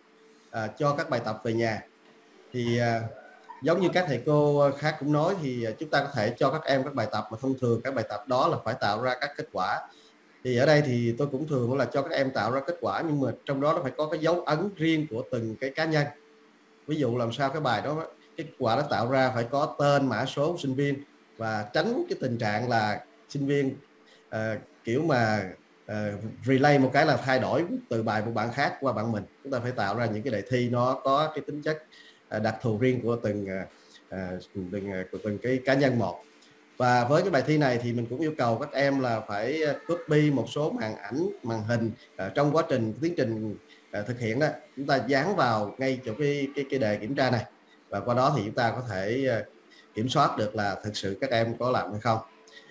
uh, cho các bài tập về nhà. Thì uh, giống như các thầy cô khác cũng nói thì uh, chúng ta có thể cho các em các bài tập, mà thông thường các bài tập đó là phải tạo ra các kết quả. Thì ở đây thì tôi cũng thường là cho các em tạo ra kết quả, nhưng mà trong đó nó phải có cái dấu ấn riêng của từng cái cá nhân. Ví dụ làm sao cái bài đó kết quả nó tạo ra phải có tên, mã số của sinh viên, và tránh cái tình trạng là sinh viên uh, kiểu mà uh, relay một cái là thay đổi từ bài một bạn khác qua bạn mình. Chúng ta phải tạo ra những cái đề thi nó có cái tính chất uh, đặc thù riêng của từng uh, từng, uh, của từng cái cá nhân một. Và với cái bài thi này thì mình cũng yêu cầu các em là phải copy một số màn ảnh, màn hình uh, trong quá trình tiến trình uh, thực hiện đó, chúng ta dán vào ngay chỗ cái cái cái đề kiểm tra này, và qua đó thì chúng ta có thể uh, kiểm soát được là thực sự các em có làm hay không.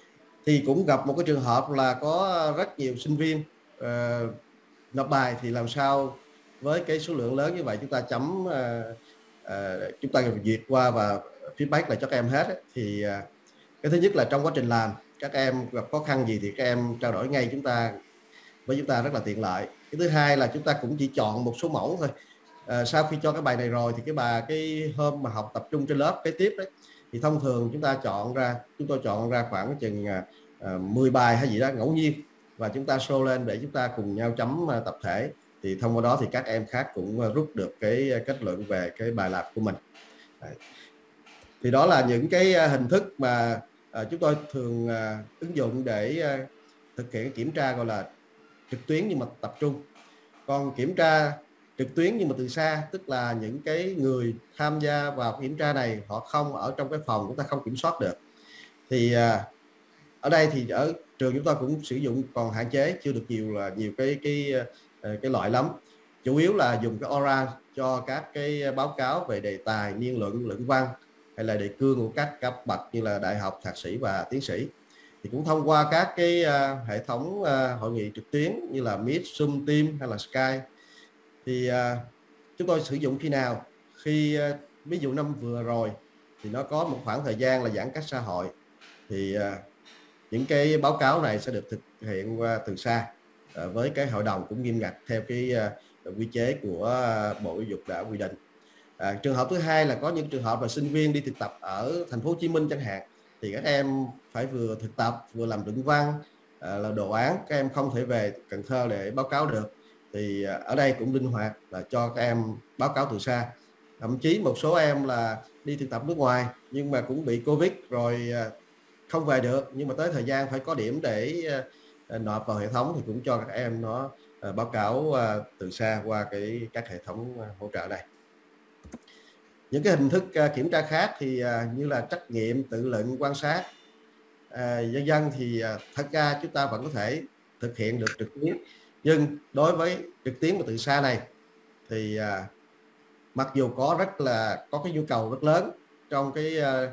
Thì cũng gặp một cái trường hợp là có rất nhiều sinh viên uh, nộp bài, thì làm sao với cái số lượng lớn như vậy chúng ta chấm uh, uh, chúng ta duyệt qua và feedback lại cho các em hết ấy. Thì uh, cái thứ nhất là trong quá trình làm các em gặp khó khăn gì thì các em trao đổi ngay chúng ta với chúng ta rất là tiện lợi. Cái thứ hai là chúng ta cũng chỉ chọn một số mẫu thôi. À, sau khi cho cái bài này rồi thì cái bài cái hôm mà học tập trung trên lớp cái tiếp đấy thì thông thường chúng ta chọn ra chúng tôi chọn ra khoảng chừng uh, mười bài hay gì đó ngẫu nhiên, và chúng ta show lên để chúng ta cùng nhau chấm uh, tập thể. Thì thông qua đó thì các em khác cũng uh, rút được cái kết luận về cái bài làm của mình. Đấy. Thì đó là những cái uh, hình thức mà uh, chúng tôi thường uh, ứng dụng để uh, thực hiện kiểm tra gọi là trực tuyến nhưng mà tập trung. Còn kiểm tra trực tuyến nhưng mà từ xa, tức là những cái người tham gia vào kiểm tra này họ không ở trong cái phòng, chúng ta không kiểm soát được. Thì uh, ở đây thì ở trường chúng ta cũng sử dụng còn hạn chế, chưa được nhiều là nhiều cái cái uh, cái loại lắm. Chủ yếu là dùng cái oral cho các cái báo cáo về đề tài, niên luận, luận văn hay là đề cương của các cấp bậc như là đại học, thạc sĩ và tiến sĩ. Thì cũng thông qua các cái uh, hệ thống uh, hội nghị trực tuyến như là Meet, Zoom, Teams hay là Skype. Thì uh, chúng tôi sử dụng khi nào? Khi uh, ví dụ năm vừa rồi thì nó có một khoảng thời gian là giãn cách xã hội, thì uh, những cái báo cáo này sẽ được thực hiện uh, từ xa uh, với cái hội đồng cũng nghiêm ngặt theo cái uh, quy chế của uh, Bộ Giáo dục đã quy định. À, trường hợp thứ hai là có những trường hợp là sinh viên đi thực tập ở thành phố Hồ Chí Minh chẳng hạn, thì các em phải vừa thực tập vừa làm luận văn, à, là đồ án, các em không thể về Cần Thơ để báo cáo được. Thì à, ở đây cũng linh hoạt là cho các em báo cáo từ xa. Thậm chí một số em là đi thực tập nước ngoài nhưng mà cũng bị Covid rồi à, không về được, nhưng mà tới thời gian phải có điểm để à, nộp vào hệ thống thì cũng cho các em nó à, báo cáo à, từ xa qua cái các hệ thống à, hỗ trợ này. Những cái hình thức uh, kiểm tra khác thì uh, như là trắc nghiệm, tự luận, quan sát, uh, dân dân thì uh, thật ra chúng ta vẫn có thể thực hiện được trực tuyến. Nhưng đối với trực tuyến và từ xa này thì uh, mặc dù có rất là có cái nhu cầu rất lớn trong cái uh,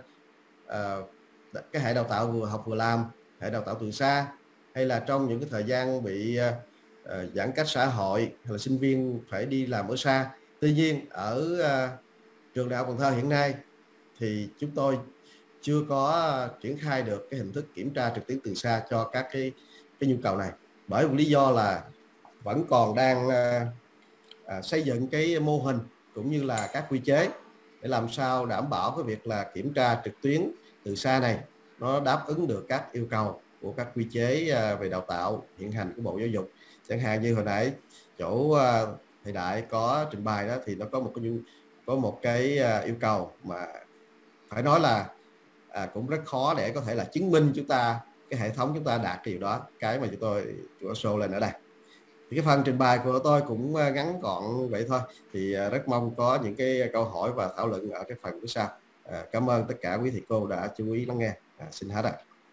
uh, cái hệ đào tạo vừa học vừa làm, hệ đào tạo từ xa, hay là trong những cái thời gian bị uh, uh, giãn cách xã hội hay là sinh viên phải đi làm ở xa, Tuy nhiên ở uh, trường Đại học Cần Thơ hiện nay thì chúng tôi chưa có triển khai được cái hình thức kiểm tra trực tuyến từ xa cho các cái cái nhu cầu này, bởi một lý do là vẫn còn đang uh, uh, xây dựng cái mô hình cũng như là các quy chế để làm sao đảm bảo cái việc là kiểm tra trực tuyến từ xa này nó đáp ứng được các yêu cầu của các quy chế về đào tạo hiện hành của Bộ Giáo dục. Chẳng hạn như hồi nãy chỗ thầy Đại có trình bày đó, thì nó có một cái có một cái yêu cầu mà phải nói là à, cũng rất khó để có thể là chứng minh chúng ta cái hệ thống chúng ta đạt cái điều đó, cái mà chúng tôi chúng tôi show lên ở đây. Thì cái phần trình bày của tôi cũng ngắn gọn vậy thôi, thì rất mong có những cái câu hỏi và thảo luận ở cái phần phía sau. À, cảm ơn tất cả quý thầy cô đã chú ý lắng nghe. À, xin hết ạ.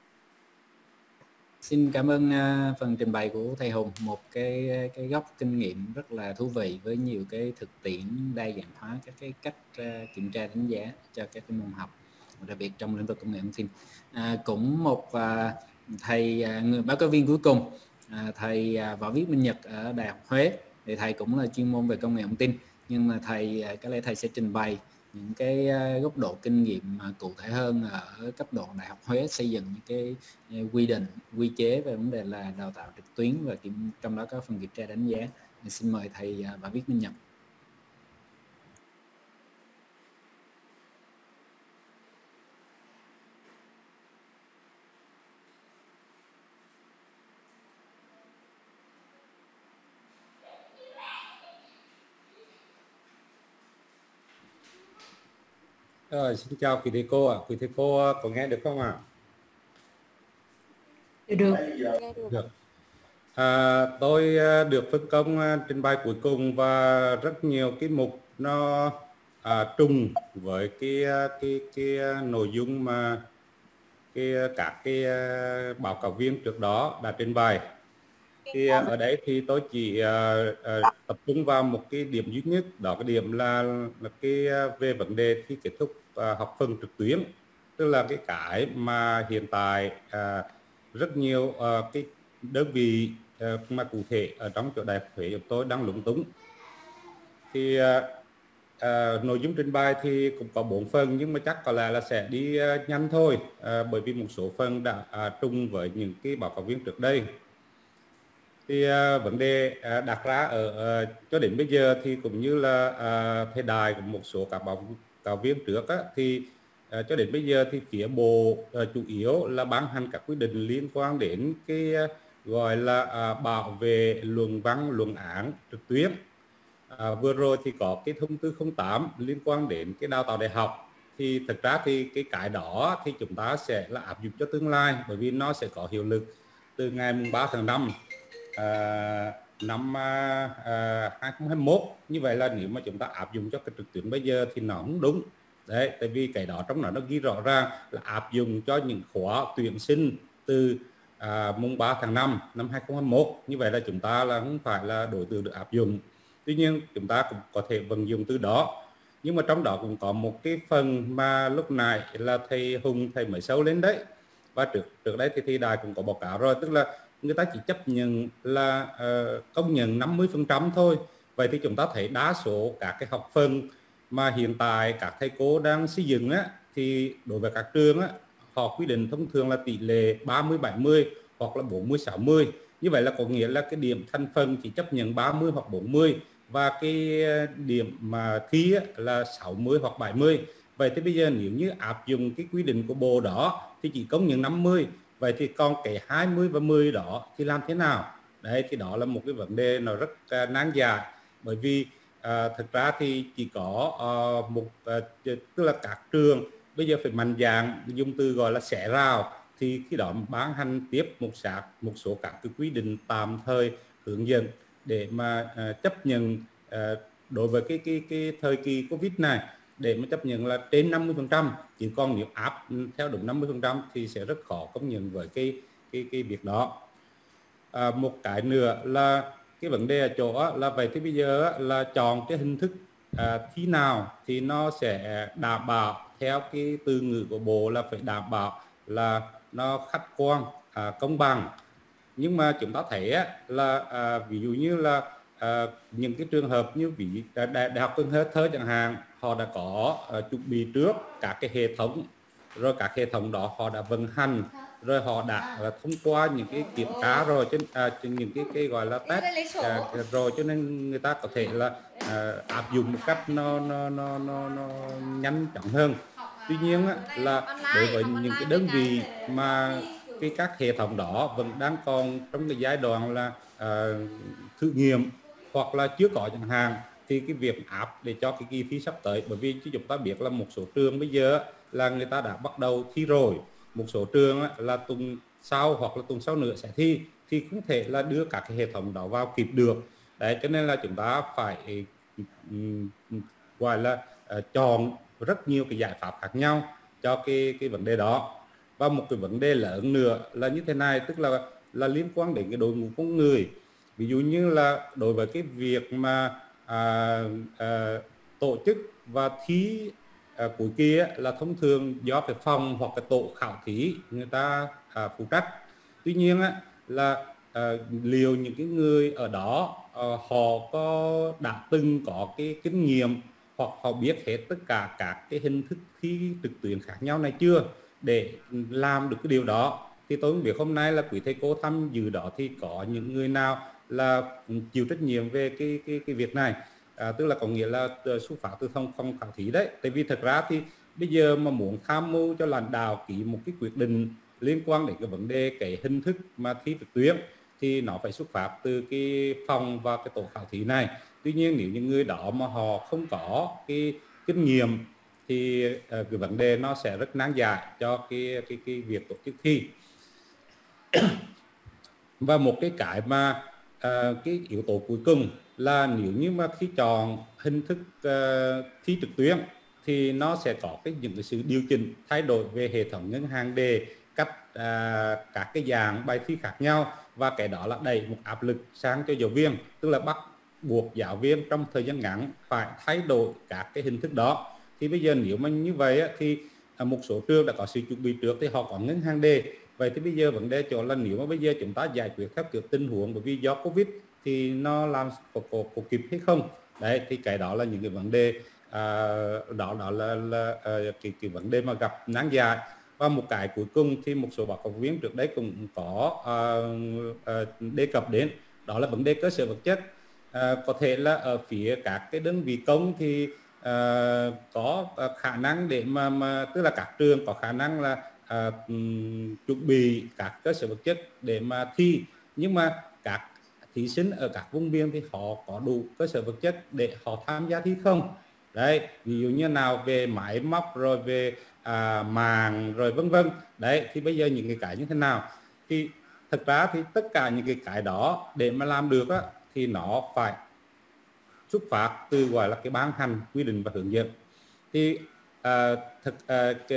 Xin cảm ơn uh, phần trình bày của thầy Hùng, một cái cái góc kinh nghiệm rất là thú vị với nhiều cái thực tiễn đa dạng hóa các cái cách uh, kiểm tra đánh giá cho các cái môn học, đặc biệt trong lĩnh vực công nghệ thông tin. À, cũng một uh, thầy uh, người báo cáo viên cuối cùng, À, thầy à, Võ Viết Minh Nhật ở Đại học Huế, thì thầy cũng là chuyên môn về công nghệ thông tin, nhưng mà thầy à, có lẽ thầy sẽ trình bày những cái à, góc độ kinh nghiệm mà cụ thể hơn ở cấp độ Đại học Huế, xây dựng những cái à, quy định, quy chế về vấn đề là đào tạo trực tuyến và kiểm, trong đó có phần kiểm tra đánh giá. Thì xin mời thầy à, Võ Viết Minh Nhật. Rồi, xin chào quý thầy cô ạ. À. Quý thầy cô có nghe được không ạ? À? Được. Được. À, tôi được phân công trình bày cuối cùng và rất nhiều cái mục nó à, trùng với cái cái cái nội dung mà cái các cái báo cáo viên trước đó đã trình bày. Thì ở đấy thì tôi chỉ uh, uh, tập trung vào một cái điểm duy nhất, đó cái điểm là, là cái uh, về vấn đề thi kết thúc uh, học phần trực tuyến, tức là cái cái mà hiện tại uh, rất nhiều uh, cái đơn vị uh, mà cụ thể ở trong chỗ Đại học Huế chúng tôi đang lúng túng. Thì uh, uh, nội dung trình bày thì cũng có bốn phần, nhưng mà chắc có lẽ là sẽ đi uh, nhanh thôi, uh, bởi vì một số phần đã uh, trùng với những cái báo cáo viên trước đây. Thì uh, vấn đề uh, đặt ra ở uh, cho đến bây giờ thì cũng như là uh, thầy Đại của một số các báo cáo viên trước á, thì uh, cho đến bây giờ thì phía Bộ uh, chủ yếu là ban hành các quy định liên quan đến cái uh, gọi là uh, bảo vệ luận văn luận án trực tuyến. Uh, vừa rồi thì có cái thông tư không tám liên quan đến cái đào tạo đại học, thì thực ra thì cái cái đó thì chúng ta sẽ là áp dụng cho tương lai, bởi vì nó sẽ có hiệu lực từ ngày ba tháng năm À, năm à, hai không hai mốt. Như vậy là nếu mà chúng ta áp dụng cho cái trực tuyến bây giờ thì nó không đúng đấy, tại vì cái đó trong đó nó ghi rõ ràng là áp dụng cho những khóa tuyển sinh từ à, mùng ba tháng năm năm hai không hai mốt. Như vậy là chúng ta là không phải là đối tượng được áp dụng. Tuy nhiên chúng ta cũng có thể vận dụng từ đó, nhưng mà trong đó cũng có một cái phần mà lúc này là thầy Hùng thầy mới sâu lên đấy, và trước trước đấy thì thầy Đại cũng có báo cáo rồi, tức là người ta chỉ chấp nhận là uh, công nhận năm mươi phần trăm thôi. Vậy thì chúng ta thấy đa số các cái học phần mà hiện tại các thầy cô đang xây dựng á, thì đối với các trường á, họ quy định thông thường là tỷ lệ ba mươi bảy mươi hoặc là bốn mươi sáu mươi. Như vậy là có nghĩa là cái điểm thành phần chỉ chấp nhận ba mươi hoặc bốn mươi, và cái điểm mà thi á, là sáu mươi hoặc bảy mươi. Vậy thì bây giờ nếu như áp dụng cái quy định của Bộ đó thì chỉ công nhận năm mươi. Vậy thì còn cái hai mươi và mười đó thì làm thế nào? Đấy, thì đó là một cái vấn đề nó rất uh, nan giải, bởi vì uh, thực ra thì chỉ có uh, một uh, tức là các trường bây giờ phải mạnh dạn dùng từ gọi là xẻ rào, thì khi đó ban hành tiếp một sạc một số các cái quy định tạm thời hướng dẫn để mà uh, chấp nhận uh, đối với cái cái cái thời kỳ Covid này, để mà chấp nhận là trên năm mươi phần trăm, chỉ còn nếu áp theo đúng năm mươi phần trăm thì sẽ rất khó công nhận với cái cái cái việc đó. À, một cái nữa là cái vấn đề ở chỗ là vậy thì bây giờ là chọn cái hình thức à, thi nào thì nó sẽ đảm bảo theo cái từ ngữ của Bộ là phải đảm bảo là nó khách quan, à, công bằng. Nhưng mà chúng ta thấy là à, ví dụ như là uh, những cái trường hợp như ví đại, đại học Cần Thơ chẳng hạn, họ đã có uh, chuẩn bị trước các cái hệ thống, rồi các hệ thống đó họ đã vận hành, rồi họ đã uh, thông qua những cái kiểm tra rồi trên uh, những cái cái gọi là test uh, rồi, cho nên người ta có thể là uh, áp dụng một cách nó nó nó nó, nó nhanh chóng hơn. Tuy nhiên là đối với những cái đơn vị mà cái các hệ thống đó vẫn đang còn trong cái giai đoạn là uh, thử nghiệm hoặc là chưa có chẳng hạn, thì cái việc áp để cho cái kỳ thi sắp tới, bởi vì chúng ta biết là một số trường bây giờ là người ta đã bắt đầu thi rồi, một số trường là tuần sau hoặc là tuần sau nữa sẽ thi, thì không thể là đưa các cái hệ thống đó vào kịp được. Đấy, cho nên là chúng ta phải um, gọi là uh, chọn rất nhiều cái giải pháp khác nhau cho cái cái vấn đề đó. Và một cái vấn đề lớn nữa là như thế này, tức là là liên quan đến cái đội ngũ con người. Ví dụ như là đối với cái việc mà à, à, tổ chức và thi à, cuối kỳ á, là thông thường do cái phòng hoặc cái tổ khảo thí người ta à, phụ trách. Tuy nhiên á, là à, liệu những cái người ở đó à, họ có đã từng có cái kinh nghiệm hoặc họ biết hết tất cả các cái hình thức thi trực tuyến khác nhau này chưa để làm được cái điều đó. Thì tôi không biết hôm nay là quý thầy cô tham dự đó thì có những người nào là chịu trách nhiệm về cái cái cái việc này, à, tức là có nghĩa là xuất phát từ phòng phòng khảo thí đấy. Tại vì thật ra thì bây giờ mà muốn tham mưu cho lãnh đạo ký một cái quyết định liên quan đến cái vấn đề cái hình thức mà thi trực tuyến thì nó phải xuất phát từ cái phòng và cái tổ khảo thí này. Tuy nhiên nếu những người đó mà họ không có cái kinh nghiệm thì uh, cái vấn đề nó sẽ rất nan giải cho cái cái cái việc tổ chức thi. Và một cái cái mà uh, cái yếu tố cuối cùng là nếu như mà khi chọn hình thức uh, thi trực tuyến thì nó sẽ có cái những cái sự điều chỉnh thay đổi về hệ thống ngân hàng đề, cách uh, các cái dạng bài thi khác nhau, và cái đó là đẩy một áp lực sang cho giáo viên, tức là bắt buộc giáo viên trong thời gian ngắn phải thay đổi các cái hình thức đó. Thì bây giờ nếu mà như vậy á, thì một số trường đã có sự chuẩn bị trước thì họ có ngân hàng đề. Vậy thì bây giờ vấn đề chỗ là nếu mà bây giờ chúng ta giải quyết theo kiểu tình huống, bởi vì do Covid thì nó làm có, có, có kịp hay không. Đấy, thì cái đó là những cái vấn đề à, đó đó là, là à, cái, cái vấn đề mà gặp nan giải. Và một cái cuối cùng thì một số báo cáo viên trước đấy cũng có à, à, đề cập đến, đó là vấn đề cơ sở vật chất. À, có thể là ở phía các cái đơn vị công thì à, có khả năng để mà, mà tức là các trường có khả năng là à, um, chuẩn bị các cơ sở vật chất để mà thi, nhưng mà các thí sinh ở các vùng biên thì họ có đủ cơ sở vật chất để họ tham gia thi không. Đấy, ví dụ như nào về máy móc rồi về à, mạng rồi vân vân. Đấy, thì bây giờ những cái cái như thế nào, thì thật ra thì tất cả những cái cái đó để mà làm được á, thì nó phải xuất phát từ gọi là cái ban hành quy định và hướng dẫn. Thì à, thật à, cái,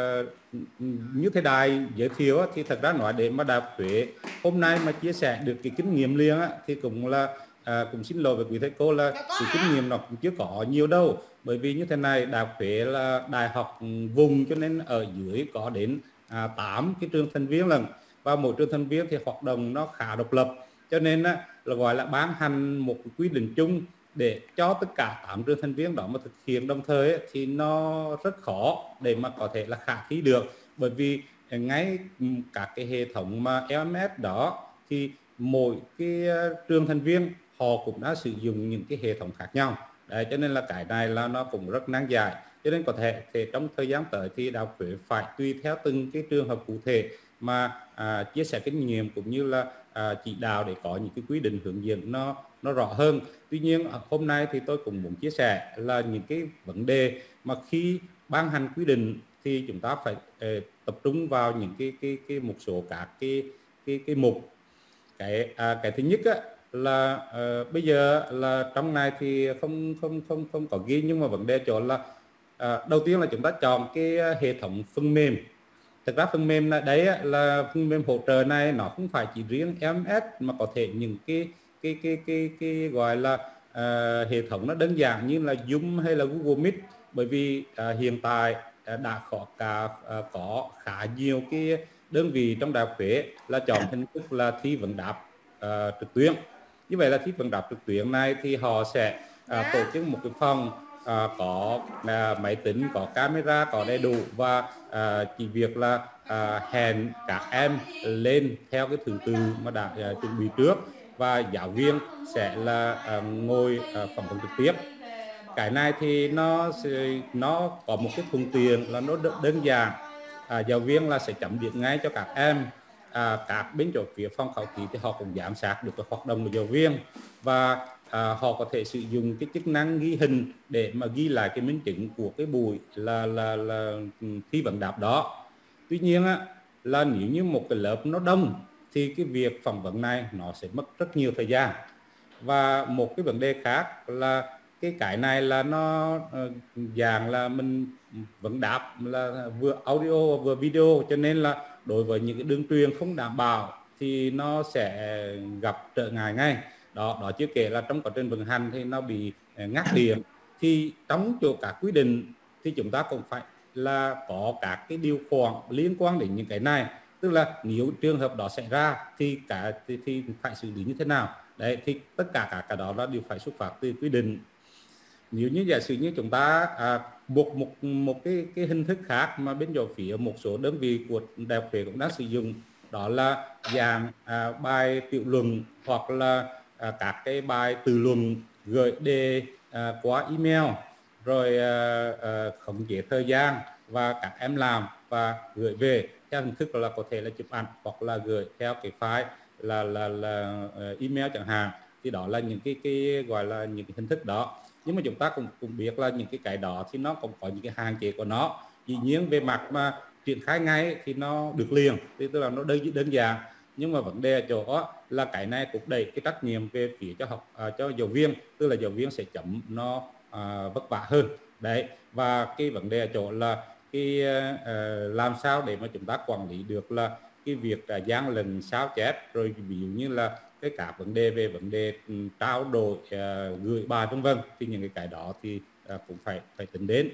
như thế đài giới thiệu á, thì thật ra nói để mà Đại học Huế hôm nay mà chia sẻ được cái kinh nghiệm liền á, thì cũng là à, cũng xin lỗi với quý thầy cô là cái kinh nghiệm nó cũng chưa có nhiều đâu, bởi vì như thế này Đại học Huế là đại học vùng, cho nên ở dưới có đến à, tám cái trường thành viên lần, và mỗi trường thành viên thì hoạt động nó khá độc lập, cho nên á, là gọi là ban hành một cái quy định chung để cho tất cả tám trường thành viên đó mà thực hiện đồng thời ấy, thì nó rất khó để mà có thể là khả thi được, bởi vì ngay các cái hệ thống mà L M S đó thì mỗi cái trường thành viên họ cũng đã sử dụng những cái hệ thống khác nhau. Đấy, cho nên là cái này là nó cũng rất nan giải, cho nên có thể thì trong thời gian tới thì Đại học Huế phải tùy theo từng cái trường hợp cụ thể mà à, chia sẻ kinh nghiệm cũng như là à, chỉ đạo để có những cái quy định hướng dẫn nó nó rõ hơn. Tuy nhiên hôm nay thì tôi cũng muốn chia sẻ là những cái vấn đề mà khi ban hành quy định thì chúng ta phải uh, tập trung vào những cái cái cái một số các cái cái cái mục. Cái à, cái thứ nhất á, là uh, bây giờ là trong này thì không không không không có ghi, nhưng mà vấn đề chỗ là uh, đầu tiên là chúng ta chọn cái hệ thống phần mềm. Thực ra phần mềm này đấy là phần mềm hỗ trợ này nó không phải chỉ riêng L M S mà có thể những cái cái cái cái cái gọi là uh, hệ thống nó đơn giản như là Zoom hay là Google Meet, bởi vì uh, hiện tại uh, đã có cả uh, có khá nhiều cái đơn vị trong Đại học Huế là chọn hình thức là thi vấn đáp uh, trực tuyến. Như vậy là thi vấn đáp trực tuyến này thì họ sẽ à, tổ chức một cái phòng à, có à, máy tính, có camera, có đầy đủ, và à, chỉ việc là à, hẹn các em lên theo cái thứ tự mà đã à, chuẩn bị trước, và giáo viên sẽ là à, ngồi à, phỏng vấn trực tiếp. Cái này thì nó nó có một cái thuận tiện là nó đơn giản. À, giáo viên là sẽ chấm điểm ngay cho các em. À, các bên chỗ phía phòng khảo thí thì họ cũng giám sát được cái hoạt động của giáo viên, và à, họ có thể sử dụng cái chức năng ghi hình để mà ghi lại cái minh chứng của cái buổi là là là thi vấn đáp đó. Tuy nhiên á, là nếu như một cái lớp nó đông thì cái việc phỏng vấn này nó sẽ mất rất nhiều thời gian. Và một cái vấn đề khác là cái cái này là nó uh, dạng là mình vấn đáp là vừa audio vừa video, cho nên là đối với những cái đường truyền không đảm bảo thì nó sẽ gặp trở ngại ngay. Đó, đó chưa kể là trong quá trình vận hành thì nó bị uh, ngắt điện. Thì trong chỗ các quy định thì chúng ta cũng phải là có các cái điều khoản liên quan đến những cái này, tức là nếu trường hợp đó xảy ra thì cả thì, thì phải xử lý như thế nào. Đấy, thì tất cả các cái đó là đều phải xuất phát từ quy định. Nếu như giả sử như chúng ta à, buộc một một cái cái hình thức khác mà bên chỗ phía một số đơn vị của Đại học Huế cũng đã sử dụng, đó là dạng à, bài tiểu luận hoặc là à, các cái bài tự luận gửi đề à, qua email, rồi à, à, khống chế thời gian và các em làm và gửi về theo hình thức là có thể là chụp ảnh hoặc là gửi theo cái file là là là email chẳng hạn. Thì đó là những cái cái gọi là những cái hình thức đó. Nhưng mà chúng ta cũng cũng biết là những cái cái đó thì nó cũng có những cái hạn chế của nó. Dĩ nhiên về mặt mà triển khai ngay thì nó được liền, thì tức là nó đơn đơn giản. Nhưng mà vấn đề ở chỗ là cái này cũng đẩy cái trách nhiệm về phía cho học à, cho giáo viên, tức là giáo viên sẽ chấm nó à, vất vả hơn. Đấy, và cái vấn đề ở chỗ là cái uh, làm sao để mà chúng ta quản lý được là cái việc uh, gian lận sao chép, rồi ví dụ như là cái cả vấn đề về vấn đề um, trao đổi uh, gửi bài vân vân, thì những cái cái đó thì uh, cũng phải phải tính đến.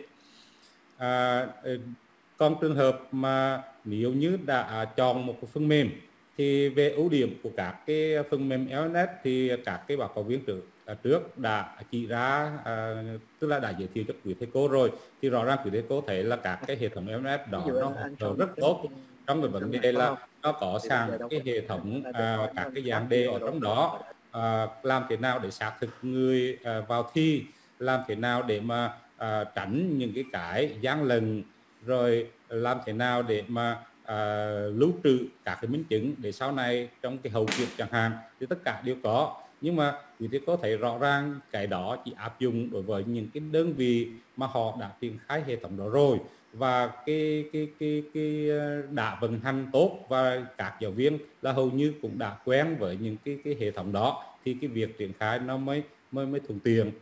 Uh, còn trường hợp mà nếu như đã chọn một cái phần mềm thì về ưu điểm của các cái phần mềm lờ en ét thì các cái báo cáo viên trước trước đã chỉ ra, à, tức là đã giới thiệu cho quý thầy cô rồi, thì rõ ràng quý thầy cô thấy là các cái hệ thống lờ en ét đó nó hỗ trợ rất tốt trong cái vấn đề là nó có sẵn cái hệ thống à, các cái dạng đề ở trong đó, à, làm thế nào để xác thực người à, vào thi, làm thế nào để mà à, tránh những cái cái gian lận, rồi làm thế nào để mà à, lưu trữ các cái minh chứng để sau này trong cái hậu kiểm chẳng hạn, thì tất cả đều có. Nhưng mà quý thầy có thấy rõ ràng cái đó chỉ áp dụng đối với những cái đơn vị mà họ đã triển khai hệ thống đó rồi, và cái cái cái cái đã vận hành tốt, và các giáo viên là hầu như cũng đã quen với những cái cái hệ thống đó, thì cái việc triển khai nó mới mới mới thuận tiện.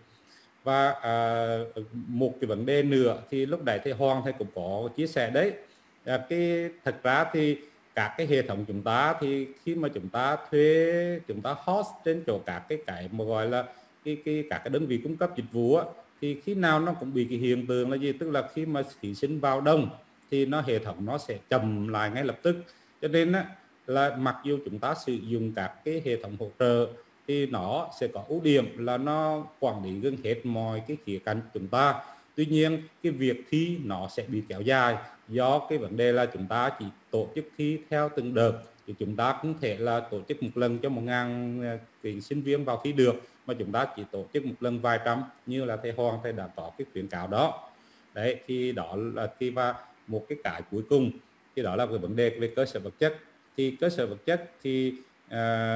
Và à, một cái vấn đề nữa thì lúc đấy thầy Hoàng thầy cũng có chia sẻ đấy, à, cái thật ra thì các cái hệ thống chúng ta thì khi mà chúng ta thuê, chúng ta host trên chỗ các cái cái mà gọi là cái cái các cái đơn vị cung cấp dịch vụ á, thì khi nào nó cũng bị cái hiện tượng là gì, tức là khi mà thí sinh vào đông thì nó hệ thống nó sẽ chậm lại ngay lập tức. Cho nên á, là mặc dù chúng ta sử dụng các cái hệ thống hỗ trợ thì nó sẽ có ưu điểm là nó quản lý gần hết mọi cái khía cạnh chúng ta. Tuy nhiên cái việc thi nó sẽ bị kéo dài do cái vấn đề là chúng ta chỉ tổ chức thi theo từng đợt, thì chúng ta không thể là tổ chức một lần cho một ngàn cái sinh viên vào thi được, mà chúng ta chỉ tổ chức một lần vài trăm như là thầy Hoàng thầy đã có cái khuyến cáo đó. Đấy, thì đó là khi và một cái cái cuối cùng thì đó là cái vấn đề về cơ sở vật chất. Thì cơ sở vật chất thì uh,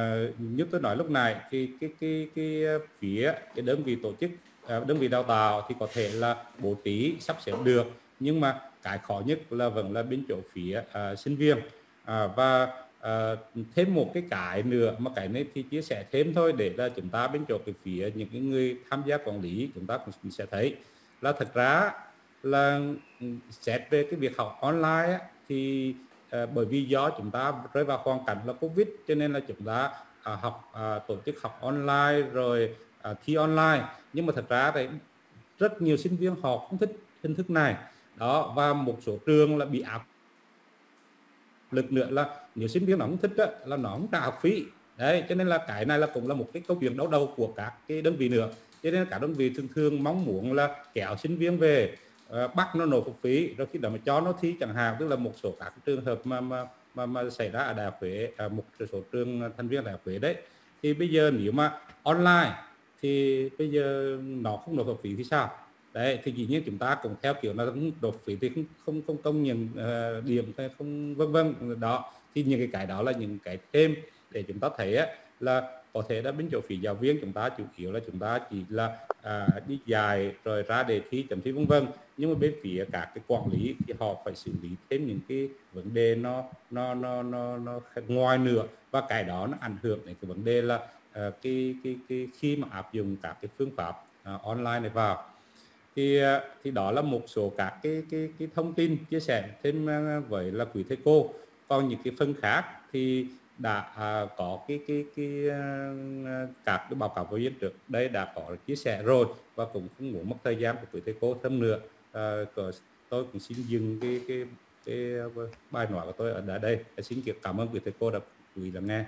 như tôi nói lúc này thì cái cái cái phía cái đơn vị tổ chức, uh, đơn vị đào tạo thì có thể là bố trí sắp xếp được, nhưng mà cái khó nhất là vẫn là bên chỗ phía uh, sinh viên. uh, và uh, thêm một cái cái nữa mà cái này thì chia sẻ thêm thôi, để là chúng ta bên chỗ cái phía những cái người tham gia quản lý chúng ta cũng sẽ thấy là thật ra là xét về cái việc học online á, thì uh, bởi vì do chúng ta rơi vào hoàn cảnh là Covid, cho nên là chúng ta uh, học uh, tổ chức học online rồi uh, thi online, nhưng mà thật ra thì rất nhiều sinh viên họ không thích hình thức này đó, và một số trường là bị áp lực nữa là nếu sinh viên nó không thích đó, là nó không trả học phí, Đấy, cho nên là cái này là cũng là một cái câu chuyện đau đầu của các cái đơn vị nữa. Cho nên các đơn vị thường thường mong muốn là kéo sinh viên về, uh, bắt nó nộp học phí, rồi khi đó mà cho nó thi chẳng hạn. Tức là một số các trường hợp mà mà mà, mà xảy ra ở Đại học Huế, uh, một số trường thành viên Đại học Huế đấy, thì bây giờ nếu mà online thì bây giờ nó không nộp học phí thì sao? Đấy, thì dĩ nhiên chúng ta cũng theo kiểu là nộp phí thì không không không công nhận uh, điểm hay không vân vân đó. Thì những cái cái đó là những cái thêm để chúng ta thấy á, là có thể là bên chỗ phí giáo viên chúng ta chủ yếu là chúng ta chỉ là à, đi dạy rồi ra đề thi chấm thi vân vân, nhưng mà bên phía các cái quản lý thì họ phải xử lý thêm những cái vấn đề nó nó nó nó, nó ngoài nữa, và cái đó nó ảnh hưởng đến cái vấn đề là à, cái, cái cái khi mà áp dụng các cái phương pháp à, online này vào. Thì thì đó là một số các cái cái cái thông tin chia sẻ thêm với là quý thầy cô. Còn những cái phần khác thì đã à, có cái cái cái uh, các cái báo cáo viên trước đây đã có chia sẻ rồi, và cũng không muốn mất thời gian của quý thầy cô thêm nữa. À, tôi cũng xin dừng cái cái cái bài nói của tôi ở đây. Xin cảm ơn quý thầy cô đã quý lắng nghe.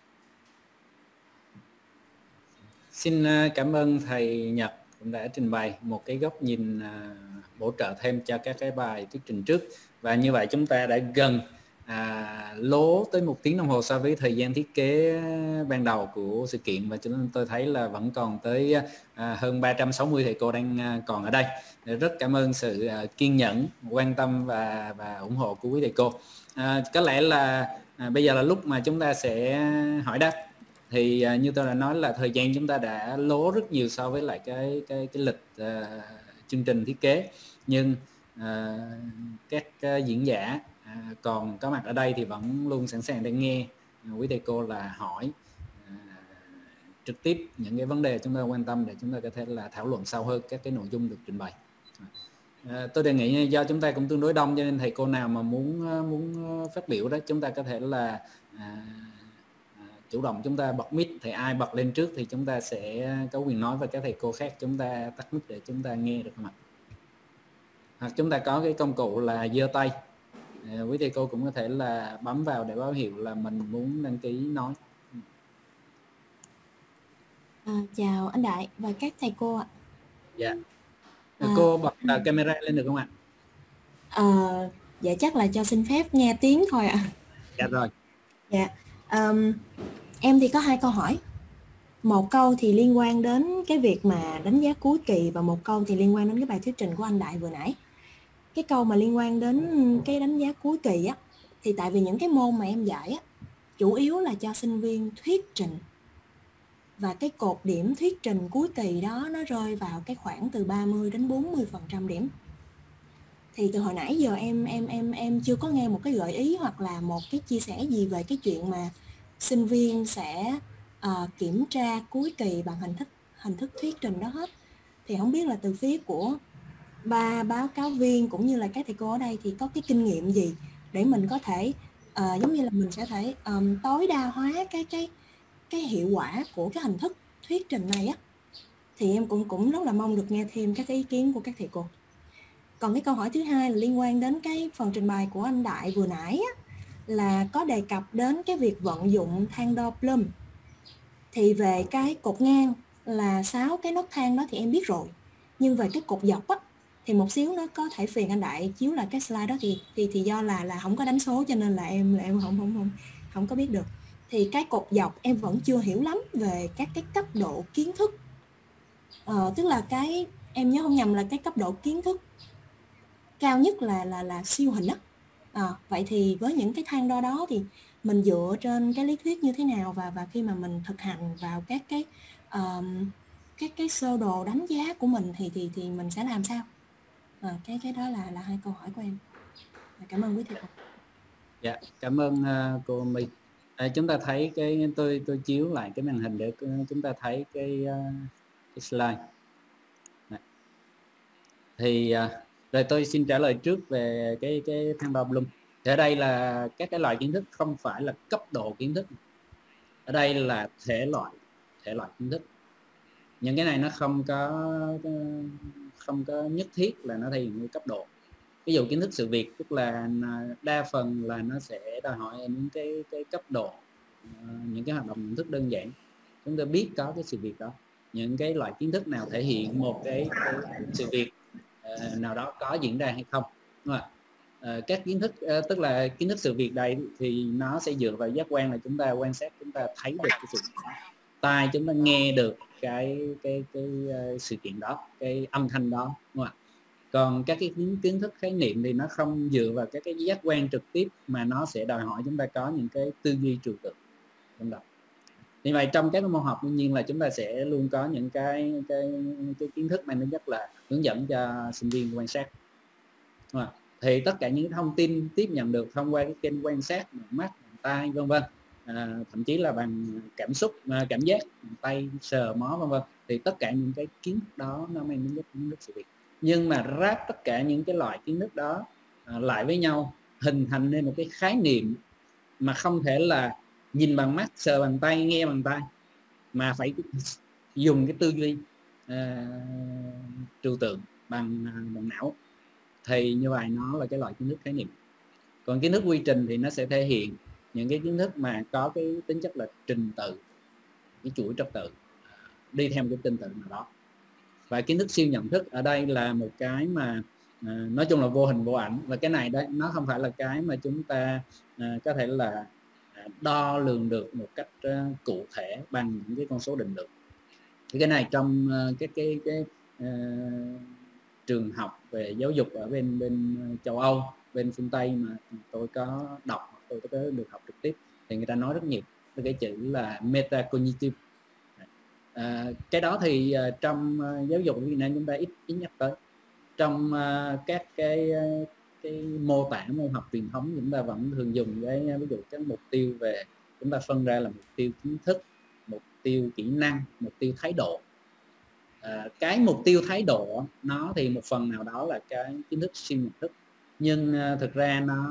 Xin cảm ơn thầy Nhật cũng đã trình bày một cái góc nhìn à, bổ trợ thêm cho các cái bài thuyết trình trước. Và như vậy chúng ta đã gần à, lố tới một tiếng đồng hồ so với thời gian thiết kế ban đầu của sự kiện, và cho nên tôi thấy là vẫn còn tới à, hơn ba trăm sáu mươi thầy cô đang à, còn ở đây. Rất cảm ơn sự à, kiên nhẫn, quan tâm và và ủng hộ của quý thầy cô. À, có lẽ là à, bây giờ là lúc mà chúng ta sẽ hỏi đáp. Thì à, như tôi đã nói là thời gian chúng ta đã lố rất nhiều so với lại cái cái cái lịch uh, chương trình thiết kế, nhưng uh, các uh, diễn giả uh, còn có mặt ở đây thì vẫn luôn sẵn sàng để nghe uh, quý thầy cô là hỏi uh, trực tiếp những cái vấn đề chúng ta quan tâm để chúng ta có thể là thảo luận sâu hơn các cái nội dung được trình bày. Uh, tôi đề nghị do chúng ta cũng tương đối đông, cho nên thầy cô nào mà muốn uh, muốn phát biểu đó chúng ta có thể là uh, chủ động chúng ta bật mic, thì ai bật lên trước thì chúng ta sẽ có quyền nói, và các thầy cô khác chúng ta tắt mic để chúng ta nghe được mặt. Hoặc chúng ta có cái công cụ là giơ tay, à, quý thầy cô cũng có thể là bấm vào để báo hiệu là mình muốn đăng ký nói. À, chào anh Đại và các thầy cô ạ. Dạ. À, cô bật uh, camera lên được không ạ? À, dạ chắc là cho xin phép nghe tiếng thôi ạ. Dạ rồi. Dạ. Um, em thì có hai câu hỏi. Một câu thì liên quan đến cái việc mà đánh giá cuối kỳ, và một câu thì liên quan đến cái bài thuyết trình của anh Đại vừa nãy. Cái câu mà liên quan đến cái đánh giá cuối kỳ á, thì tại vì những cái môn mà em dạy á, chủ yếu là cho sinh viên thuyết trình, và cái cột điểm thuyết trình cuối kỳ đó nó rơi vào cái khoảng từ ba mươi đến bốn mươi phần trăm điểm. Thì từ hồi nãy giờ em em em em chưa có nghe một cái gợi ý hoặc là một cái chia sẻ gì về cái chuyện mà sinh viên sẽ uh, kiểm tra cuối kỳ bằng hình thức hình thức thuyết trình đó hết. Thì không biết là từ phía của ba báo cáo viên cũng như là các thầy cô ở đây thì có cái kinh nghiệm gì để mình có thể uh, giống như là mình sẽ thể um, tối đa hóa cái cái cái hiệu quả của cái hình thức thuyết trình này á. Thì em cũng cũng rất là mong được nghe thêm các cái ý kiến của các thầy cô. Còn cái câu hỏi thứ hai là liên quan đến cái phần trình bày của anh Đại vừa nãy á, là có đề cập đến cái việc vận dụng thang đo Bloom. Thì về cái cột ngang là sáu cái nấc thang đó thì em biết rồi. Nhưng về cái cột dọc á, thì một xíu nó có thể phiền anh Đại chiếu lại cái slide đó, thì thì thì do là là không có đánh số cho nên là em là em không không không không có biết được. Thì cái cột dọc em vẫn chưa hiểu lắm về các cái cấp độ kiến thức. Ờ, tức là cái em nhớ không nhầm là cái cấp độ kiến thức cao nhất là là là siêu hình á. À, vậy thì với những cái thang đo đó thì mình dựa trên cái lý thuyết như thế nào, và và khi mà mình thực hành vào các cái um, các cái sơ đồ đánh giá của mình thì thì thì mình sẽ làm sao? À, cái cái đó là là hai câu hỏi của em. Cảm ơn quý thầy cô. Dạ, cảm ơn uh, cô My. À, chúng ta thấy cái tôi tôi chiếu lại cái màn hình để chúng ta thấy cái, uh, cái slide. Này. Thì uh, rồi tôi xin trả lời trước về cái cái thang đo Bloom. Thì ở đây là các cái loại kiến thức không phải là cấp độ kiến thức. Ở đây là thể loại thể loại kiến thức. Những cái này nó không có không có nhất thiết là nó thể hiện cái cấp độ. Ví dụ kiến thức sự việc, tức là đa phần là nó sẽ đòi hỏi những cái cái cấp độ những cái hoạt động nhận thức đơn giản, chúng ta biết có cái sự việc đó, những cái loại kiến thức nào thể hiện một cái, cái sự việc uh, nào đó có diễn ra hay không, đúng không? Uh, các kiến thức uh, tức là kiến thức sự việc đây thì nó sẽ dựa vào giác quan, là chúng ta quan sát, chúng ta thấy được cái sự việc đó, tai chúng ta nghe được cái cái cái, cái uh, sự kiện đó, cái âm thanh đó, đúng không? Còn các cái kiến, kiến thức khái niệm thì nó không dựa vào các cái giác quan trực tiếp, mà nó sẽ đòi hỏi chúng ta có những cái tư duy trừu tượng trong đó. Như vậy trong các môn học đương nhiên là chúng ta sẽ luôn có những cái cái, cái kiến thức mang tính chất là hướng dẫn cho sinh viên quan sát. À, thì tất cả những thông tin tiếp nhận được thông qua cái kênh quan sát bằng mắt, bằng tai, vân vân, à, thậm chí là bằng cảm xúc, cảm giác, bằng tay sờ mó, vân vân, thì tất cả những cái kiến thức đó nó mang tính chất kiến thức sự việc. Nhưng mà ráp tất cả những cái loại kiến thức đó à, lại với nhau hình thành nên một cái khái niệm mà không thể là nhìn bằng mắt, sờ bằng tay, nghe bằng tai, mà phải dùng cái tư duy uh, trừu tượng bằng, bằng não, thì như vậy nó là cái loại kiến thức khái niệm. Còn kiến thức quy trình thì nó sẽ thể hiện những cái kiến thức mà có cái tính chất là trình tự, cái chuỗi trật tự đi theo một cái trình tự nào đó. Và kiến thức siêu nhận thức ở đây là một cái mà uh, nói chung là vô hình vô ảnh, và cái này đấy nó không phải là cái mà chúng ta uh, có thể là đo lường được một cách uh, cụ thể bằng những cái con số định lượng. Thì cái này trong uh, cái cái cái uh, trường học về giáo dục ở bên bên châu Âu, bên phương Tây mà tôi có đọc, tôi có được học trực tiếp, thì người ta nói rất nhiều với cái chữ là metacognitive. À, cái đó thì uh, trong uh, giáo dục ở Việt Nam chúng ta ít ít nhắc tới. Trong uh, các cái uh, cái mô tả môn học truyền thống chúng ta vẫn thường dùng cái ví dụ cái mục tiêu về, chúng ta phân ra là mục tiêu kiến thức, mục tiêu kỹ năng, mục tiêu thái độ. À, cái mục tiêu thái độ nó thì một phần nào đó là cái kiến thức siêu nhận thức, nhưng uh, thực ra nó,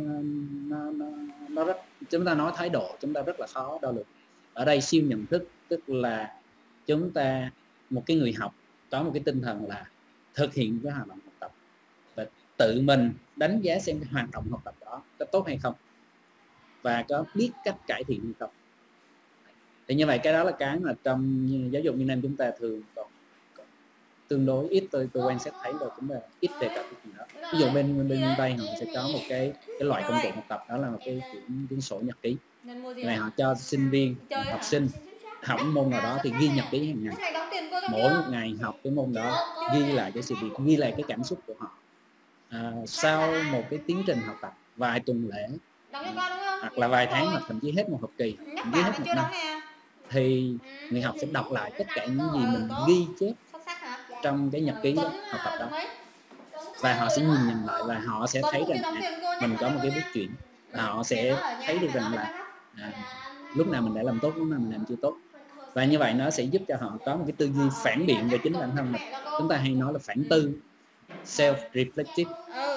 nó nó nó rất, chúng ta nói thái độ chúng ta rất là khó đo lường. Ở đây siêu nhận thức tức là chúng ta, một cái người học có một cái tinh thần là thực hiện cái hoạt động học tập và tự mình đánh giá xem cái hoạt động học tập đó có tốt hay không và có biết cách cải thiện hay không. Thì như vậy cái đó là cái mà trong giáo dục Việt Nam chúng ta thường còn, còn tương đối ít, tôi tôi quan sát thấy là chúng ta ít đề cập cái gì đó. Ví dụ bên bên Tây họ sẽ có một cái cái loại công cụ học tập, đó là một cái quyển, quyển sổ nhật ký. Này họ cho sinh viên, học sinh học môn nào đó thì ghi nhật ký hàng ngày, mỗi một ngày học cái môn đó ghi lại cái sự việc, ghi lại cái cảm xúc của họ. À, sau một cái tiến trình học tập vài tuần lễ hoặc là vài tháng, hoặc thậm chí hết một học kỳ, thậm chí hết một năm, thì người học sẽ đọc lại tất cả những gì mình ghi chép trong cái nhật ký đó, học tập đó, và họ sẽ nhìn nhận lại và họ sẽ thấy rằng à, mình có một cái bước chuyển, và họ sẽ thấy được rằng là à, lúc nào mình đã làm tốt, lúc nào mình làm chưa tốt. Và như vậy nó sẽ giúp cho họ có một cái tư duy phản biện về chính bản thân mình. Chúng ta hay nói là phản tư, self-reflective.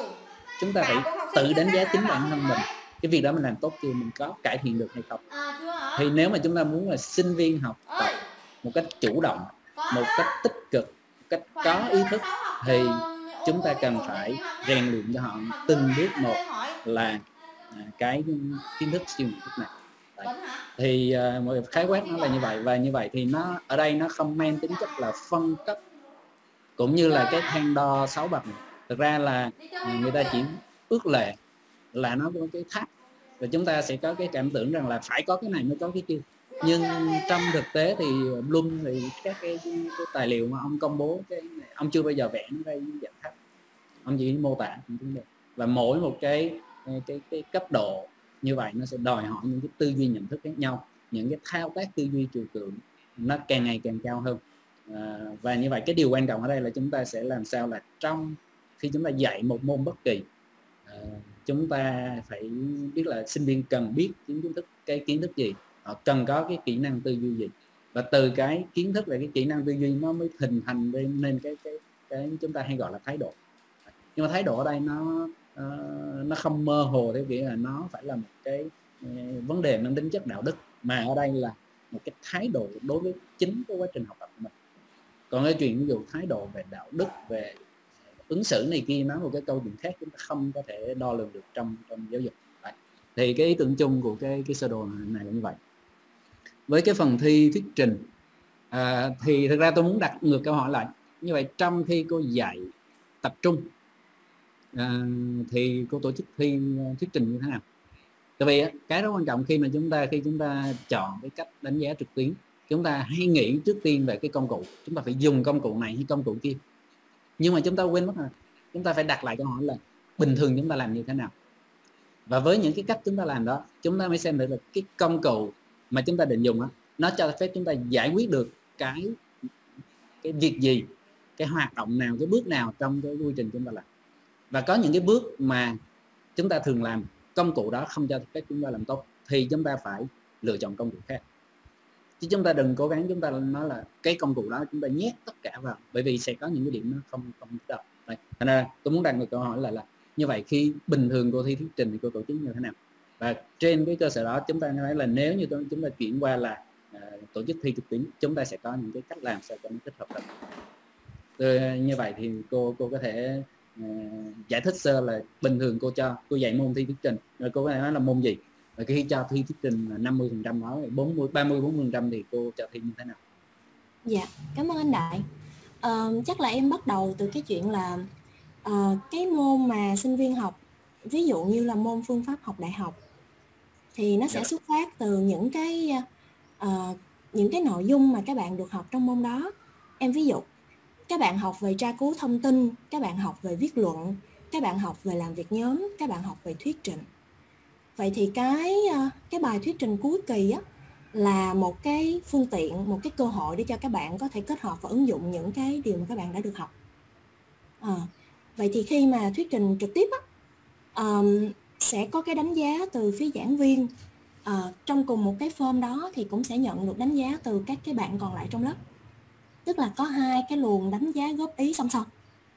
Chúng ta phải tự đánh giá chính bản thân mình, cái việc đó mình làm tốt chưa, mình có cải thiện được hay không. Thì nếu mà chúng ta muốn là sinh viên học tập một cách chủ động, một cách tích cực, một cách có ý thức, thì chúng ta cần phải rèn luyện cho họ từng bước một là cái kiến thức siêu nhận thức này. Đấy. Thì uh, một khái quát nó là như vậy, và như vậy thì nó ở đây nó không mang tính chất là phân cấp cũng như là cái thang đo sáu bậc này. Thực ra là người ta chỉ ước lệ là nó có cái tháp, và chúng ta sẽ có cái cảm tưởng rằng là phải có cái này mới có cái kia. Nhưng trong thực tế thì Bloom thì các cái, cái, cái tài liệu mà ông công bố, cái ông chưa bao giờ vẽ nó đây dạng tháp, ông chỉ mô tả. Và mỗi một cái cái, cái cái cấp độ như vậy nó sẽ đòi hỏi những cái tư duy nhận thức khác nhau, những cái thao tác tư duy trừu tượng nó càng ngày càng cao hơn. À, và như vậy cái điều quan trọng ở đây là chúng ta sẽ làm sao là trong khi chúng ta dạy một môn bất kỳ, à, chúng ta phải biết là sinh viên cần biết kiến thức, cái kiến thức gì, họ cần có cái kỹ năng tư duy gì, và từ cái kiến thức và cái kỹ năng tư duy nó mới hình thành nên cái cái cái chúng ta hay gọi là thái độ. Nhưng mà thái độ ở đây nó Uh, nó không mơ hồ theo nghĩa là nó phải là một cái uh, vấn đề mang tính chất đạo đức, mà ở đây là một cái thái độ đối với chính cái quá trình học tập của mình. Còn cái chuyện ví dụ thái độ về đạo đức, về ứng xử này kia, nó một cái câu chuyện khác, chúng ta không có thể đo lường được trong trong giáo dục. Đấy. Thì cái ý tưởng chung của cái cái sơ đồ này là như vậy. Với cái phần thi thuyết trình à, thì thực ra tôi muốn đặt ngược câu hỏi lại. Như vậy trong khi cô dạy tập trung à, thì cô tổ chức thi thuyết trình như thế nào? Tại vì cái rất quan trọng khi mà chúng ta khi chúng ta chọn cái cách đánh giá trực tuyến, chúng ta hay nghĩ trước tiên về cái công cụ, chúng ta phải dùng công cụ này hay công cụ kia, nhưng mà chúng ta quên mất là chúng ta phải đặt lại câu hỏi là bình thường chúng ta làm như thế nào. Và với những cái cách chúng ta làm đó, chúng ta mới xem được là cái công cụ mà chúng ta định dùng đó, nó cho phép chúng ta giải quyết được cái cái việc gì, cái hoạt động nào, cái bước nào trong cái quy trình chúng ta làm. Và có những cái bước mà chúng ta thường làm, công cụ đó không cho phép chúng ta làm tốt, thì chúng ta phải lựa chọn công cụ khác. Chứ chúng ta đừng cố gắng chúng ta nói là cái công cụ đó chúng ta nhét tất cả vào, bởi vì sẽ có những cái điểm nó không không được. Đấy. Thành ra tôi muốn đặt một câu hỏi là là như vậy khi bình thường cô thi thuyết trình thì cô tổ chức như thế nào? Và trên cái cơ sở đó chúng ta nói là nếu như chúng ta chuyển qua là uh, tổ chức thi trực tuyến, chúng ta sẽ có những cái cách làm sao cho nó thích hợp được. Rồi, như vậy thì cô cô có thể uh, giải thích sơ là bình thường cô cho cô dạy môn thi thuyết trình, rồi cô có thể nói là môn gì, và khi cho thi thuyết trình năm mươi phần trăm đó, bốn mươi ba mươi bốn mươi phần trăm thì cô cho thi như thế nào? Dạ, cảm ơn anh Đại. Uh, chắc là em bắt đầu từ cái chuyện là uh, cái môn mà sinh viên học, ví dụ như là môn phương pháp học đại học, thì nó sẽ xuất phát từ những cái uh, những cái nội dung mà các bạn được học trong môn đó. Em ví dụ, các bạn học về tra cứu thông tin, các bạn học về viết luận, các bạn học về làm việc nhóm, các bạn học về thuyết trình. Vậy thì cái cái bài thuyết trình cuối kỳ á, là một cái phương tiện, một cái cơ hội để cho các bạn có thể kết hợp và ứng dụng những cái điều mà các bạn đã được học. À, vậy thì khi mà thuyết trình trực tiếp á, um, sẽ có cái đánh giá từ phía giảng viên. À, trong cùng một cái form đó thì cũng sẽ nhận được đánh giá từ các cái bạn còn lại trong lớp. Tức là có hai cái luồng đánh giá góp ý song song.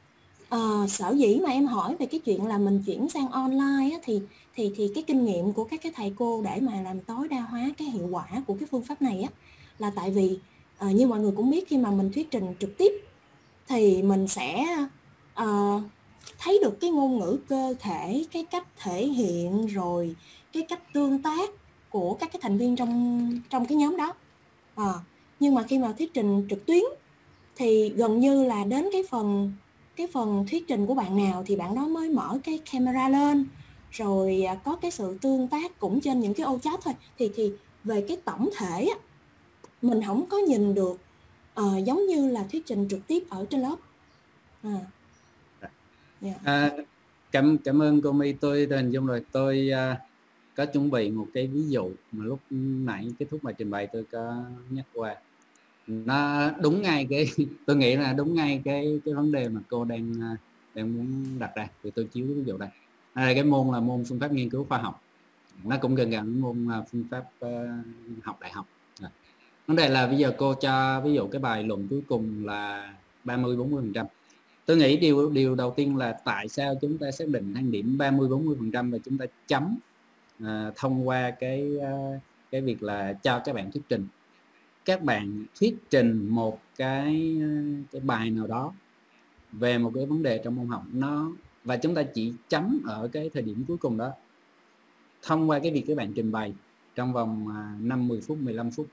À, sở dĩ mà em hỏi về cái chuyện là mình chuyển sang online á, thì thì thì cái kinh nghiệm của các cái thầy cô để mà làm tối đa hóa cái hiệu quả của cái phương pháp này á, là tại vì uh, như mọi người cũng biết, khi mà mình thuyết trình trực tiếp thì mình sẽ uh, thấy được cái ngôn ngữ cơ thể, cái cách thể hiện, rồi cái cách tương tác của các cái thành viên trong trong cái nhóm đó. À, nhưng mà khi mà thuyết trình trực tuyến thì gần như là đến cái phần cái phần thuyết trình của bạn nào thì bạn đó mới mở cái camera lên, rồi có cái sự tương tác cũng trên những cái ô chat thôi. Thì thì về cái tổng thể á, mình không có nhìn được uh, giống như là thuyết trình trực tiếp ở trên lớp. À. Yeah. À, cảm cảm ơn cô My. Tôi hình dung rồi. Tôi uh, có chuẩn bị một cái ví dụ mà lúc nãy kết thúc bài trình bày tôi có nhắc qua. Nó đúng ngay cái tôi nghĩ là đúng ngay cái cái vấn đề mà cô đang đang muốn đặt ra. Thì tôi chiếu ví dụ đây. Đây, cái môn là môn phương pháp nghiên cứu khoa học, nó cũng gần gần môn phương pháp uh, học đại học. Rồi. Vấn đề là bây giờ cô cho ví dụ cái bài luận cuối cùng là ba mươi bốn mươi phần trăm. Tôi nghĩ điều điều đầu tiên là tại sao chúng ta xác định thang điểm ba mươi bốn mươi phần trăm và chúng ta chấm uh, thông qua cái uh, cái việc là cho các bạn thuyết trình. Các bạn thuyết trình một cái cái bài nào đó về một cái vấn đề trong môn học nó, và chúng ta chỉ chấm ở cái thời điểm cuối cùng đó thông qua cái việc các bạn trình bày trong vòng năm mươi phút, mười lăm phút,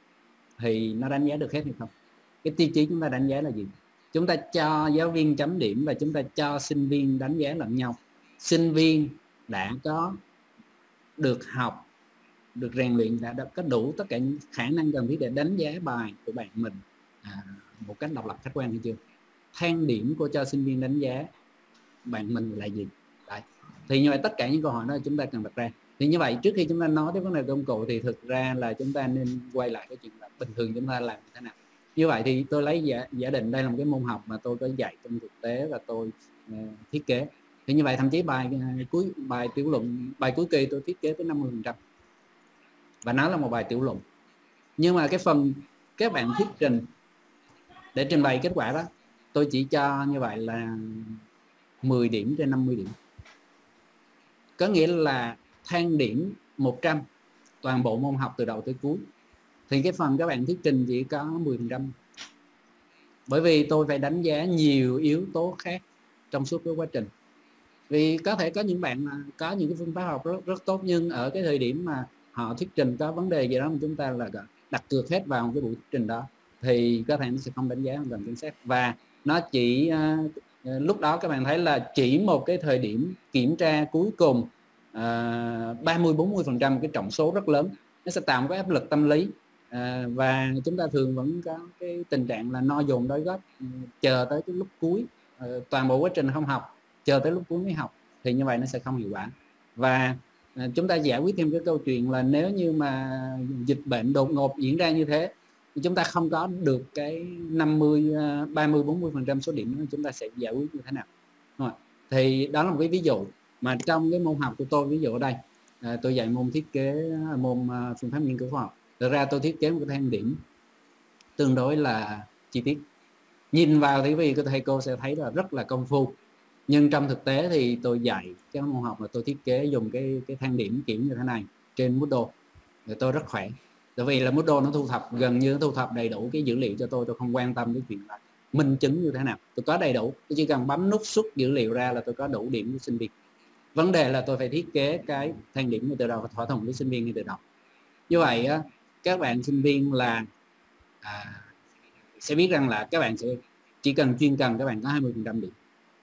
thì nó đánh giá được hết hay không? Cái tiêu chí chúng ta đánh giá là gì? Chúng ta cho giáo viên chấm điểm và chúng ta cho sinh viên đánh giá lẫn nhau. Sinh viên đã có được học, được rèn luyện, đã, đã có đủ tất cả những khả năng cần thiết để đánh giá bài của bạn mình à, một cách độc lập khách quan hay chưa? Thang điểm cô cho sinh viên đánh giá bạn mình là gì? Đấy. Thì như vậy tất cả những câu hỏi đó chúng ta cần đặt ra. Thì như vậy trước khi chúng ta nói tới vấn đề công cụ thì thực ra là chúng ta nên quay lại cái chuyện là bình thường chúng ta làm như thế nào. Như vậy thì tôi lấy giả, giả định đây là một cái môn học mà tôi có dạy trong thực tế và tôi uh, thiết kế. Thì như vậy thậm chí bài uh, cuối bài tiểu luận, bài cuối kỳ tôi thiết kế tới năm mươi phần trăm. Và nó là một bài tiểu luận. Nhưng mà cái phần các bạn thuyết trình để trình bày kết quả đó, tôi chỉ cho như vậy là mười điểm trên năm mươi điểm. Có nghĩa là thang điểm một trăm toàn bộ môn học từ đầu tới cuối. Thì cái phần các bạn thuyết trình chỉ có mười phần trăm. Bởi vì tôi phải đánh giá nhiều yếu tố khác trong suốt cái quá trình. Vì có thể có những bạn mà có những cái phương pháp học rất rất tốt, nhưng ở cái thời điểm mà họ thuyết trình có vấn đề gì đó mà chúng ta là đặt cược hết vào cái buổi thuyết trình đó, thì có thể nó sẽ không đánh giá hoàn toàn chính xác. Và nó chỉ uh, lúc đó các bạn thấy là chỉ một cái thời điểm kiểm tra cuối cùng uh, ba mươi bốn mươi phần trăm cái trọng số rất lớn, nó sẽ tạo một cái áp lực tâm lý. À, và chúng ta thường vẫn có cái tình trạng là no dồn đói góp, chờ tới cái lúc cuối, à, toàn bộ quá trình không học, chờ tới lúc cuối mới học, thì như vậy nó sẽ không hiệu quả. Và à, chúng ta giải quyết thêm cái câu chuyện là nếu như mà dịch bệnh đột ngột diễn ra như thế, thì chúng ta không có được cái năm mươi, ba mươi, bốn mươi phần trăm số điểm đó, chúng ta sẽ giải quyết như thế nào? Đúng không? Thì đó là một cái ví dụ mà trong cái môn học của tôi. Ví dụ ở đây à, tôi dạy môn thiết kế, môn uh, phương pháp nghiên cứu khoa học. Thực ra tôi thiết kế một cái thang điểm tương đối là chi tiết, nhìn vào thì vì thầy cô sẽ thấy là rất là công phu, nhưng trong thực tế thì tôi dạy cái môn học là tôi thiết kế dùng cái cái thang điểm kiểu như thế này trên Moodle, thì tôi rất khỏe, tại vì là Moodle nó thu thập gần như nó thu thập đầy đủ cái dữ liệu cho tôi. Tôi không quan tâm đến chuyện là minh chứng như thế nào, tôi có đầy đủ, tôi chỉ cần bấm nút xuất dữ liệu ra là tôi có đủ điểm với sinh viên. Vấn đề là tôi phải thiết kế cái thang điểm ngay từ đầu và thỏa thuận với sinh viên ngay từ đầu. Như vậy á, các bạn sinh viên là à, sẽ biết rằng là các bạn sẽ chỉ cần chuyên cần các bạn có hai mươi phần trăm điểm,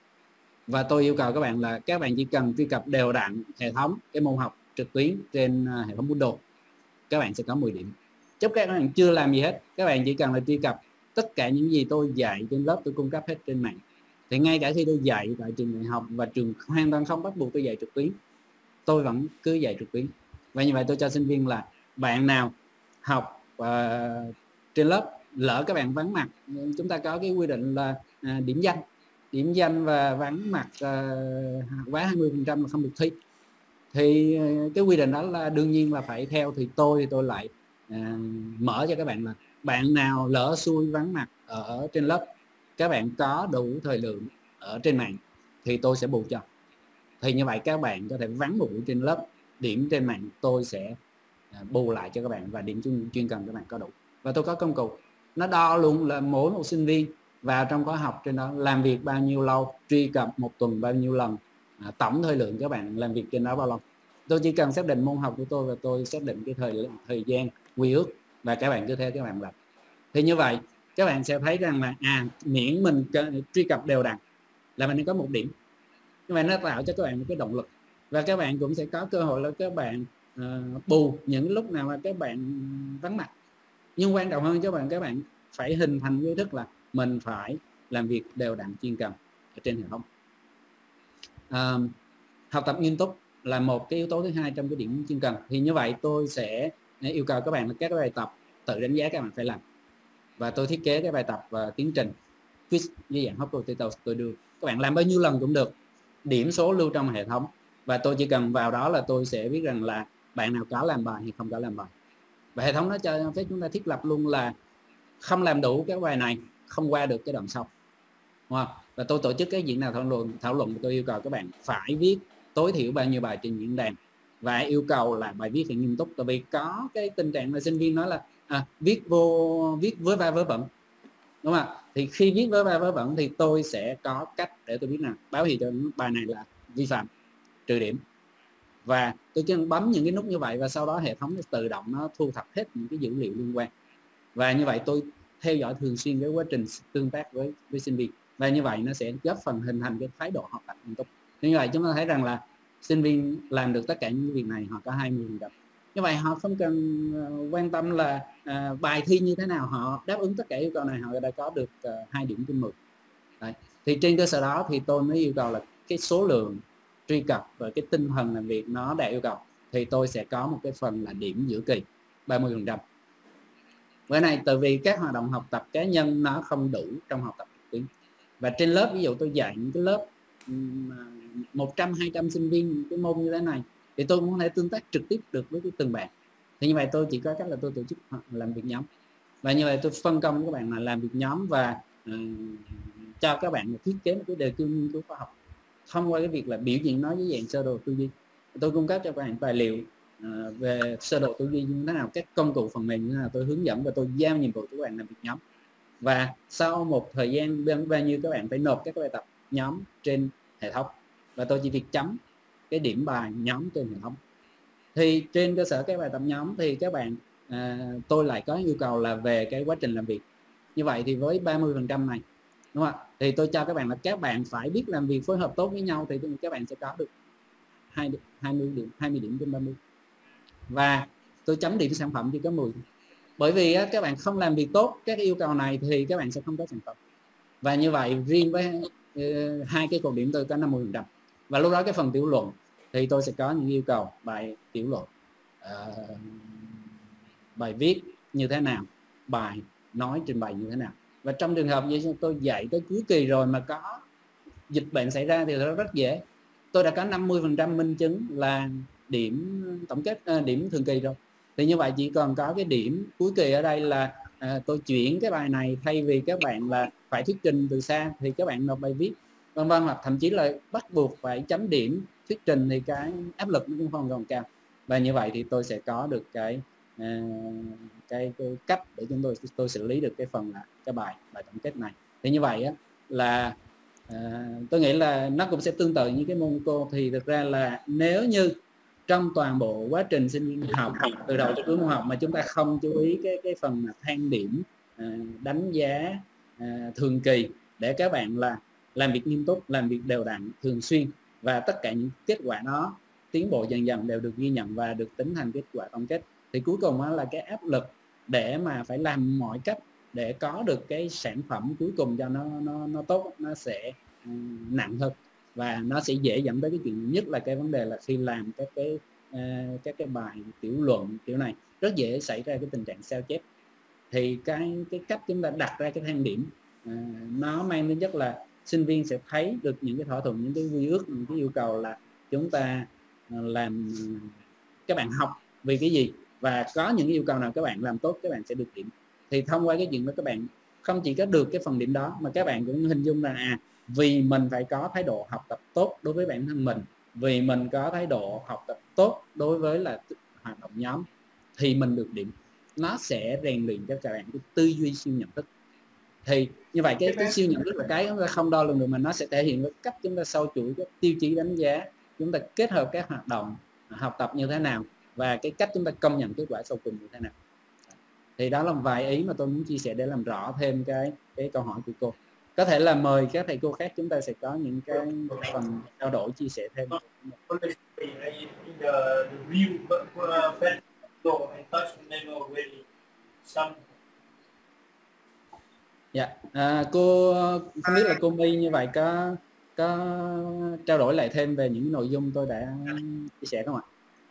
và tôi yêu cầu các bạn là các bạn chỉ cần truy cập đều đặn hệ thống cái môn học trực tuyến trên uh, hệ thống Moodle, các bạn sẽ có mười điểm. Chứ các bạn chưa làm gì hết, các bạn chỉ cần là truy cập tất cả những gì tôi dạy trên lớp, tôi cung cấp hết trên mạng. Thì ngay cả khi tôi dạy tại trường đại học và trường hoàn toàn không bắt buộc tôi dạy trực tuyến, tôi vẫn cứ dạy trực tuyến. Và như vậy tôi cho sinh viên là bạn nào học uh, trên lớp lỡ các bạn vắng mặt, chúng ta có cái quy định là uh, điểm danh điểm danh và vắng mặt uh, quá hai mươi phần trăm là không được thi. Thì uh, cái quy định đó là đương nhiên là phải theo. Thì tôi thì tôi lại uh, mở cho các bạn là bạn nào lỡ xui vắng mặt ở trên lớp, các bạn có đủ thời lượng ở trên mạng thì tôi sẽ bù cho. Thì như vậy các bạn có thể vắng một buổi trên lớp, điểm trên mạng tôi sẽ bù lại cho các bạn, và điểm chuyên, chuyên cần các bạn có đủ. Và tôi có công cụ nó đo luôn là mỗi một sinh viên vào trong khóa học trên đó làm việc bao nhiêu lâu, truy cập một tuần bao nhiêu lần, à, tổng thời lượng các bạn làm việc trên đó bao lâu. Tôi chỉ cần xác định môn học của tôi và tôi xác định cái thời thời gian quy ước, và các bạn cứ theo các bạn làm. Thì như vậy các bạn sẽ thấy rằng là à miễn mình truy cập đều đặn là mình có một điểm. Như vậy nó tạo cho các bạn một cái động lực, và các bạn cũng sẽ có cơ hội là các bạn uh, bù những lúc nào mà các bạn vắng mặt. Nhưng quan trọng hơn cho bạn, các bạn phải hình thành ý thức là mình phải làm việc đều đặn chuyên cần ở trên hệ thống. Uh, học tập nghiêm túc là một cái yếu tố thứ hai trong cái điểm chuyên cần. Thì như vậy tôi sẽ yêu cầu các bạn là các bài tập tự đánh giá các bạn phải làm, và tôi thiết kế cái bài tập và tiến trình quiz như dạng hot potato. Tôi đưa các bạn làm bao nhiêu lần cũng được, điểm số lưu trong hệ thống, và tôi chỉ cần vào đó là tôi sẽ biết rằng là bạn nào có làm bài hay không có làm bài. Và hệ thống nó cho phép chúng ta thiết lập luôn là không làm đủ cái bài này không qua được cái đoạn sau, đúng không? Và tôi tổ chức cái diễn nào thảo luận thảo luận tôi yêu cầu các bạn phải viết tối thiểu bao nhiêu bài trên diễn đàn, và yêu cầu là bài viết phải nghiêm túc. Tại vì có cái tình trạng là sinh viên nói là à, viết vô viết vớ va vớ vẩn, đúng không? Thì khi viết vớ va vớ vẩn thì tôi sẽ có cách để tôi biết là báo hiệu cho bài này là vi phạm, trừ điểm. Và tôi chỉ bấm những cái nút như vậy, và sau đó hệ thống nó tự động nó thu thập hết những cái dữ liệu liên quan. Và như vậy tôi theo dõi thường xuyên cái quá trình tương tác với với sinh viên, và như vậy nó sẽ góp phần hình thành cái thái độ học tập nghiêm túc. Như vậy chúng ta thấy rằng là sinh viên làm được tất cả những việc này họ có hai mươi phần trăm. Như vậy họ không cần quan tâm là à, bài thi như thế nào, họ đáp ứng tất cả yêu cầu này họ đã có được hai uh, điểm trên mười. Đấy. Thì trên cơ sở đó thì tôi mới yêu cầu là cái số lượng truy cập và cái tinh thần làm việc nó đạt yêu cầu, thì tôi sẽ có một cái phần là điểm giữa kỳ ba mươi phần trăm. Bởi này tại vì các hoạt động học tập cá nhân nó không đủ trong học tập trực tuyến, và trên lớp ví dụ tôi dạy những cái lớp một trăm hai trăm sinh viên cái môn như thế này thì tôi cũng có thể tương tác trực tiếp được với cái từng bạn. Thì như vậy tôi chỉ có cách là tôi tổ chức làm việc nhóm, và như vậy tôi phân công các bạn là làm việc nhóm, và uh, cho các bạn thiết kế một cái đề cương nghiên cứu khoa học thông qua cái việc là biểu diễn nó với dạng sơ đồ tư duy. Tôi cung cấp cho các bạn tài liệu uh, về sơ đồ tư duy như thế nào, các công cụ phần mềm như thế nào, tôi hướng dẫn và tôi giao nhiệm vụ cho các bạn làm việc nhóm. Và sau một thời gian bao nhiêu các bạn phải nộp các bài tập nhóm trên hệ thống, và tôi chỉ việc chấm cái điểm bài nhóm trên hệ thống. Thì trên cơ sở cái bài tập nhóm thì các bạn à, tôi lại có yêu cầu là về cái quá trình làm việc. Như vậy thì với ba mươi phần trăm này, đúng không ạ, thì tôi cho các bạn là các bạn phải biết làm việc phối hợp tốt với nhau thì các bạn sẽ có được hai mươi điểm, hai mươi điểm trên ba mươi. Và tôi chấm điểm sản phẩm chỉ có mười. Bởi vì á, các bạn không làm việc tốt các yêu cầu này thì các bạn sẽ không có sản phẩm. Và như vậy riêng với uh, hai cái cột điểm tôi có năm mươi phần trăm. Và lúc đó cái phần tiểu luận thì tôi sẽ có những yêu cầu bài tiểu luận, uh, bài viết như thế nào, bài nói trình bày như thế nào. Và trong trường hợp như tôi dạy tới cuối kỳ rồi mà có dịch bệnh xảy ra thì nó rất dễ. Tôi đã có năm mươi phần trăm minh chứng là điểm tổng kết, uh, điểm thường kỳ rồi. Thì như vậy chỉ còn có cái điểm cuối kỳ ở đây là à, tôi chuyển cái bài này, thay vì các bạn là phải thuyết trình từ xa thì các bạn nộp bài viết, vân vân, hoặc thậm chí là bắt buộc phải chấm điểm thuyết trình thì cái áp lực nó cũng không còn cao. Và như vậy thì tôi sẽ có được cái à, cái, cái cách để chúng tôi tôi xử lý được cái phần là cái bài bài tổng kết này. Thì như vậy á, là à, tôi nghĩ là nó cũng sẽ tương tự như cái môn cô. Thì thực ra là nếu như trong toàn bộ quá trình sinh viên học từ đầu tới cuối môn học mà chúng ta không chú ý cái cái phần thang điểm, à, đánh giá à, thường kỳ để các bạn là làm việc nghiêm túc, làm việc đều đặn, thường xuyên, và tất cả những kết quả đó tiến bộ dần dần đều được ghi nhận và được tính thành kết quả tổng kết, thì cuối cùng đó là cái áp lực để mà phải làm mọi cách để có được cái sản phẩm cuối cùng cho nó nó nó tốt, nó sẽ um, nặng hơn. Và nó sẽ dễ dẫn tới cái chuyện nhất là cái vấn đề là khi làm các cái uh, các cái bài tiểu luận kiểu này rất dễ xảy ra cái tình trạng sao chép. Thì cái cái cách chúng ta đặt ra cái thang điểm uh, nó mang đến chất là sinh viên sẽ thấy được những cái thỏa thuận, những cái quy ước, những cái yêu cầu là chúng ta uh, làm uh, các bạn học vì cái gì, và có những yêu cầu nào các bạn làm tốt các bạn sẽ được điểm. Thì thông qua cái chuyện đó các bạn không chỉ có được cái phần điểm đó mà các bạn cũng hình dung rằng à vì mình phải có thái độ học tập tốt đối với bản thân mình, vì mình có thái độ học tập tốt đối với là hoạt động nhóm thì mình được điểm. Nó sẽ rèn luyện cho các bạn cái tư duy siêu nhận thức. Thì như vậy cái, cái siêu nhận thức là cái chúng ta không đo lường được, mà nó sẽ thể hiện với cách chúng ta sâu chuỗi các tiêu chí đánh giá, chúng ta kết hợp các hoạt động học tập như thế nào và cái cách chúng ta công nhận kết quả sau cùng như thế nào. Thì đó là một vài ý mà tôi muốn chia sẻ để làm rõ thêm cái cái câu hỏi của cô. Có thể là mời các thầy cô khác chúng ta sẽ có những cái phần trao đổi chia sẻ thêm. Dạ, à, cô không biết là cô My như vậy có có trao đổi lại thêm về những nội dung tôi đã chia sẻ không ạ?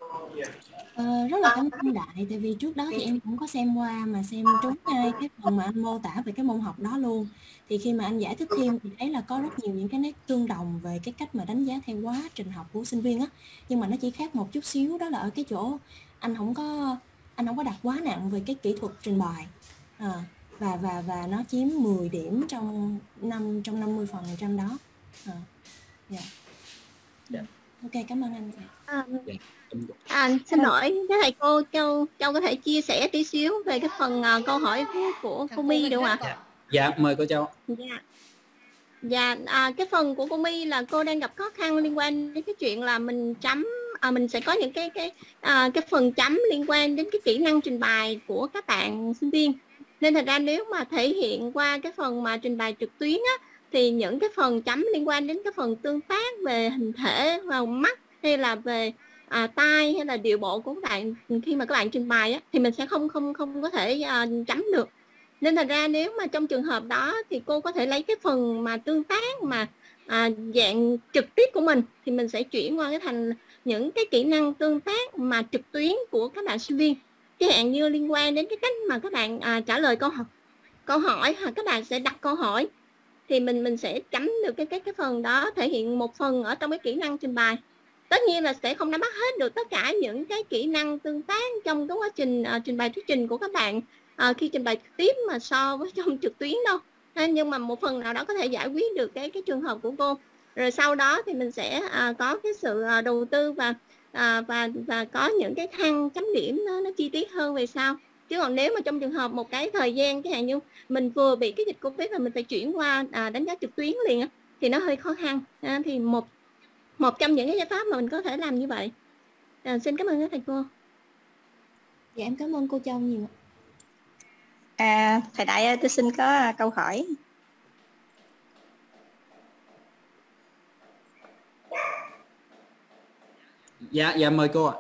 Ờ, rất là cảm ơn Đại, tại vì trước đó thì em cũng có xem qua mà xem trúng ngay cái phần mà anh mô tả về cái môn học đó luôn. Thì khi mà anh giải thích thêm thì thấy là có rất nhiều những cái nét tương đồng về cái cách mà đánh giá theo quá trình học của sinh viên á, nhưng mà nó chỉ khác một chút xíu, đó là ở cái chỗ anh không có anh không có đặt quá nặng về cái kỹ thuật trình bày, à, và và và nó chiếm mười điểm trong năm trong năm mươi phần trăm đó. À, yeah. Yeah. Ok, cảm ơn anh. À, à, xin lỗi các thầy cô, Châu Châu có thể chia sẻ tí xíu về cái phần uh, câu hỏi của, của cô My được không ạ? Dạ, mời cô Châu. Dạ, dạ à, cái phần của cô My là cô đang gặp khó khăn liên quan đến cái chuyện là mình chấm, à, mình sẽ có những cái cái à, cái phần chấm liên quan đến cái kỹ năng trình bày của các bạn sinh viên. Nên thật ra nếu mà thể hiện qua cái phần mà trình bày trực tuyến á, thì những cái phần chấm liên quan đến cái phần tương tác về hình thể vào mắt hay là về à, tai hay là điệu bộ của các bạn khi mà các bạn trình bày á, thì mình sẽ không không không có thể à, chấm được. Nên thật ra nếu mà trong trường hợp đó thì cô có thể lấy cái phần mà tương tác mà à, dạng trực tiếp của mình thì mình sẽ chuyển qua cái thành những cái kỹ năng tương tác mà trực tuyến của các bạn sinh viên. Cái hạn như liên quan đến cái cách mà các bạn à, trả lời câu hỏi, câu hỏi hoặc các bạn sẽ đặt câu hỏi thì mình mình sẽ chấm được cái cái cái phần đó, thể hiện một phần ở trong cái kỹ năng trình bày. Tất nhiên là sẽ không nắm bắt hết được tất cả những cái kỹ năng tương tác trong cái quá trình uh, trình bày thuyết trình của các bạn uh, khi trình bày trực tiếp mà so với trong trực tuyến đâu. À, nhưng mà một phần nào đó có thể giải quyết được cái cái trường hợp của cô. Rồi sau đó thì mình sẽ uh, có cái sự uh, đầu tư và uh, và và có những cái thang chấm điểm nó, nó chi tiết hơn về sau. Chứ còn nếu mà trong trường hợp một cái thời gian cái hạn như mình vừa bị cái dịch Covid và mình phải chuyển qua à, đánh giá trực tuyến liền á, thì nó hơi khó khăn. À, thì một một trong những cái giải pháp mà mình có thể làm như vậy. À, xin cảm ơn các thầy cô. Dạ em cảm ơn cô Châu nhiều. À, thầy Đại tôi xin có câu hỏi. Dạ, dạ mời cô ạ.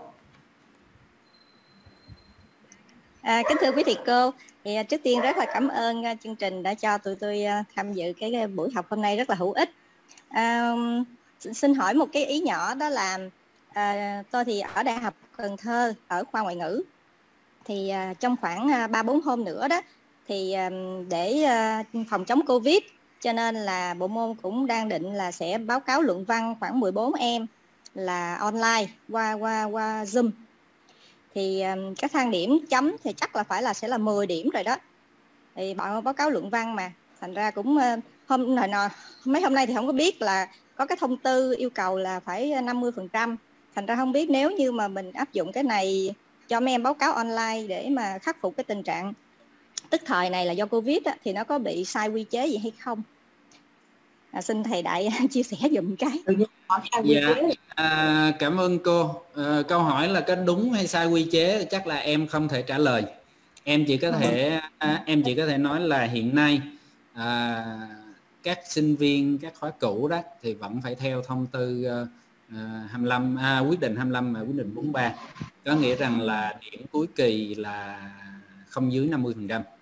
À, kính thưa quý thầy cô, thì trước tiên rất là cảm ơn chương trình đã cho tụi tôi tham dự cái buổi học hôm nay rất là hữu ích. À, xin hỏi một cái ý nhỏ, đó là à, tôi thì ở Đại học Cần Thơ ở khoa ngoại ngữ, thì à, trong khoảng ba bốn hôm nữa đó thì à, để à, phòng chống Covid, cho nên là bộ môn cũng đang định là sẽ báo cáo luận văn khoảng mười bốn em là online qua qua qua Zoom. Thì um, các thang điểm chấm thì chắc là phải là sẽ là mười điểm rồi đó. Thì bọn báo cáo luận văn mà, thành ra cũng uh, hôm nào, nào mấy hôm nay thì không có biết là có cái thông tư yêu cầu là phải năm mươi phần trăm. Thành ra không biết nếu như mà mình áp dụng cái này cho mấy em báo cáo online để mà khắc phục cái tình trạng tức thời này là do Covid á, thì nó có bị sai quy chế gì hay không? À, xin thầy Đại chia sẻ dùm cái. Dạ, à, cảm ơn cô. À, câu hỏi là có đúng hay sai quy chế chắc là em không thể trả lời. Em chỉ có thể à, em chỉ có thể nói là hiện nay à, các sinh viên các khóa cũ đó thì vẫn phải theo thông tư à, hai mươi lăm à, quyết định hai mươi lăm và quyết định bốn mươi ba, có nghĩa rằng là điểm cuối kỳ là không dưới năm mươi phần trăm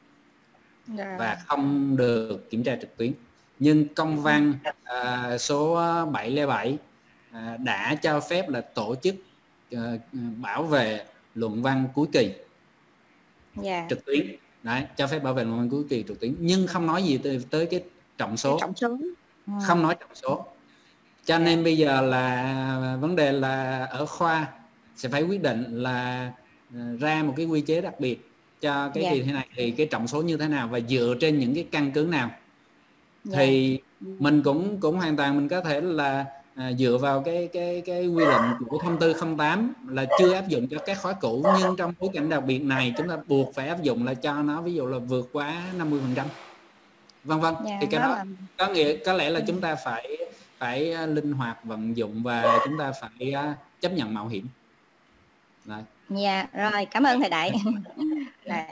và không được kiểm tra trực tuyến. Nhưng công văn à, số bảy không bảy à, đã cho phép là tổ chức à, bảo vệ luận văn cuối kỳ yeah. trực tuyến. Đấy, cho phép bảo vệ luận văn cuối kỳ trực tuyến, nhưng không nói gì tới, tới cái trọng số, trọng số. Ừ. Không nói trọng số. Cho nên bây giờ là vấn đề là ở khoa sẽ phải quyết định là ra một cái quy chế đặc biệt cho cái yeah. kỳ thi này, thì cái trọng số như thế nào và dựa trên những cái căn cứ nào. Yeah. Thì mình cũng cũng hoàn toàn mình có thể là à, dựa vào cái cái cái quy định của thông tư không tám là chưa áp dụng cho các khóa cũ, nhưng trong bối cảnh đặc biệt này chúng ta buộc phải áp dụng là cho nó ví dụ là vượt quá năm mươi phần trăm, vân vân. Yeah, thì cái đó là... có nghĩa có lẽ là chúng ta phải phải linh hoạt vận dụng và chúng ta phải chấp nhận mạo hiểm. Đấy. Dạ, rồi cảm ơn thầy Đại. Là...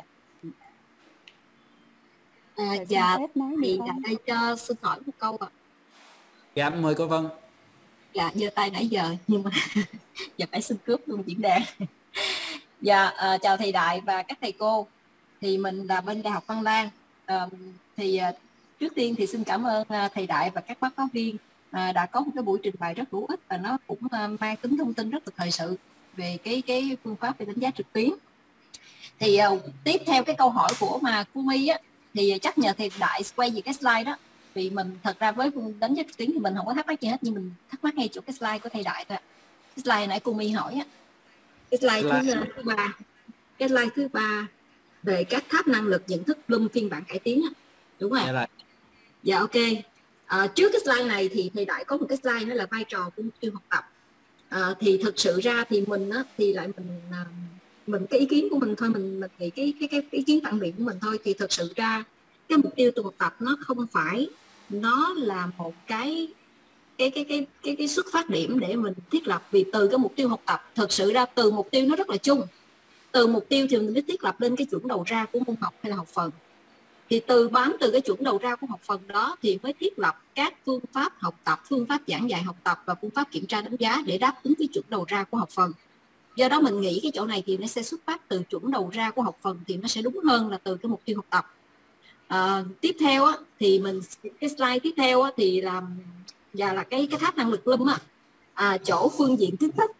À, dạ, thì tại đây cho xin hỏi một câu ạ. Dạ, mời cô Vân. Dạ, giơ tay nãy giờ nhưng mà giờ phải xin cướp luôn diễn đàn. Dạ, à, chào thầy Đại và các thầy cô. Thì mình là bên Đại học Văn Lang. À, thì à, trước tiên thì xin cảm ơn à, thầy Đại và các báo cáo viên à, đã có một cái buổi trình bày rất hữu ích và nó cũng à, mang tính thông tin rất là thời sự về cái cái phương pháp về đánh giá trực tuyến. Thì uh, tiếp theo cái câu hỏi của mà cô My á, thì chắc nhờ thầy Đại quay về cái slide đó, vì mình thật ra với đánh giá trực tuyến thì mình không có thắc mắc gì hết, nhưng mình thắc mắc ngay chỗ cái slide của thầy Đại thôi. Cái slide nãy cô My hỏi á, cái slide, slide. Thứ, thứ ba, cái slide thứ ba về các tháp năng lực nhận thức Bloom phiên bản cải tiến á, đúng không? Dạ, dạ ok. À, trước cái slide này thì thầy Đại có một cái slide đó là vai trò của mục tiêu học tập. À, thì thực sự ra thì mình á, thì lại mình mình cái ý kiến của mình thôi, mình mình nghĩ cái cái cái ý kiến phản biện của mình thôi, thì thực sự ra cái mục tiêu từ học tập nó không phải, nó là một cái cái cái cái cái cái xuất phát điểm để mình thiết lập. Vì từ cái mục tiêu học tập, thực sự ra từ mục tiêu nó rất là chung, từ mục tiêu thì mình mới thiết lập lên cái chuẩn đầu ra của môn học hay là học phần, thì từ bám từ cái chuẩn đầu ra của học phần đó thì mới thiết lập các phương pháp học tập, phương pháp giảng dạy học tập và phương pháp kiểm tra đánh giá để đáp ứng cái chuẩn đầu ra của học phần. Do đó mình nghĩ cái chỗ này thì nó sẽ xuất phát từ chuẩn đầu ra của học phần thì nó sẽ đúng hơn là từ cái mục tiêu học tập. À, tiếp theo á, thì mình cái slide tiếp theo á, thì là và là cái cái tháp năng lực Bloom á, à, chỗ phương diện kiến thức.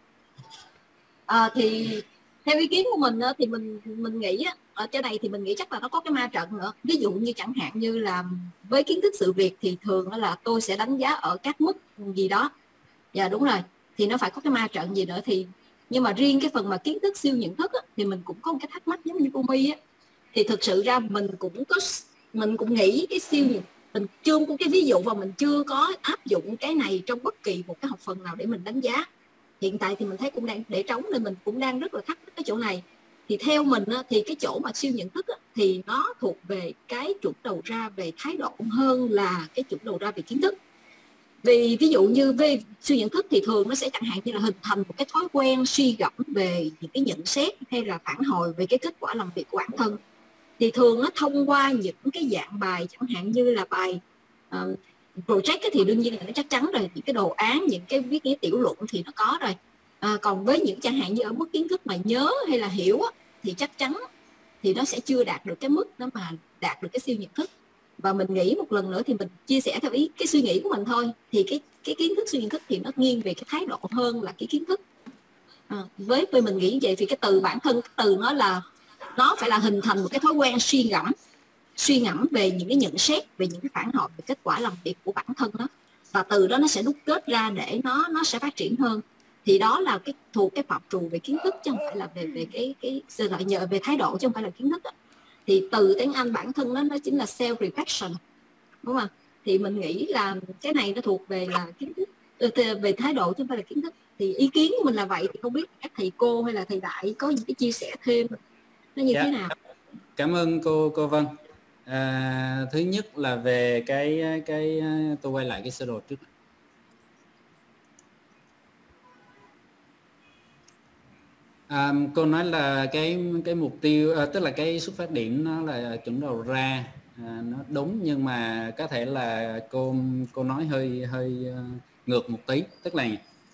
À, thì theo ý kiến của mình á, thì mình mình nghĩ á, ở chỗ này thì mình nghĩ chắc là nó có cái ma trận nữa. Ví dụ như chẳng hạn như là với kiến thức sự việc thì thường là tôi sẽ đánh giá ở các mức gì đó. Dạ đúng rồi, thì nó phải có cái ma trận gì nữa. Thì nhưng mà riêng cái phần mà kiến thức siêu nhận thức á, thì mình cũng có một cái thắc mắc giống như cô My á, thì thực sự ra mình cũng có mình cũng nghĩ cái siêu nhận, mình chưa có cái ví dụ và mình chưa có áp dụng cái này trong bất kỳ một cái học phần nào để mình đánh giá. Hiện tại thì mình thấy cũng đang để trống nên mình cũng đang rất là thắc mắc cái chỗ này. Thì theo mình á, thì cái chỗ mà siêu nhận thức á, thì nó thuộc về cái chuẩn đầu ra về thái độ hơn là cái chuẩn đầu ra về kiến thức. Vì ví dụ như về suy nhận thức thì thường nó sẽ chẳng hạn như là hình thành một cái thói quen suy gẫm về những cái nhận xét hay là phản hồi về cái kết quả làm việc của bản thân. Thì thường nó thông qua những cái dạng bài chẳng hạn như là bài uh, project thì đương nhiên là nó chắc chắn rồi, những cái đồ án, những cái viết cái tiểu luận thì nó có rồi. À, còn với những chẳng hạn như ở mức kiến thức mà nhớ hay là hiểu á, thì chắc chắn thì nó sẽ chưa đạt được cái mức đó mà đạt được cái siêu nhận thức. Và mình nghĩ một lần nữa thì mình chia sẻ theo ý cái suy nghĩ của mình thôi, thì cái cái kiến thức siêu nhận thức thì nó nghiêng về cái thái độ hơn là cái kiến thức. À, với với mình nghĩ vậy thì cái từ bản thân, cái từ nó là nó phải là hình thành một cái thói quen suy ngẫm suy ngẫm về những cái nhận xét, về những cái phản hồi, về kết quả làm việc của bản thân đó, và từ đó nó sẽ đúc kết ra để nó nó sẽ phát triển hơn. Thì đó là cái thuộc cái phạm trù về kiến thức, chứ không phải là về về cái cái sự lợi nhờ về thái độ, chứ không phải là kiến thức đó. Thì từ tiếng Anh bản thân nó nó chính là self reflection, đúng không? Thì mình nghĩ là cái này nó thuộc về là kiến thức, về thái độ chứ không phải là kiến thức. Thì ý kiến của mình là vậy, thì không biết các thầy cô hay là thầy Đại có những cái chia sẻ thêm nó như dạ. thế nào? Cảm ơn cô cô Vân. À, thứ nhất là về cái cái tôi quay lại cái sơ đồ trước. À, cô nói là cái cái mục tiêu à, tức là cái xuất phát điểm nó là chuẩn đầu ra, à, nó đúng, nhưng mà có thể là cô cô nói hơi hơi ngược một tí, tức là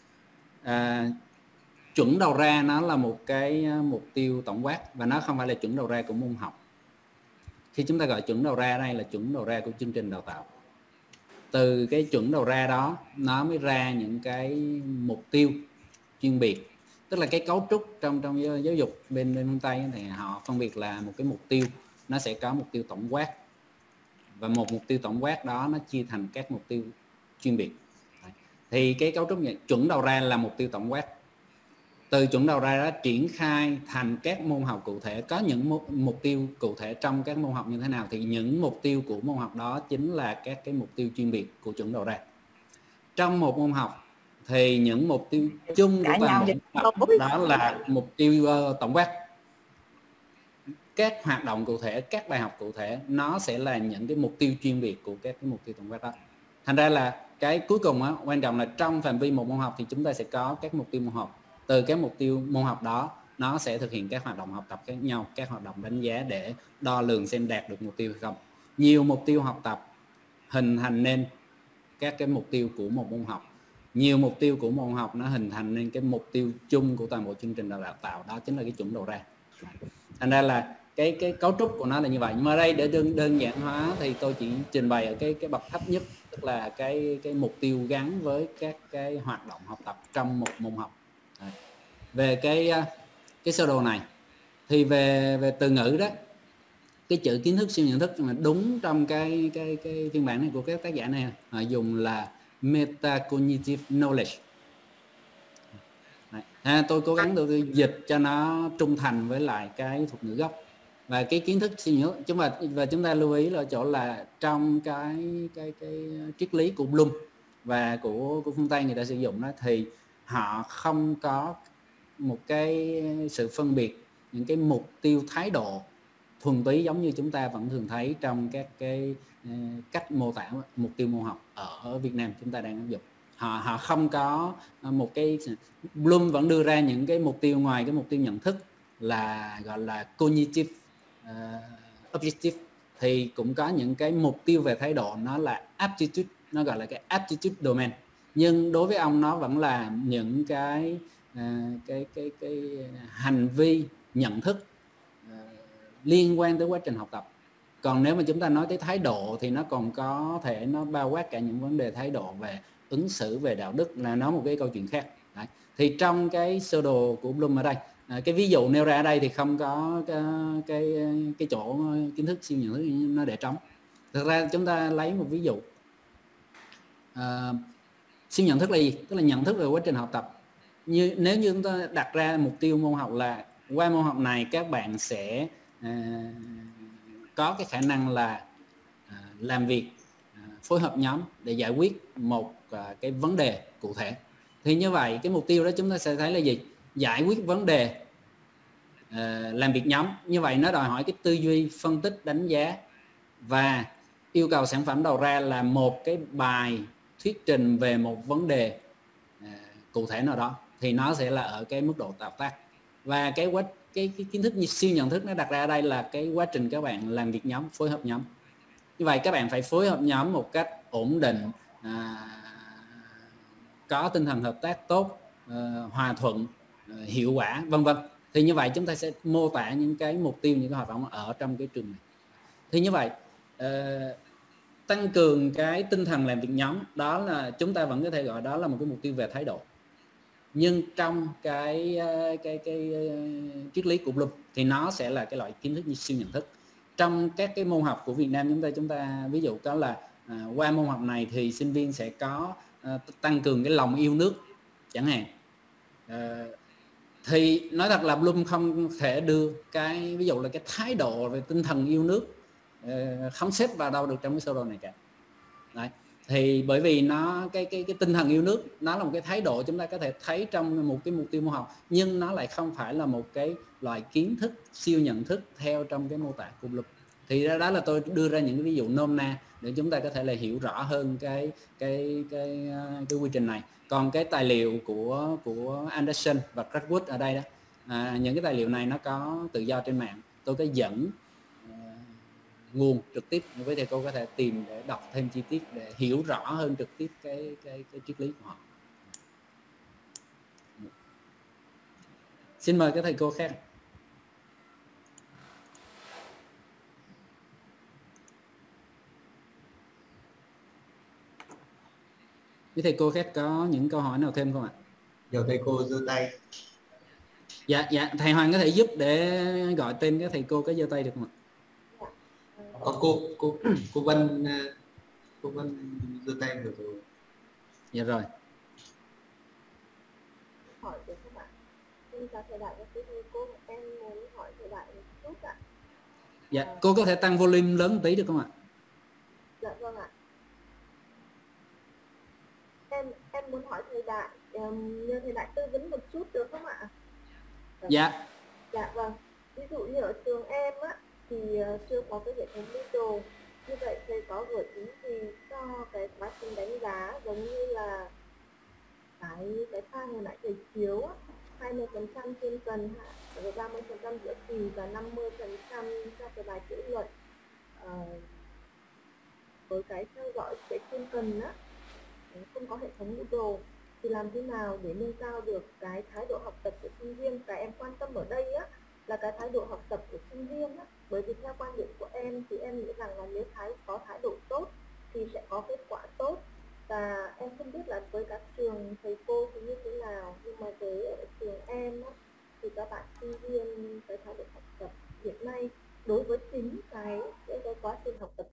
à, chuẩn đầu ra nó là một cái mục tiêu tổng quát và nó không phải là chuẩn đầu ra của môn học. Khi chúng ta gọi chuẩn đầu ra đây là chuẩn đầu ra của chương trình đào tạo. Từ cái chuẩn đầu ra đó nó mới ra những cái mục tiêu chuyên biệt. Tức là cái cấu trúc trong trong giáo dục bên bên phương Tây thì họ phân biệt là một cái mục tiêu nó sẽ có mục tiêu tổng quát, và một mục tiêu tổng quát đó nó chia thành các mục tiêu chuyên biệt. Thì cái cấu trúc này, chuẩn đầu ra là mục tiêu tổng quát. Từ chuẩn đầu ra đó triển khai thành các môn học cụ thể, có những mục tiêu cụ thể trong các môn học như thế nào, thì những mục tiêu của môn học đó chính là các cái mục tiêu chuyên biệt của chuẩn đầu ra. Trong một môn học thì những mục tiêu chung của toàn bộ đó là mục tiêu uh, tổng quát. Các hoạt động cụ thể, các bài học cụ thể nó sẽ là những cái mục tiêu chuyên biệt của các cái mục tiêu tổng quát đó. Thành ra là cái cuối cùng á, quan trọng là trong phạm vi một môn học thì chúng ta sẽ có các mục tiêu môn học. Từ các mục tiêu môn học đó nó sẽ thực hiện các hoạt động học tập khác nhau, các hoạt động đánh giá để đo lường xem đạt được mục tiêu hay không. Nhiều mục tiêu học tập hình thành nên các cái mục tiêu của một môn học. Nhiều mục tiêu của môn học nó hình thành nên cái mục tiêu chung của toàn bộ chương trình đào tạo, đó chính là cái chuẩn đầu ra. Thành ra là cái cái cấu trúc của nó là như vậy. Nhưng mà đây để đơn đơn giản hóa thì tôi chỉ trình bày ở cái cái bậc thấp nhất, tức là cái cái mục tiêu gắn với các cái hoạt động học tập trong một môn học. Đấy. Về cái cái sơ đồ này thì về về từ ngữ đó, cái chữ kiến thức siêu nhận thức mà đúng trong cái cái cái phiên bản này của các tác giả này họ dùng là metacognitive knowledge. À, tôi cố gắng tôi dịch cho nó trung thành với lại cái thuật ngữ gốc. Và cái kiến thức siêu nhận thức, chúng ta và chúng ta lưu ý là chỗ là trong cái cái cái triết lý của Bloom và của của phương Tây người ta sử dụng đó, thì họ không có một cái sự phân biệt những cái mục tiêu thái độ thuần túy giống như chúng ta vẫn thường thấy trong các cái cách mô tả mục tiêu môn học ở Việt Nam chúng ta đang áp dụng. Họ họ không có một cái, Bloom vẫn đưa ra những cái mục tiêu ngoài cái mục tiêu nhận thức là gọi là cognitive uh, objective, thì cũng có những cái mục tiêu về thái độ, nó là aptitude, nó gọi là cái aptitude domain. Nhưng đối với ông nó vẫn là những cái uh, cái, cái cái hành vi nhận thức uh, liên quan tới quá trình học tập. Còn nếu mà chúng ta nói tới thái độ thì nó còn có thể nó bao quát cả những vấn đề thái độ về ứng xử, về đạo đức, là nó một cái câu chuyện khác. Đấy. Thì trong cái sơ đồ của Bloom ở đây, à, cái ví dụ nêu ra ở đây thì không có cái cái, cái chỗ kiến thức siêu nhận thức nó để trống. Thực ra chúng ta lấy một ví dụ, à, siêu nhận thức là gì? Tức là nhận thức về quá trình học tập. Như nếu như chúng ta đặt ra mục tiêu môn học là qua môn học này các bạn sẽ à, có cái khả năng là à, làm việc à, phối hợp nhóm để giải quyết một à, cái vấn đề cụ thể, thì như vậy cái mục tiêu đó chúng ta sẽ thấy là gì? Giải quyết vấn đề, à, làm việc nhóm. Như vậy nó đòi hỏi cái tư duy phân tích, đánh giá, và yêu cầu sản phẩm đầu ra là một cái bài thuyết trình về một vấn đề à, cụ thể nào đó thì nó sẽ là ở cái mức độ tạo tác. Và cái quá cái, cái kiến thức siêu nhận thức nó đặt ra ở đây là cái quá trình các bạn làm việc nhóm, phối hợp nhóm. Như vậy các bạn phải phối hợp nhóm một cách ổn định, à, có tinh thần hợp tác tốt, à, hòa thuận, à, hiệu quả, vân vân. Thì như vậy chúng ta sẽ mô tả những cái mục tiêu, những cái hoạt động ở trong cái trường này. Thì như vậy à, tăng cường cái tinh thần làm việc nhóm, đó là chúng ta vẫn có thể gọi đó là một cái mục tiêu về thái độ. Nhưng trong cái cái cái, cái triết lý của Bloom thì nó sẽ là cái loại kiến thức như siêu nhận thức. Trong các cái môn học của Việt Nam chúng ta chúng ta ví dụ có là à, qua môn học này thì sinh viên sẽ có à, tăng cường cái lòng yêu nước chẳng hạn. À, thì nói thật là Bloom không thể đưa cái ví dụ là cái thái độ về tinh thần yêu nước à, không xếp vào đâu được trong cái sơ đồ này cả. Đấy. Thì bởi vì nó cái cái cái tinh thần yêu nước nó là một cái thái độ chúng ta có thể thấy trong một cái mục tiêu môn học, nhưng nó lại không phải là một cái loại kiến thức siêu nhận thức theo trong cái mô tả của Bloom. Thì đó là tôi đưa ra những cái ví dụ nôm na để chúng ta có thể là hiểu rõ hơn cái cái cái cái, cái quy trình này. Còn cái tài liệu của của Anderson và Craigwood ở đây đó, à, những cái tài liệu này nó có tự do trên mạng, tôi có dẫn nguồn trực tiếp với thầy cô có thể tìm để đọc thêm chi tiết để hiểu rõ hơn trực tiếp cái cái cái triết lý của họ. Xin mời các thầy cô khác. Với thầy cô khác có những câu hỏi nào thêm không ạ? Nhiều thầy cô giơ tay. Dạ dạ thầy Hoàng có thể giúp để gọi tên các thầy cô có giơ tay được không ạ? Có cô cô cô Vân cô Vân giơ tay vừa rồi. Dạ rồi. Hỏi được không ạ? Xin chào thầy Đại và thầy cô, em muốn hỏi thầy Đại một chút ạ. Dạ, cô có thể tăng volume lớn một tí được không ạ? Dạ vâng ạ. Em em muốn hỏi thầy Đại, um, nhờ thầy Đại tư vấn một chút được không ạ? Dạ. Dạ vâng. Ví dụ như ở trường em á thì uh, chưa có cái hệ thống Moodle. Như vậy thầy có gợi ý gì cho cái quá trình đánh giá giống như là cái cái file hồi nãy thầy chiếu á, hai mươi phần trăm chuyên cần, rồi ba mươi phần trăm giữa kỳ và năm mươi phần trăm cho cái bài chữ luận. Uh, với cái theo dõi cái chuyên cần á, không có hệ thống Moodle thì làm thế nào để nâng cao được cái thái độ học tập của sinh viên? Cái em quan tâm ở đây á là cái thái độ học tập của sinh viên á, bởi vì theo quan điểm của em thì em nghĩ rằng là nếu thái có thái độ tốt thì sẽ có kết quả tốt. Và em không biết là với các trường thầy cô thì như thế nào, nhưng mà với ở trường em á, thì các bạn sinh viên cái thái độ học tập hiện nay đối với chính cái cái, cái quá trình học tập